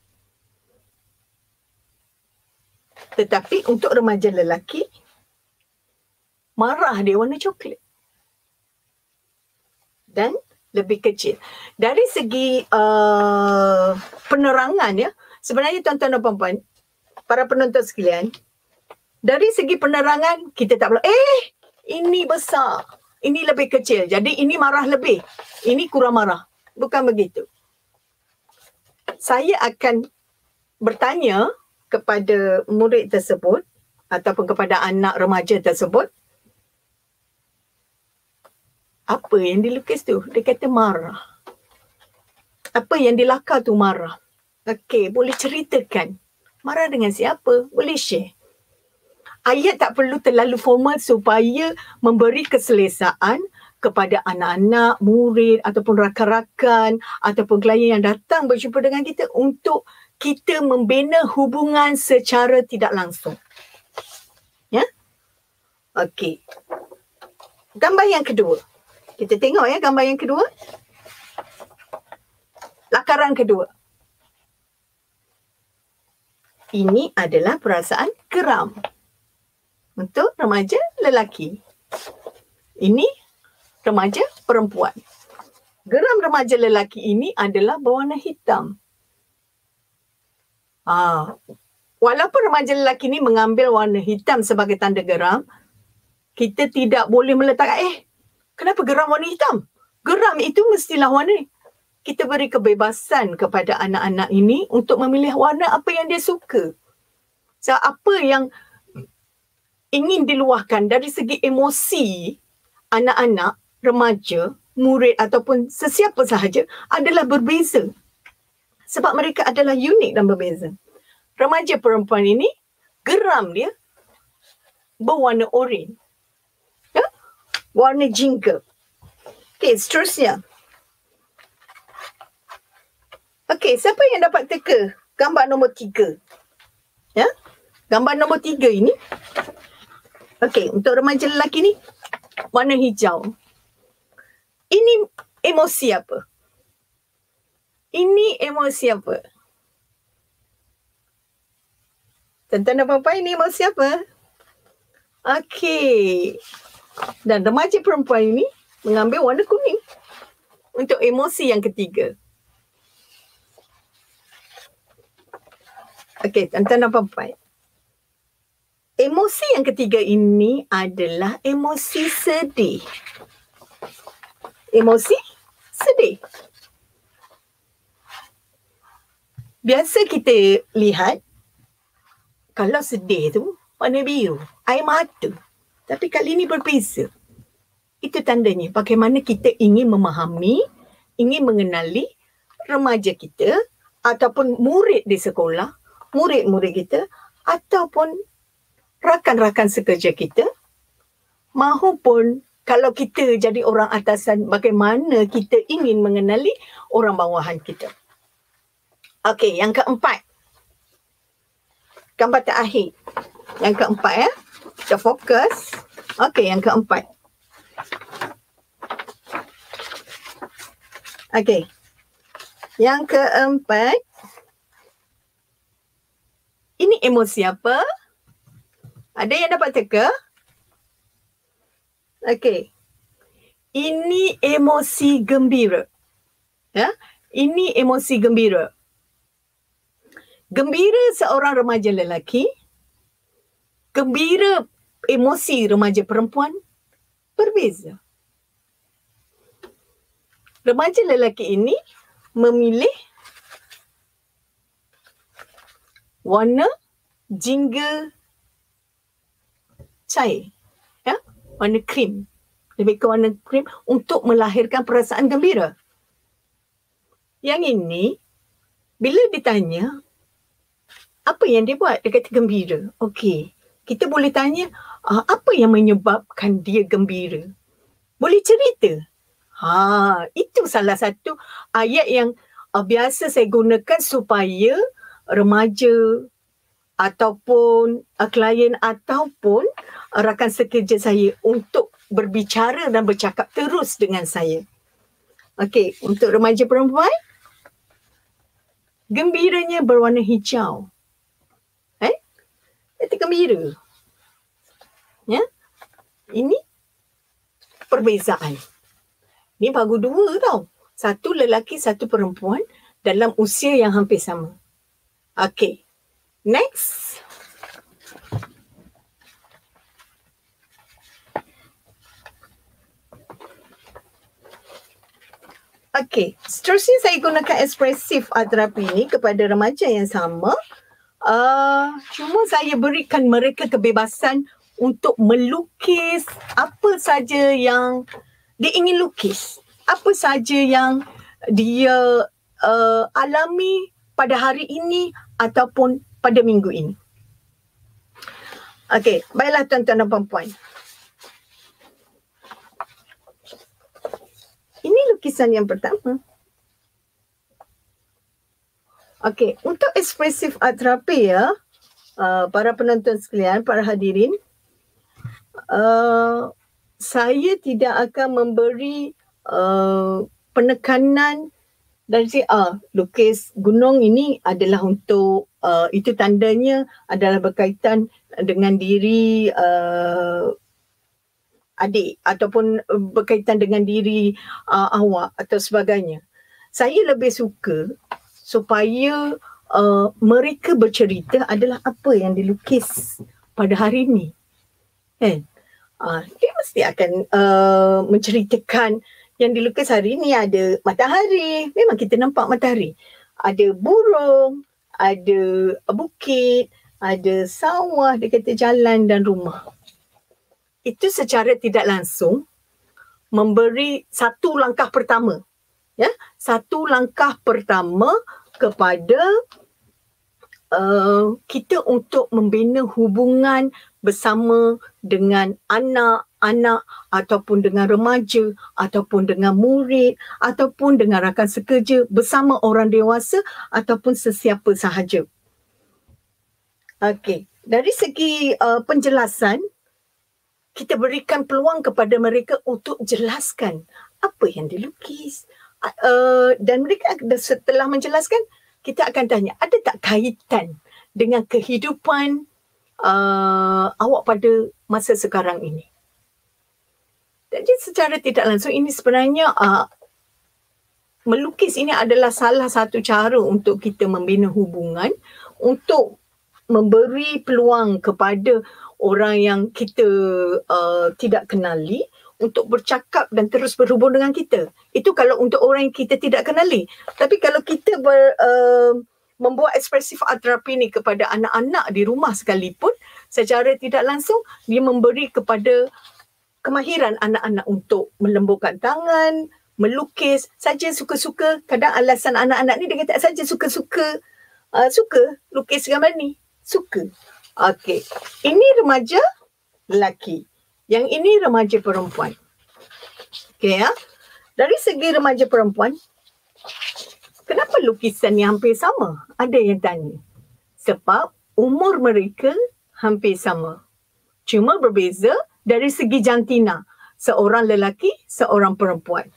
Tetapi untuk remaja lelaki, marah dia warna coklat dan lebih kecil. Dari segi penerangan ya, sebenarnya tuan-tuan dan puan-puan, para penonton sekalian, dari segi penerangan kita tak perlu, ini besar, ini lebih kecil, jadi ini marah lebih, ini kurang marah. Bukan begitu. Saya akan bertanya kepada murid tersebut ataupun kepada anak remaja tersebut, apa yang dilukis tu? Dia kata marah. Apa yang dilakar tu marah. Okey, boleh ceritakan. Marah dengan siapa? Boleh share. Ayat tak perlu terlalu formal supaya memberi keselesaan kepada anak-anak, murid ataupun rakan-rakan ataupun klien yang datang berjumpa dengan kita untuk kita membina hubungan secara tidak langsung. Ya? Okey. Gambar yang kedua. Kita tengok ya gambar yang kedua. Lakaran kedua. Ini adalah perasaan geram untuk remaja lelaki. Ini remaja perempuan. Geram remaja lelaki ini adalah berwarna hitam. Walaupun remaja lelaki ini mengambil warna hitam sebagai tanda geram, kita tidak boleh meletakkan, kenapa geram warna hitam? Geram itu mestilah warna ni. Kita beri kebebasan kepada anak-anak ini untuk memilih warna apa yang dia suka. So, apa yang ingin diluahkan dari segi emosi anak-anak, remaja, murid ataupun sesiapa sahaja adalah berbeza. Sebab mereka adalah unik dan berbeza. Remaja perempuan ini, geram dia berwarna oranye. Ya? Warna jingga. Okey, seterusnya. Okey, siapa yang dapat teka gambar nombor 3? Ya? Gambar nombor 3 ini. Okey, untuk remaja lelaki ni, warna hijau. Ini emosi apa? Ini emosi apa? Tuan-tuan dan puan-puan, ini emosi apa? Okey. Dan remaja perempuan ini mengambil warna kuning untuk emosi yang ketiga. Okey, tuan-tuan dan puan-puan. Emosi yang ketiga ini adalah emosi sedih. Emosi sedih. biasa kita lihat kalau sedih tu warna biru, air mata. Tapi kali ini berbeza. Itu tandanya bagaimana kita ingin memahami, ingin mengenali remaja kita ataupun murid di sekolah, murid-murid kita ataupun rakan-rakan sekerja kita, mahupun kalau kita jadi orang atasan, bagaimana kita ingin mengenali orang bawahan kita. Okey, yang keempat. Gambar terakhir. Yang keempat ya. Kita fokus. Okey, yang keempat. Okey. Yang keempat. Ini emosi apa? Ada yang dapat teka? Okey. Ini emosi gembira. Ya, ini emosi gembira. Gembira seorang remaja lelaki, gembira emosi remaja perempuan berbeza. Remaja lelaki ini memilih warna jingga cair, ya, warna krim, lebih ke warna krim untuk melahirkan perasaan gembira. Yang ini bila ditanya apa yang dia buat, dia kata gembira. Okey, kita boleh tanya apa yang menyebabkan dia gembira? Boleh cerita? Itu salah satu ayat yang biasa saya gunakan supaya remaja ataupun klien ataupun rakan sekerja saya untuk berbicara dan bercakap terus dengan saya. Okey, untuk remaja perempuan, gembiranya berwarna hijau. Itu gembira. Ya. Ini perbezaan. Ini baru dua tau. Satu lelaki, satu perempuan dalam usia yang hampir sama. Okey. Next. Okey. Seterusnya saya gunakan ekspresif art terapi ini kepada remaja yang sama. Cuma saya berikan mereka kebebasan untuk melukis apa saja yang dia ingin lukis. Apa saja yang dia alami pada hari ini ataupun pada minggu ini. Okey, baiklah tuan-tuan dan puan-puan. Ini lukisan yang pertama. Okey, untuk ekspresif art terapi ya, para penonton sekalian, para hadirin, saya tidak akan memberi penekanan dari lukis gunung ini adalah untuk itu tandanya adalah berkaitan dengan diri adik ataupun berkaitan dengan diri awak atau sebagainya. Saya lebih suka supaya mereka bercerita adalah apa yang dilukis pada hari ini. Kan? Dia mesti akan menceritakan yang dilukis hari ini ada matahari. Memang kita nampak matahari. Ada burung, ada bukit, ada sawah dekat jalan dan rumah. Itu secara tidak langsung memberi satu langkah pertama. Ya, satu langkah pertama kepada kita untuk membina hubungan bersama dengan anak-anak ataupun dengan remaja ataupun dengan murid ataupun dengan rakan sekerja bersama orang dewasa ataupun sesiapa sahaja. Okey, dari segi penjelasan, kita berikan peluang kepada mereka untuk jelaskan apa yang dilukis. Dan mereka setelah menjelaskan, kita akan tanya, ada tak kaitan dengan kehidupan awak pada masa sekarang ini? Jadi secara tidak langsung ini sebenarnya melukis ini adalah salah satu cara untuk kita membina hubungan, untuk memberi peluang kepada orang yang kita tidak kenali untuk bercakap dan terus berhubung dengan kita. Itu kalau untuk orang yang kita tidak kenali. Tapi kalau kita membuat ekspresif art terapi ni kepada anak-anak di rumah sekalipun, secara tidak langsung dia memberi kepada kemahiran anak-anak untuk melembutkan tangan, melukis, saja suka-suka. Kadang alasan anak-anak ni dia kata saja suka-suka. Suka lukis gambar ni. Suka. Okey. Ini remaja lelaki. Yang ini remaja perempuan. Okey ya. Dari segi remaja perempuan, kenapa lukisan ni hampir sama? Ada yang tanya. Sebab umur mereka hampir sama. Cuma berbeza dari segi jantina. Seorang lelaki, seorang perempuan.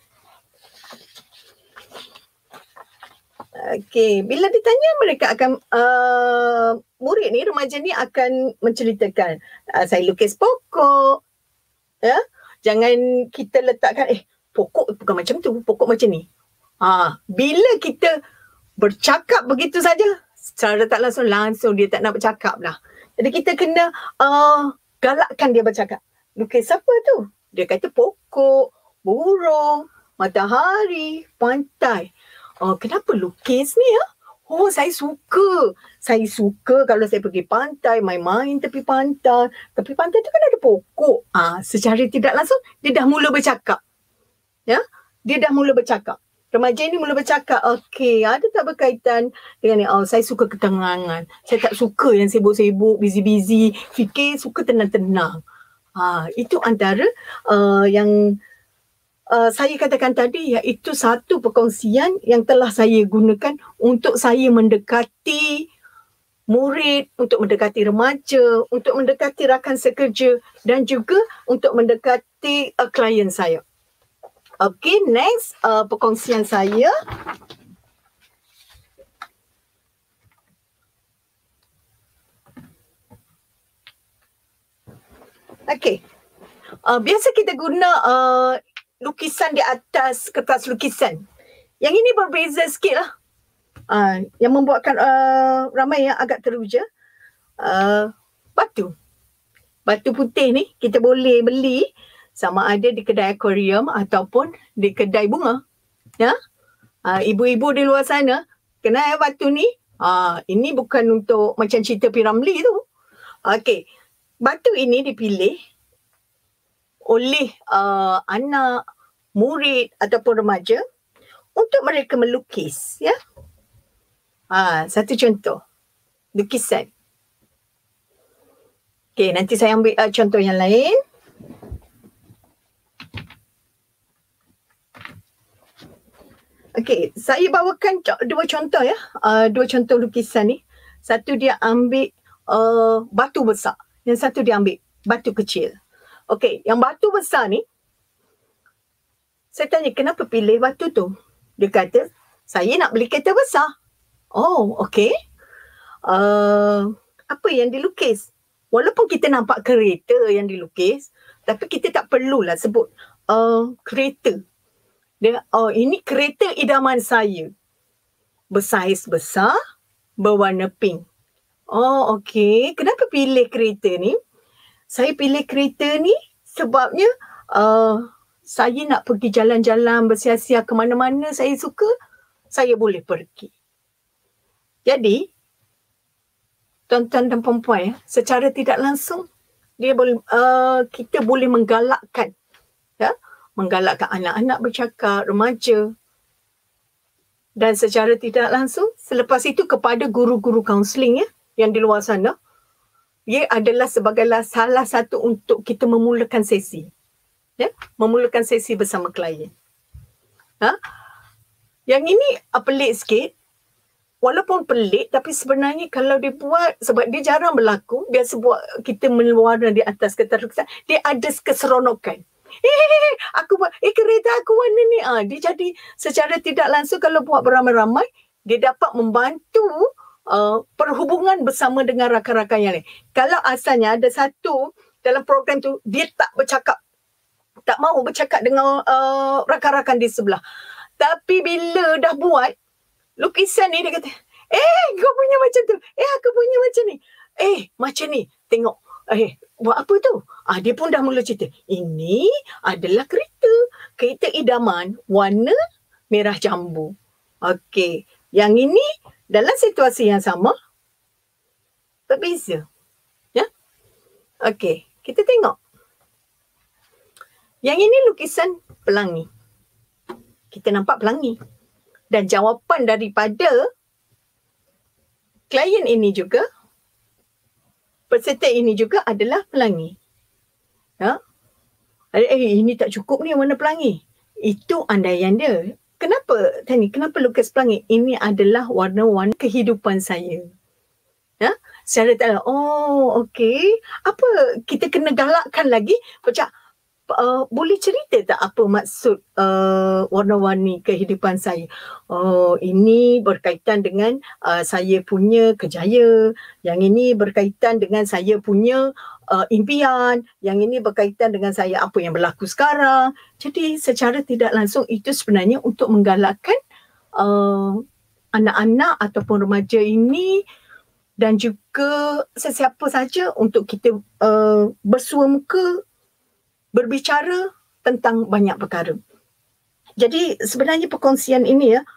Okey, bila ditanya mereka akan murid ni, remaja ni akan menceritakan saya lukis pokok. Ya, jangan kita letakkan pokok bukan macam tu, pokok macam ni. Bila kita bercakap begitu saja, secara tak langsung dia tak nak bercakap lah. Jadi kita kena galakkan dia bercakap. Lukis apa tu? Dia kata pokok, burung, matahari, pantai. Kenapa lukis ni ya? Saya suka. Saya suka kalau saya pergi pantai, main-main tepi pantai. Tepi pantai tu kan ada pokok. Secara tidak langsung dia dah mula bercakap. Ya? Dia dah mula bercakap. Remaja ni mula bercakap. Okey, ada tak berkaitan dengan ni? Saya suka ketenangan. Saya tak suka yang sibuk-sibuk, busy-busy. Fikir suka tenang-tenang. Itu antara yang saya katakan tadi, iaitu satu perkongsian yang telah saya gunakan untuk saya mendekati murid, untuk mendekati remaja, untuk mendekati rakan sekerja dan juga untuk mendekati klien saya. Okay, next perkongsian saya. Okay, biasa kita guna lukisan di atas kertas lukisan. Yang ini berbeza sikit lah. Yang membuatkan ramai yang agak teruja. Batu. Batu putih ni kita boleh beli sama ada di kedai akuarium ataupun di kedai bunga. Ya? Ibu-ibu di luar sana, kenal batu ni? Ini bukan untuk macam cerita P.Ramlee tu. Okey. Batu ini dipilih oleh anak, murid ataupun remaja untuk mereka melukis, ya. Satu contoh lukisan. Okey, nanti saya ambil contoh yang lain. Okey, saya bawakan dua contoh ya. Dua contoh lukisan ni. Satu dia ambil batu besar, yang satu dia ambil batu kecil. Okey, yang batu besar ni, saya tanya kenapa pilih batu tu? Dia kata, saya nak beli kereta besar. Oh, okey. Apa yang dilukis? Walaupun kita nampak kereta yang dilukis, tapi kita tak perlulah sebut kereta. Dia, ini kereta idaman saya. Bersaiz besar, berwarna pink. Oh, okey. Kenapa pilih kereta ni? Saya pilih kereta ni sebabnya saya nak pergi jalan-jalan bersia-sia ke mana-mana saya suka, saya boleh pergi. Jadi, tuan-tuan dan puan-puan, secara tidak langsung dia boleh, kita boleh menggalakkan, ya, menggalakkan anak-anak bercakap, remaja, dan secara tidak langsung selepas itu kepada guru-guru kaunseling yang di luar sana. Ia adalah sebagai salah satu untuk kita memulakan sesi. Ya, memulakan sesi bersama klien. Yang ini pelik sikit. Walaupun pelik, tapi sebenarnya kalau dia buat, sebab dia jarang berlaku, biasa buat kita mewarna di atas kertas lukisan, dia ada keseronokan. Aku buat, kereta aku warna ni. Dia jadi secara tidak langsung kalau buat beramai-ramai, dia dapat membantu perhubungan bersama dengan rakan-rakan yang lain. Kalau asalnya ada satu dalam program tu, dia tak bercakap, tak mahu bercakap dengan rakan-rakan di sebelah. Tapi bila dah buat lukisan ni, dia kata, kau punya macam tu, aku punya macam ni, macam ni, tengok, buat apa tu? Dia pun dah mula cerita, ini adalah kereta idaman warna merah jambu. Okey, yang ini dalam situasi yang sama berbeza. Ya. Okey, kita tengok. Yang ini lukisan pelangi. Kita nampak pelangi. Dan jawapan daripada klien ini juga, peserta ini juga adalah pelangi. Ya. Ini tak cukup ni warna pelangi. Itu andaian dia. Kenapa Tani? Kenapa lukis pelangi? Ini adalah warna-warna kehidupan saya. Ya. Secara tak, okey. Apa kita kena galakkan lagi? Macam boleh cerita tak apa maksud warna-warni kehidupan saya? Ini berkaitan dengan saya punya kejaya. Yang ini berkaitan dengan saya punya impian. Yang ini berkaitan dengan saya apa yang berlaku sekarang. Jadi secara tidak langsung itu sebenarnya untuk menggalakkan anak-anak ataupun remaja ini dan juga sesiapa saja untuk kita bersua muka berbicara tentang banyak perkara. Jadi sebenarnya perkongsian ini ya,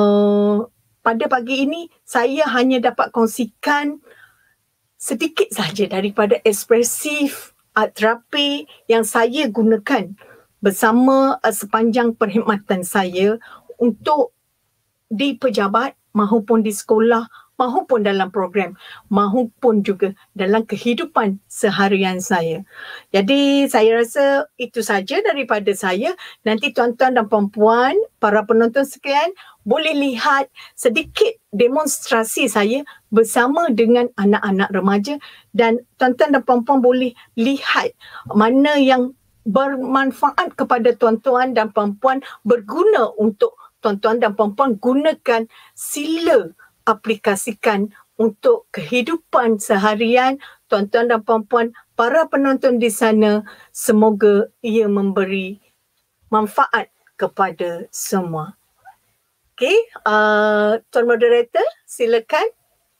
pada pagi ini saya hanya dapat kongsikan sedikit sahaja daripada ekspresif art terapi yang saya gunakan bersama sepanjang perkhidmatan saya untuk di pejabat mahupun di sekolah mahupun dalam program, mahupun juga dalam kehidupan seharian saya. Jadi saya rasa itu saja daripada saya. Nanti tuan-tuan dan puan-puan, para penonton sekalian, boleh lihat sedikit demonstrasi saya bersama dengan anak-anak remaja dan tuan-tuan dan puan-puan boleh lihat mana yang bermanfaat kepada tuan-tuan dan puan-puan, berguna untuk tuan-tuan dan puan-puan gunakan, sila aplikasikan untuk kehidupan seharian tuan-tuan dan puan-puan, para penonton di sana. Semoga ia memberi manfaat kepada semua. Okey, Tuan Moderator, silakan.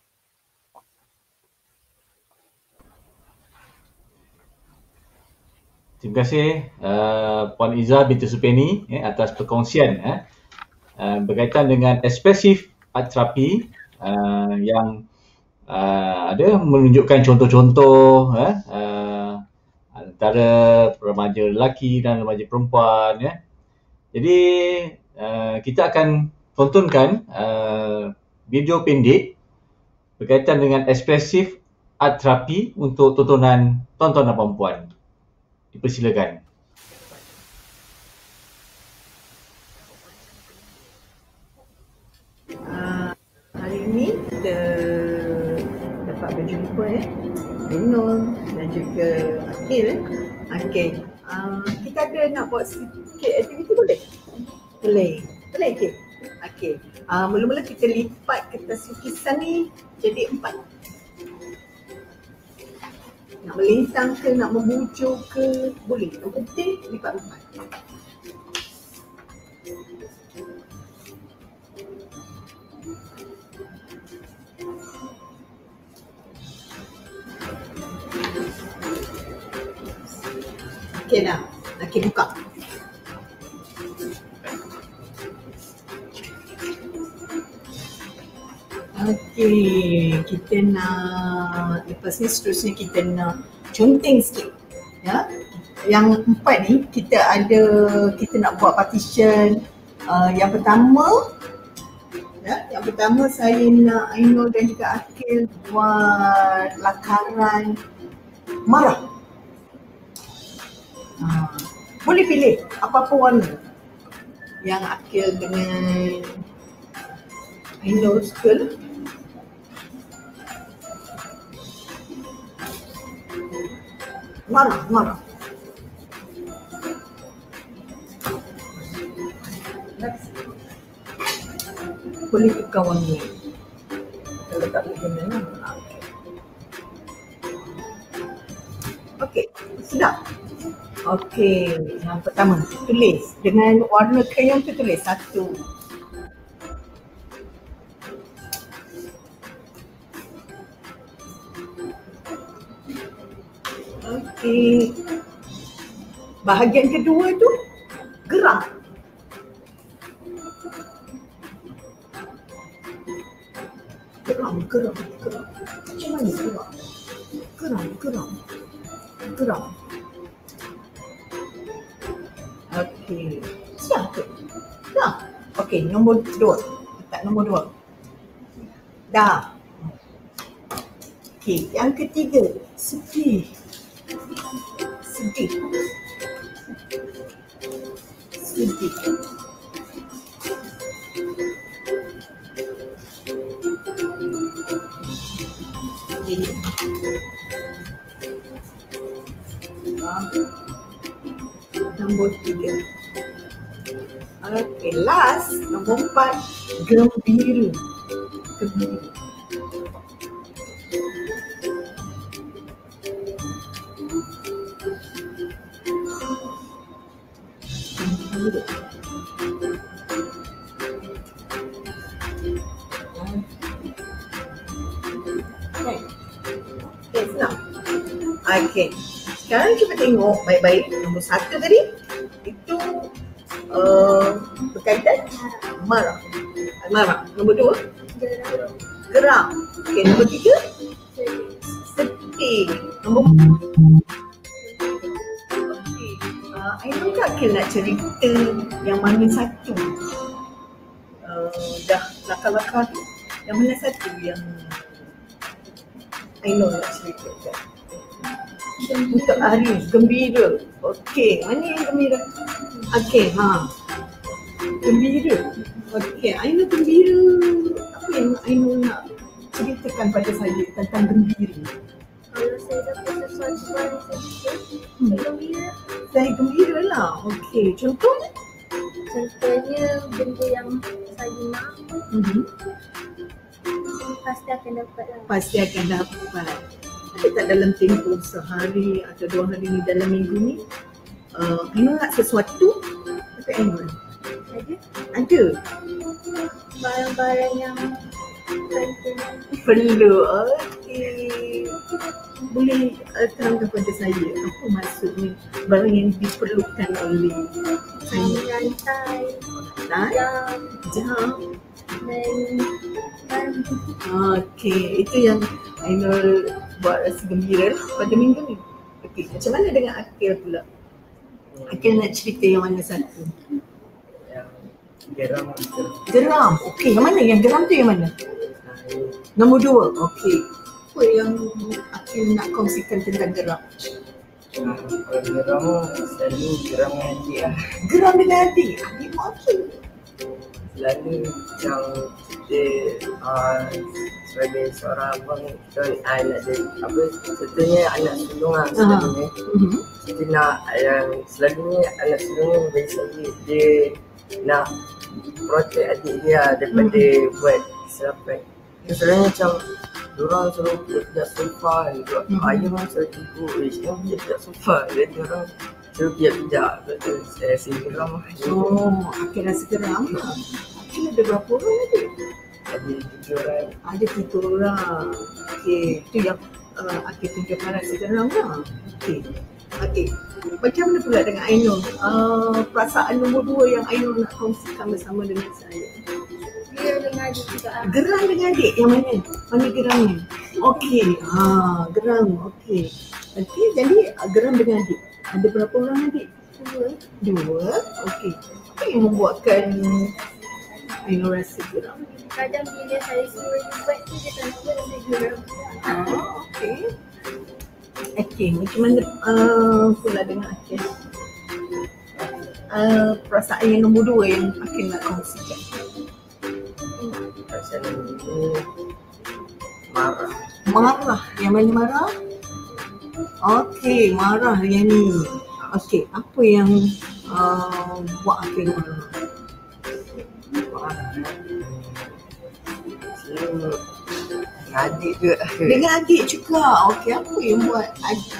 Terima kasih Puan Iza binti Supeni atas perkongsian berkaitan dengan ekspresif art terapi yang ada menunjukkan contoh-contoh antara remaja lelaki dan remaja perempuan. Jadi kita akan tontonkan video pendek berkaitan dengan ekspresif art terapi untuk tontonan tuan-tuan dan puan-puan. Dipersilakan. Hari ini kita dapat berjumpa Ainul dan juga Akil. Okey, kita ada nak buat sikit aktiviti boleh? Boleh Akil? Okey, mula-mula kita lipat kertas lukisan ni jadi 4. Nak melintang ke, nak membujur ke, boleh. Yang penting lipat 4. Okey dah. Okey, buka. Okey, kita nak lepas ni seterusnya kita nak conteng sikit. Ya. Yang 4 ni kita nak buat partition. Yang pertama saya nak Ainul dan juga Akil buat lakaran marah. Boleh pilih apa-apa warna yang Akil dengan Ainul suka. Marah. Boleh tukar warna. Kalau tak boleh guna lah. Okey, sudah. Okey, yang pertama tulis dengan warna crayon tu, tulis 1. Okey. Bahagian kedua tu gerak. Geram. Macam mana geram? Geram. Okey. Siap ke? Dah. Okey, nombor 2. Letak nombor 2. Dah. Okey, yang ketiga, sedih. Nombor 3. Okay, last, nombor 4, gembira. Okay, senang. Okay, sekarang kita tengok baik-baik. Nombor 1 tadi, itu berkaitan marah. Nombor 2, geram. Okay, nombor 3, sedih. Nombor 4, Ainul Kak nak cerita yang mana satu? Dah lakar-lakar tu, yang mana satu yang Ainul nak cerita? Untuk hari gembira. Okey, mana yang gembira? Okey, gembira. Okey, Ainul gembira. Apa yang Ainul nak ceritakan pada saya tentang gembira? Kalau saya dapat sesuatu yang saya suka, saya gembira. Saya gembira lah. Okey, contohnya? Contohnya benda yang saya nak, pasti akan dapat lah. Pasti akan dapat. Ada tak dalam tempoh sehari atau 2 hari ni, dalam minggu ni, Ainul nak sesuatu atau Ainul? Ada. Barang-barang yang penting. Perlu. Okey. Boleh terangkan kepada saya apa maksudnya barang yang diperlukan oleh saya? Rantai, jam, dan Okey, itu yang Ainul buat rasa gembira lah pada minggu ni. Okey, macam mana dengan Akil pula? Akil nak cerita yang mana satu? Geram. Geram. Okey, yang mana? Yang geram tu yang mana? Nombor 2. Okey. Apa yang Akil nak kongsikan tentang geram? Kalau geram selalu geram dengan adik lah. Geram dengan adik? Adik mak Akil? Selalu macam kita sebagai seorang abang, kita nak jadi apa, contohnya anak sulung lah selalunya. Kita nak yang selalunya anak sulung ni bagi saya, dia nak protect adik dia daripada buat kesilapan. Selalunya macam diorang suruh pijak sofa juga. Ayah orang suruh tidur, sekarang pijak sofa. Jadi diorang suruh pijak. Betul, saya rasa geram lah. Akil rasa geram. Akil ada berapa orang adik? Ada 3 orang. Ada 3 orang. Okey, itu yang Akil tunjukkan rasa geram lah. Okey. Macam mana pula dengan Ainul? Perasaan nombor 2 yang Ainul nak kongsikan bersama dengan saya. geram dengan adik juga. Geram dengan adik yang mana? Mana geramnya? Okey. Geram. Okey. Okey, jadi geram dengan adik. Ada berapa orang adik? 2. Okey. Apa yang membuatkan Ainul rasa geram? Kadang bila saya suruh dia buat tu, dia tak nak buat, saya geram. Okey. Okey, macam mana pula dengan Akil? Perasaan yang nombor 2 yang Akil nak kongsikan. Perasaan ini marah. Marah. Yang mana marah? Okey, marah yang ni. Okey, apa yang buat Akil marah? Selalu dengan adik juga. Dengan adik juga. Okey, apa yang buat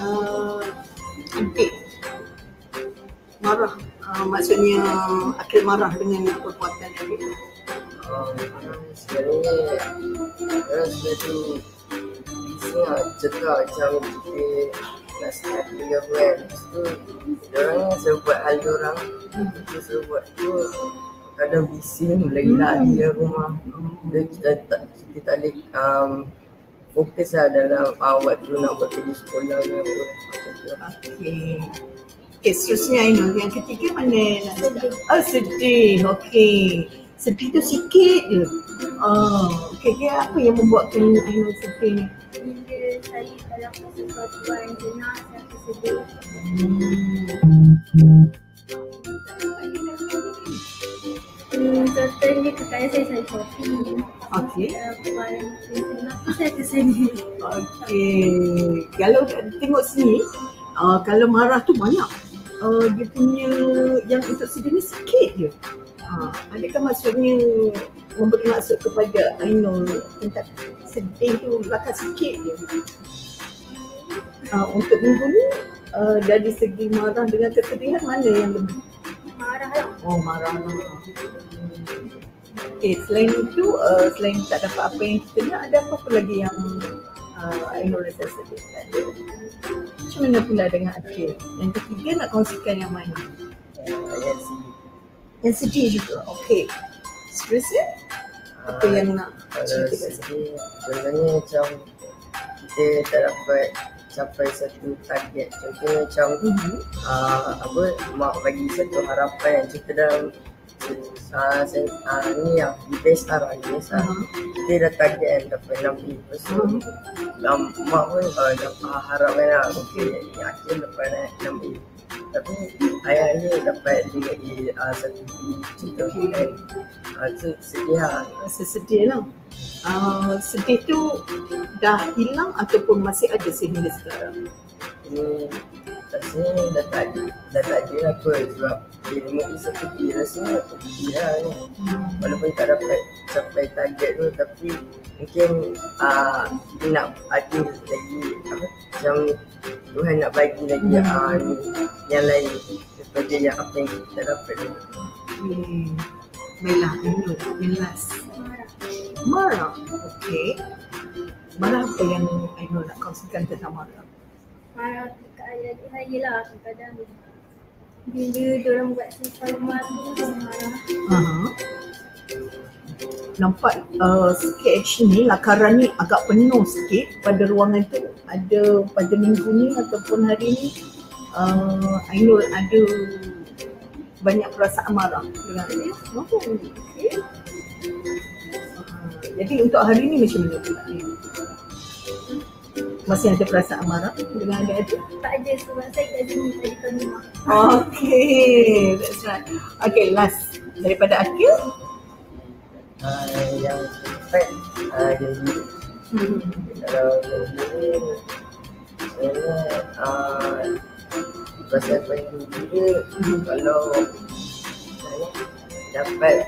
adik marah? Maksudnya Akil marah dengan perbuatan adik. Sebenarnya orang selalu bisa nak cakap macam kita nasihat dia kan. Lepas tu diorang selalu buat hal diorang, kita selalu buat tu. kadang bising lagi di rumah. Jadi kita tak boleh fokus lah dalam waktu nak buat kerja sekolah ni. Okay, seterusnya Ainul, yang ketiga mana nak cakap? Sedih. Okay, sedih tu sikit je. Okay, dia apa yang membuatkan Ainul sedih ni? Bila saya dalam sesuatu yang jenak, saya sedih. Contohnya kakak saya shopping. Okay. Kenapa saya kesedih? Okay, kalau tengok sini, kalau marah tu banyak. Dia punya yang untuk sedih ni sikit je. Adakah maksudnya memberi maksud kepada Ainul tentang sedih tu bakal sikit je? Untuk minggu ni dari segi marah dengan kesedihan mana yang lebih? Marah lah. Oh, marah lah. Okay, selain itu, selain tak dapat apa yang kita nak, ada apa lagi yang Ainul rasa sedih? Macam mana pula dengan Akil? Yang ketiga nak kongsikan yang mana? Yang sedih juga. Okay. Seterusnya, apa yang nak Kalau cerita? sedih, contohnya macam kita tak dapat capai satu target. Contohnya macam mak bagi satu harapan yang kita dalam ni yang di best sekarang ni kita dah target yang dapat 6B. Lepas tu mak pun harapkan lah okay, Akil dapat 6B. Tapi ayah ni dapat 3A 1B contoh kan. Tu sedih lah. Rasa sedih lah. Sedih tu dah hilang ataupun masih ada sehingga sekarang? Ini rasanya dah tak ada lah kot sebab dia memang seperti rasanya pergi lah ni. Walaupun tak dapat capai target tu tapi mungkin dia nak ada lagi macam Tuhan nak bagi lagi yang lain daripada yang apa yang kita dapat ni. Baiklah, Ainul, yang last. Marah. Okay. Marah apa yang Ainul nak kongsikan tentang marah? Marah dekat adik saya lah. Kadang bila diorang buat sesuatu malu, saya marah. Nampak sketch ni, lakaran ni agak penuh sikit pada ruangan tu. Ada pada minggu ni ataupun hari ni Ainul ada banyak perasaan marah dengan dia. Okay. Jadi untuk hari ni macam mana pula? Masih ada perasaan marah dengan adik-adik? Tak ada sebab saya kat sini tadi kat rumah. Okay, that's right. Okay, last daripada Akil. Yang cepat yang biru. Kalau yang biru sebenarnya pasal paling biru kalau dapat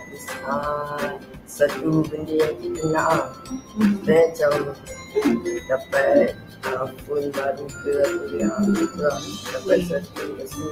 satu benda yang kita nak macam dapat phone baru ke apa yang dapat satu rasa.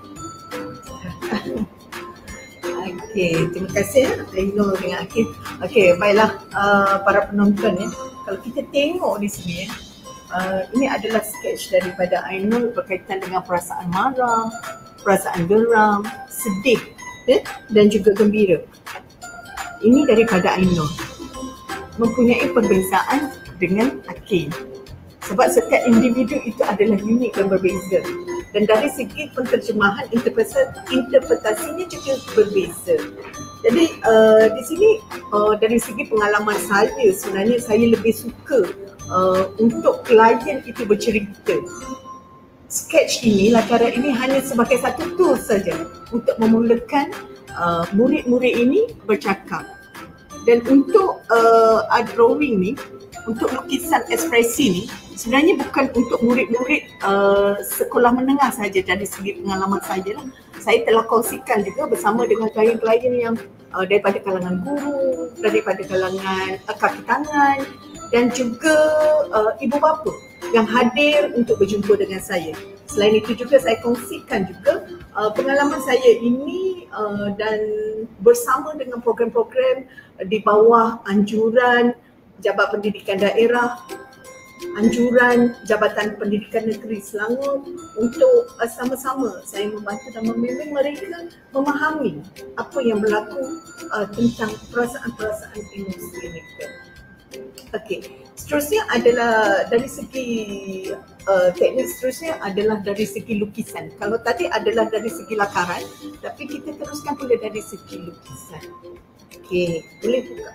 Okay, terima kasih Ainul dengan Akil. Okay, baiklah para penonton ya. Kalau kita tengok di sini ini adalah sketch daripada Ainul berkaitan dengan perasaan marah, perasaan geram, sedih dan juga gembira. Ini daripada Ainul. Mempunyai perbezaan dengan Akil. Sebab setiap individu itu adalah unik dan berbeza. Dan dari segi penterjemahan, interpretasinya juga berbeza. Jadi di sini dari segi pengalaman saya, sebenarnya saya lebih suka untuk klien itu bercerita. Sketch ini, lakaran ini hanya sebagai satu tool saja untuk memulakan murid-murid ini bercakap. Dan untuk art drawing ni, untuk lukisan ekspresi ni, sebenarnya bukan untuk murid-murid sekolah menengah saja. Dari segi pengalaman saya lah, saya telah kongsikan juga bersama dengan klien-klien yang daripada kalangan guru, daripada kalangan kaki tangan dan juga ibu bapa yang hadir untuk berjumpa dengan saya. Selain itu juga saya kongsikan juga pengalaman saya ini dan bersama dengan program-program di bawah anjuran Jabat Pendidikan Daerah anjuran Jabatan Pendidikan Negeri Selangor untuk sama-sama saya membantu dan membimbing mereka memahami apa yang berlaku tentang perasaan-perasaan emosi mereka. Okey, seterusnya adalah dari segi teknik seterusnya adalah dari segi lukisan. Kalau tadi adalah dari segi lakaran, tapi kita teruskan pula dari segi lukisan. Okey, boleh buka.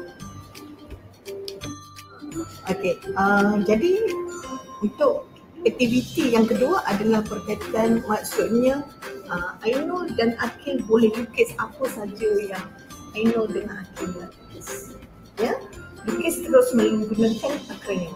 Okey, jadi untuk aktiviti yang kedua adalah berkaitan, maksudnya Ainul dan Akil boleh lukis apa saja yang Ainul dengan Akil nak lukis. Ya, lukis terus menggunakan akrayon.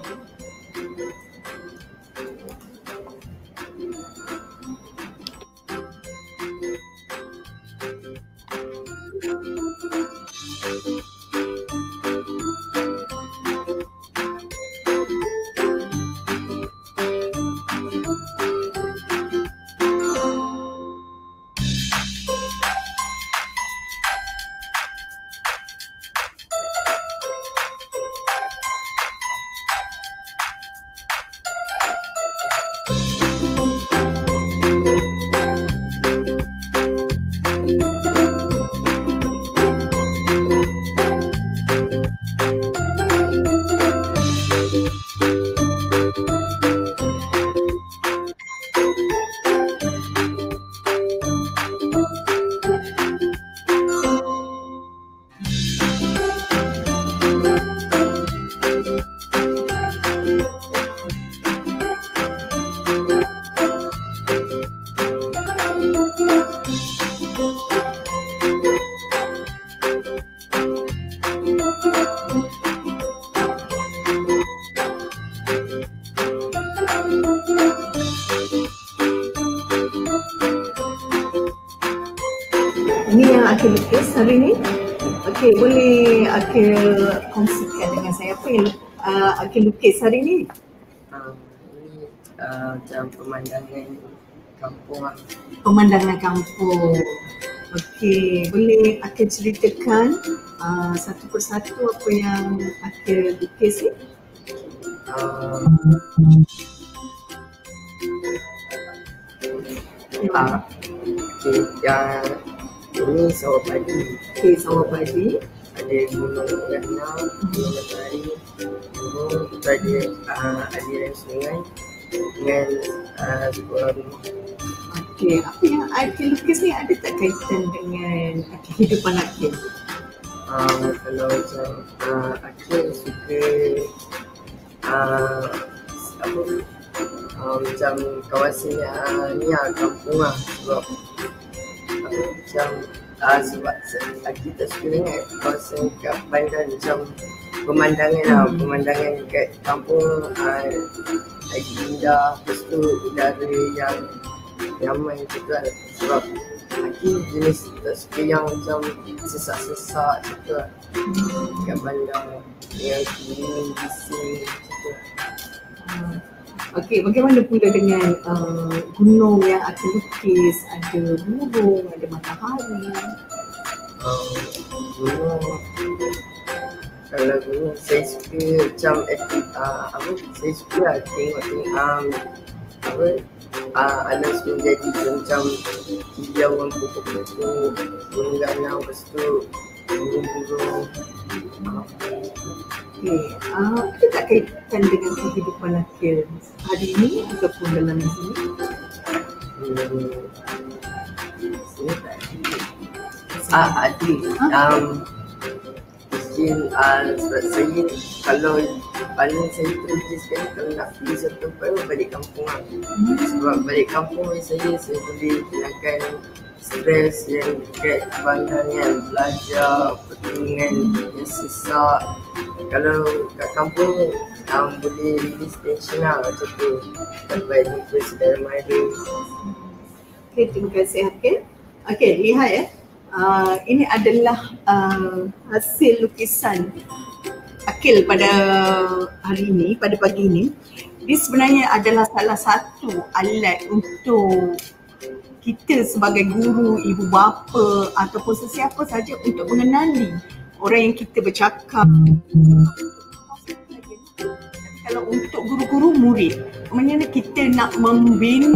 Ini yang Akil lukis hari ni. Okey, boleh Akil kongsikan dengan saya apa yang Akil lukis hari ni? Ini macam pemandangan kampung lah. Pemandangan kampung. Okey, boleh Akil ceritakan satu persatu apa yang Akil lukis ni? Okey, yang ini sawah padi. Okey, sawah padi. Ada gunung Gana, gunung Matahari, gunung itu ada aliran sungai dengan sebuah rumah. Okey, apa yang Akil lukis ni ada tak kaitan dengan kehidupan Akil? Kalau macam Akil suka macam kawasan ni kampung lah, sebab macam sebab kita suka ingat kawasan kat bandar macam pemandangan lah, pemandangan kat kampung lagi indah, lepas tu udara yang nyaman macam tu lah. Sebab Akil jenis tak suka yang macam sesak-sesak macam tu lah kat bandar, yang kini bising macam tu lah. Okey, bagaimana pula dengan gunung yang Akil lukis? Ada burung, ada matahari. Gunung, kalau gunung saya suka macam saya suka lah tengok alam semua jadi macam hijauan pokok-pokok, gunung Gana, lepas tu burung-burung. Okey, ada tak kaitan dengan kehidupan Akil hari ini ataupun dalam sini? Sini tak ada. Mungkin sebab saya, kalau paling saya terlukiskan kalau nak pergi satu tempat balik kampung lah. Sebab balik kampung saya boleh hilangkan stres yang dekat bandar ni, belajar, pertandingan yang sesak. Kalau kat kampung boleh release tension lah macam tu, sampai jumpa saudara mara. Okey, terima kasih Akil. Okey, lihat ini adalah hasil lukisan Akil pada hari ini, pada pagi ini. Dia sebenarnya adalah salah satu alat untuk kita sebagai guru, ibu bapa ataupun sesiapa saja untuk mengenali orang yang kita bercakap. Tapi Kalau untuk guru-guru murid, maknanya kita nak membina.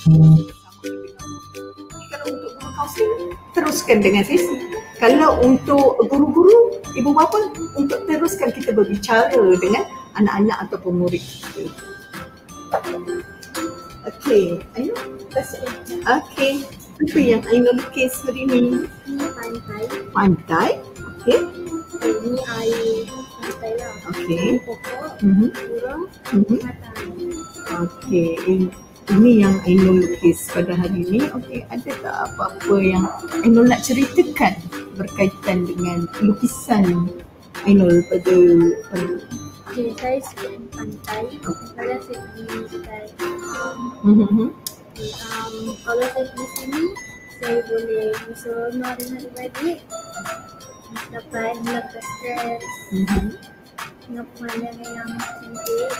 Kalau untuk guru kaunseling, teruskan dengan sesi. Kalau untuk guru-guru, ibu bapa, untuk teruskan kita berbicara dengan anak-anak ataupun murid kita. Okey, Ainul, okey. Apa yang Ainul lukis hari ni? Ini pantai. Pantai, okey. Ini air pantai lah. Okey. Ini pokok, burung, matahari. Okey, ini yang Ainul lukis pada hari ini. Okey, ada tak apa-apa yang Ainul nak ceritakan berkaitan dengan lukisan Ainul pada Okay, saya suka pantai. Kadang saya pergi dekat kalau saya pergi sini, saya boleh bersama dengan adik-adik, dapat melepas stres dengan pemandangan yang cantik.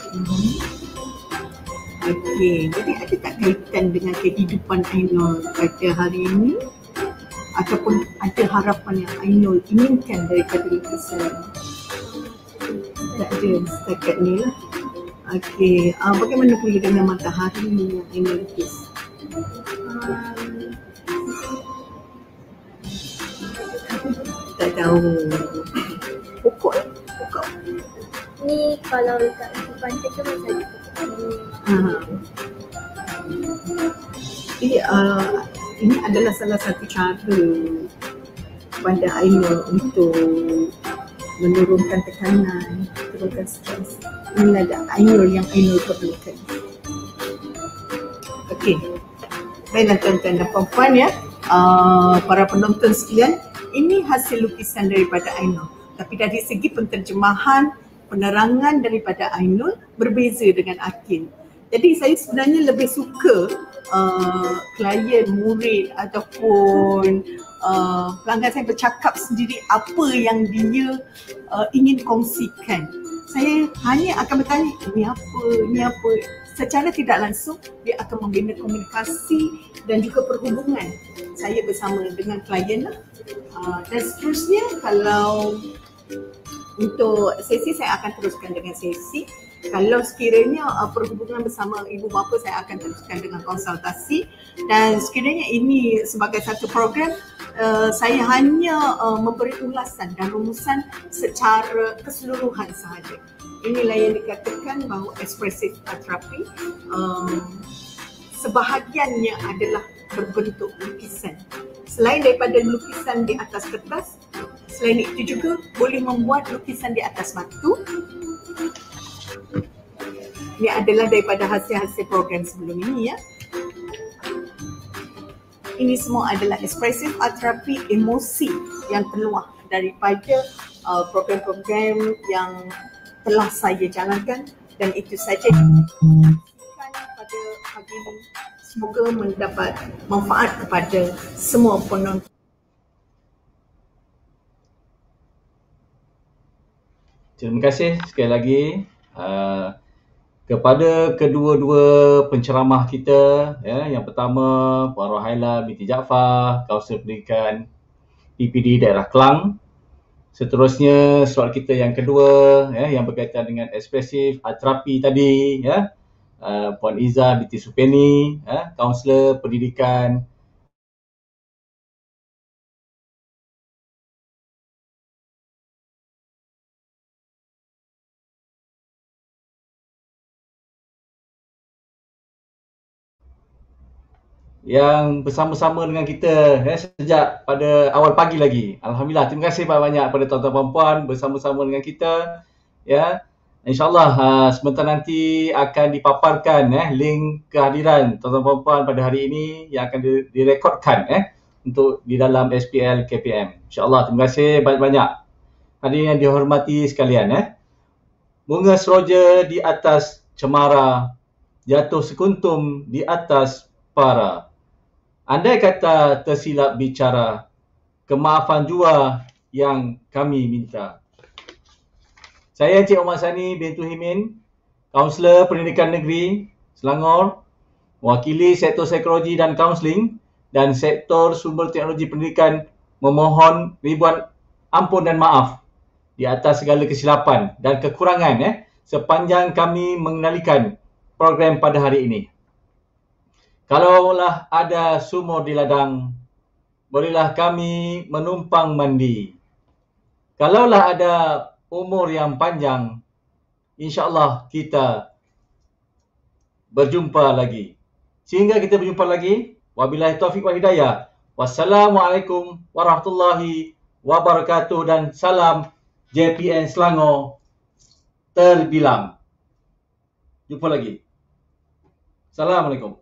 Okey, jadi ada tak kaitan dengan kehidupan Ainul pada hari ini? Ataupun ada harapan yang Ainul inginkan daripada lukisan? Tak ada setakat ni lah. Okey, bagaimana pula dengan matahari yang Ainul lukis? Tak tahu. Pokok. Ni kalau dekat tepi pantai tu macam Jadi ini adalah salah satu cara pada Ainul untuk menurunkan tekanan, turunkan stres. Inilah Ainul yang Ainul perlukan. Okey. Baiklah tuan-tuan dan puan-puan ya. Para penonton sekalian, ini hasil lukisan daripada Ainul. Tapi dari segi penterjemahan, penerangan daripada Ainul berbeza dengan Akil. Jadi saya sebenarnya lebih suka klien, murid ataupun pelanggan saya bercakap sendiri apa yang dia ingin kongsikan. Saya hanya akan bertanya, ini apa. Secara tidak langsung dia akan membina komunikasi dan juga perhubungan saya bersama dengan klien. Dan seterusnya kalau untuk sesi saya akan teruskan dengan sesi. Kalau sekiranya perhubungan bersama ibu bapa, saya akan teruskan dengan konsultasi. Dan sekiranya ini sebagai satu program, saya hanya memberi ulasan dan rumusan secara keseluruhan sahaja. Inilah yang dikatakan bahawa expressive art therapy sebahagiannya adalah berbentuk lukisan. Selain daripada lukisan di atas kertas, selain itu juga boleh membuat lukisan di atas batu. Ini adalah daripada hasil-hasil program sebelum ini ya. Ini semua adalah expressive art therapy emosi yang keluar daripada program-program yang telah saya jalankan, dan itu saja pada pagi ini. Semoga mendapat manfaat kepada semua penonton. Terima kasih sekali lagi kepada kedua-dua penceramah kita ya. Yang pertama Puan Rohaila binti Jaafar, Kaunselor Pendidikan PPD Daerah Klang. Seterusnya soal kita yang kedua ya, yang berkaitan dengan expressive art therapy tadi ya. Puan Iza binti Supeni ya, Kaunselor Pendidikan yang bersama-sama dengan kita ya, sejak pada awal pagi lagi. Alhamdulillah, terima kasih banyak pada tuan-tuan dan puan bersama-sama dengan kita ya. InsyaAllah sebentar nanti akan dipaparkan link kehadiran tuan-tuan dan puan pada hari ini yang akan direkodkan untuk di dalam SPL KPM. InsyaAllah, terima kasih banyak-banyak. Hadirin yang dihormati sekalian bunga seroja di atas cemara, jatuh sekuntum di atas para. Andai kata tersilap bicara, kemaafan jua yang kami minta. Saya Encik Omar Sani bin Tuhimin, Kaunselor Pendidikan Negeri Selangor, mewakili Sektor Psikologi dan Kaunseling dan Sektor Sumber Teknologi Pendidikan, memohon ribuan ampun dan maaf di atas segala kesilapan dan kekurangan sepanjang kami mengendalikan program pada hari ini. Kalaulah ada sumur di ladang, bolehlah kami menumpang mandi. Kalaulah ada umur yang panjang, insya-Allah kita berjumpa lagi. Sehingga kita berjumpa lagi. Wabillahi taufiq wal hidayah. Wassalamualaikum warahmatullahi wabarakatuh dan salam JPN Selangor terbilang. Jumpa lagi. Assalamualaikum.